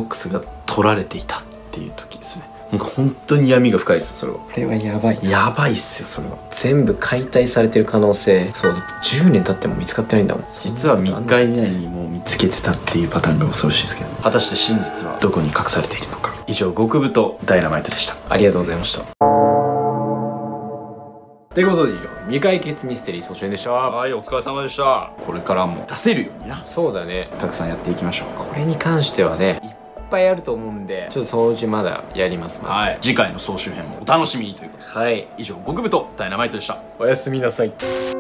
一番恐ろしいのはもうすでにブラックボックスが取られていたっていう時ですね。 なんか本当に闇が深いですよそれは。 これはやばいな。 やばいっすよそれは。 全部解体されてる可能性。そうだってじゅうねん経っても見つかってないんだもん。 実はみっか以内にもう見つけてたっていうパターンが恐ろしいですけど、果たして真実はどこに隠されているのか。以上極太ダイナマイトでした。 ありがとうございました。ということで以上未解決ミステリー総集編でした。 はい、お疲れ様でした。これからも出せるようにな、 そうだね、 たくさんやっていきましょう。 これに関してはねいっぱいあると思うんで、ちょっとそのうちまだやります。 はい、次回の総集編もお楽しみにということで、 はい、 以上極太ダイナマイトでした。 おやすみなさい。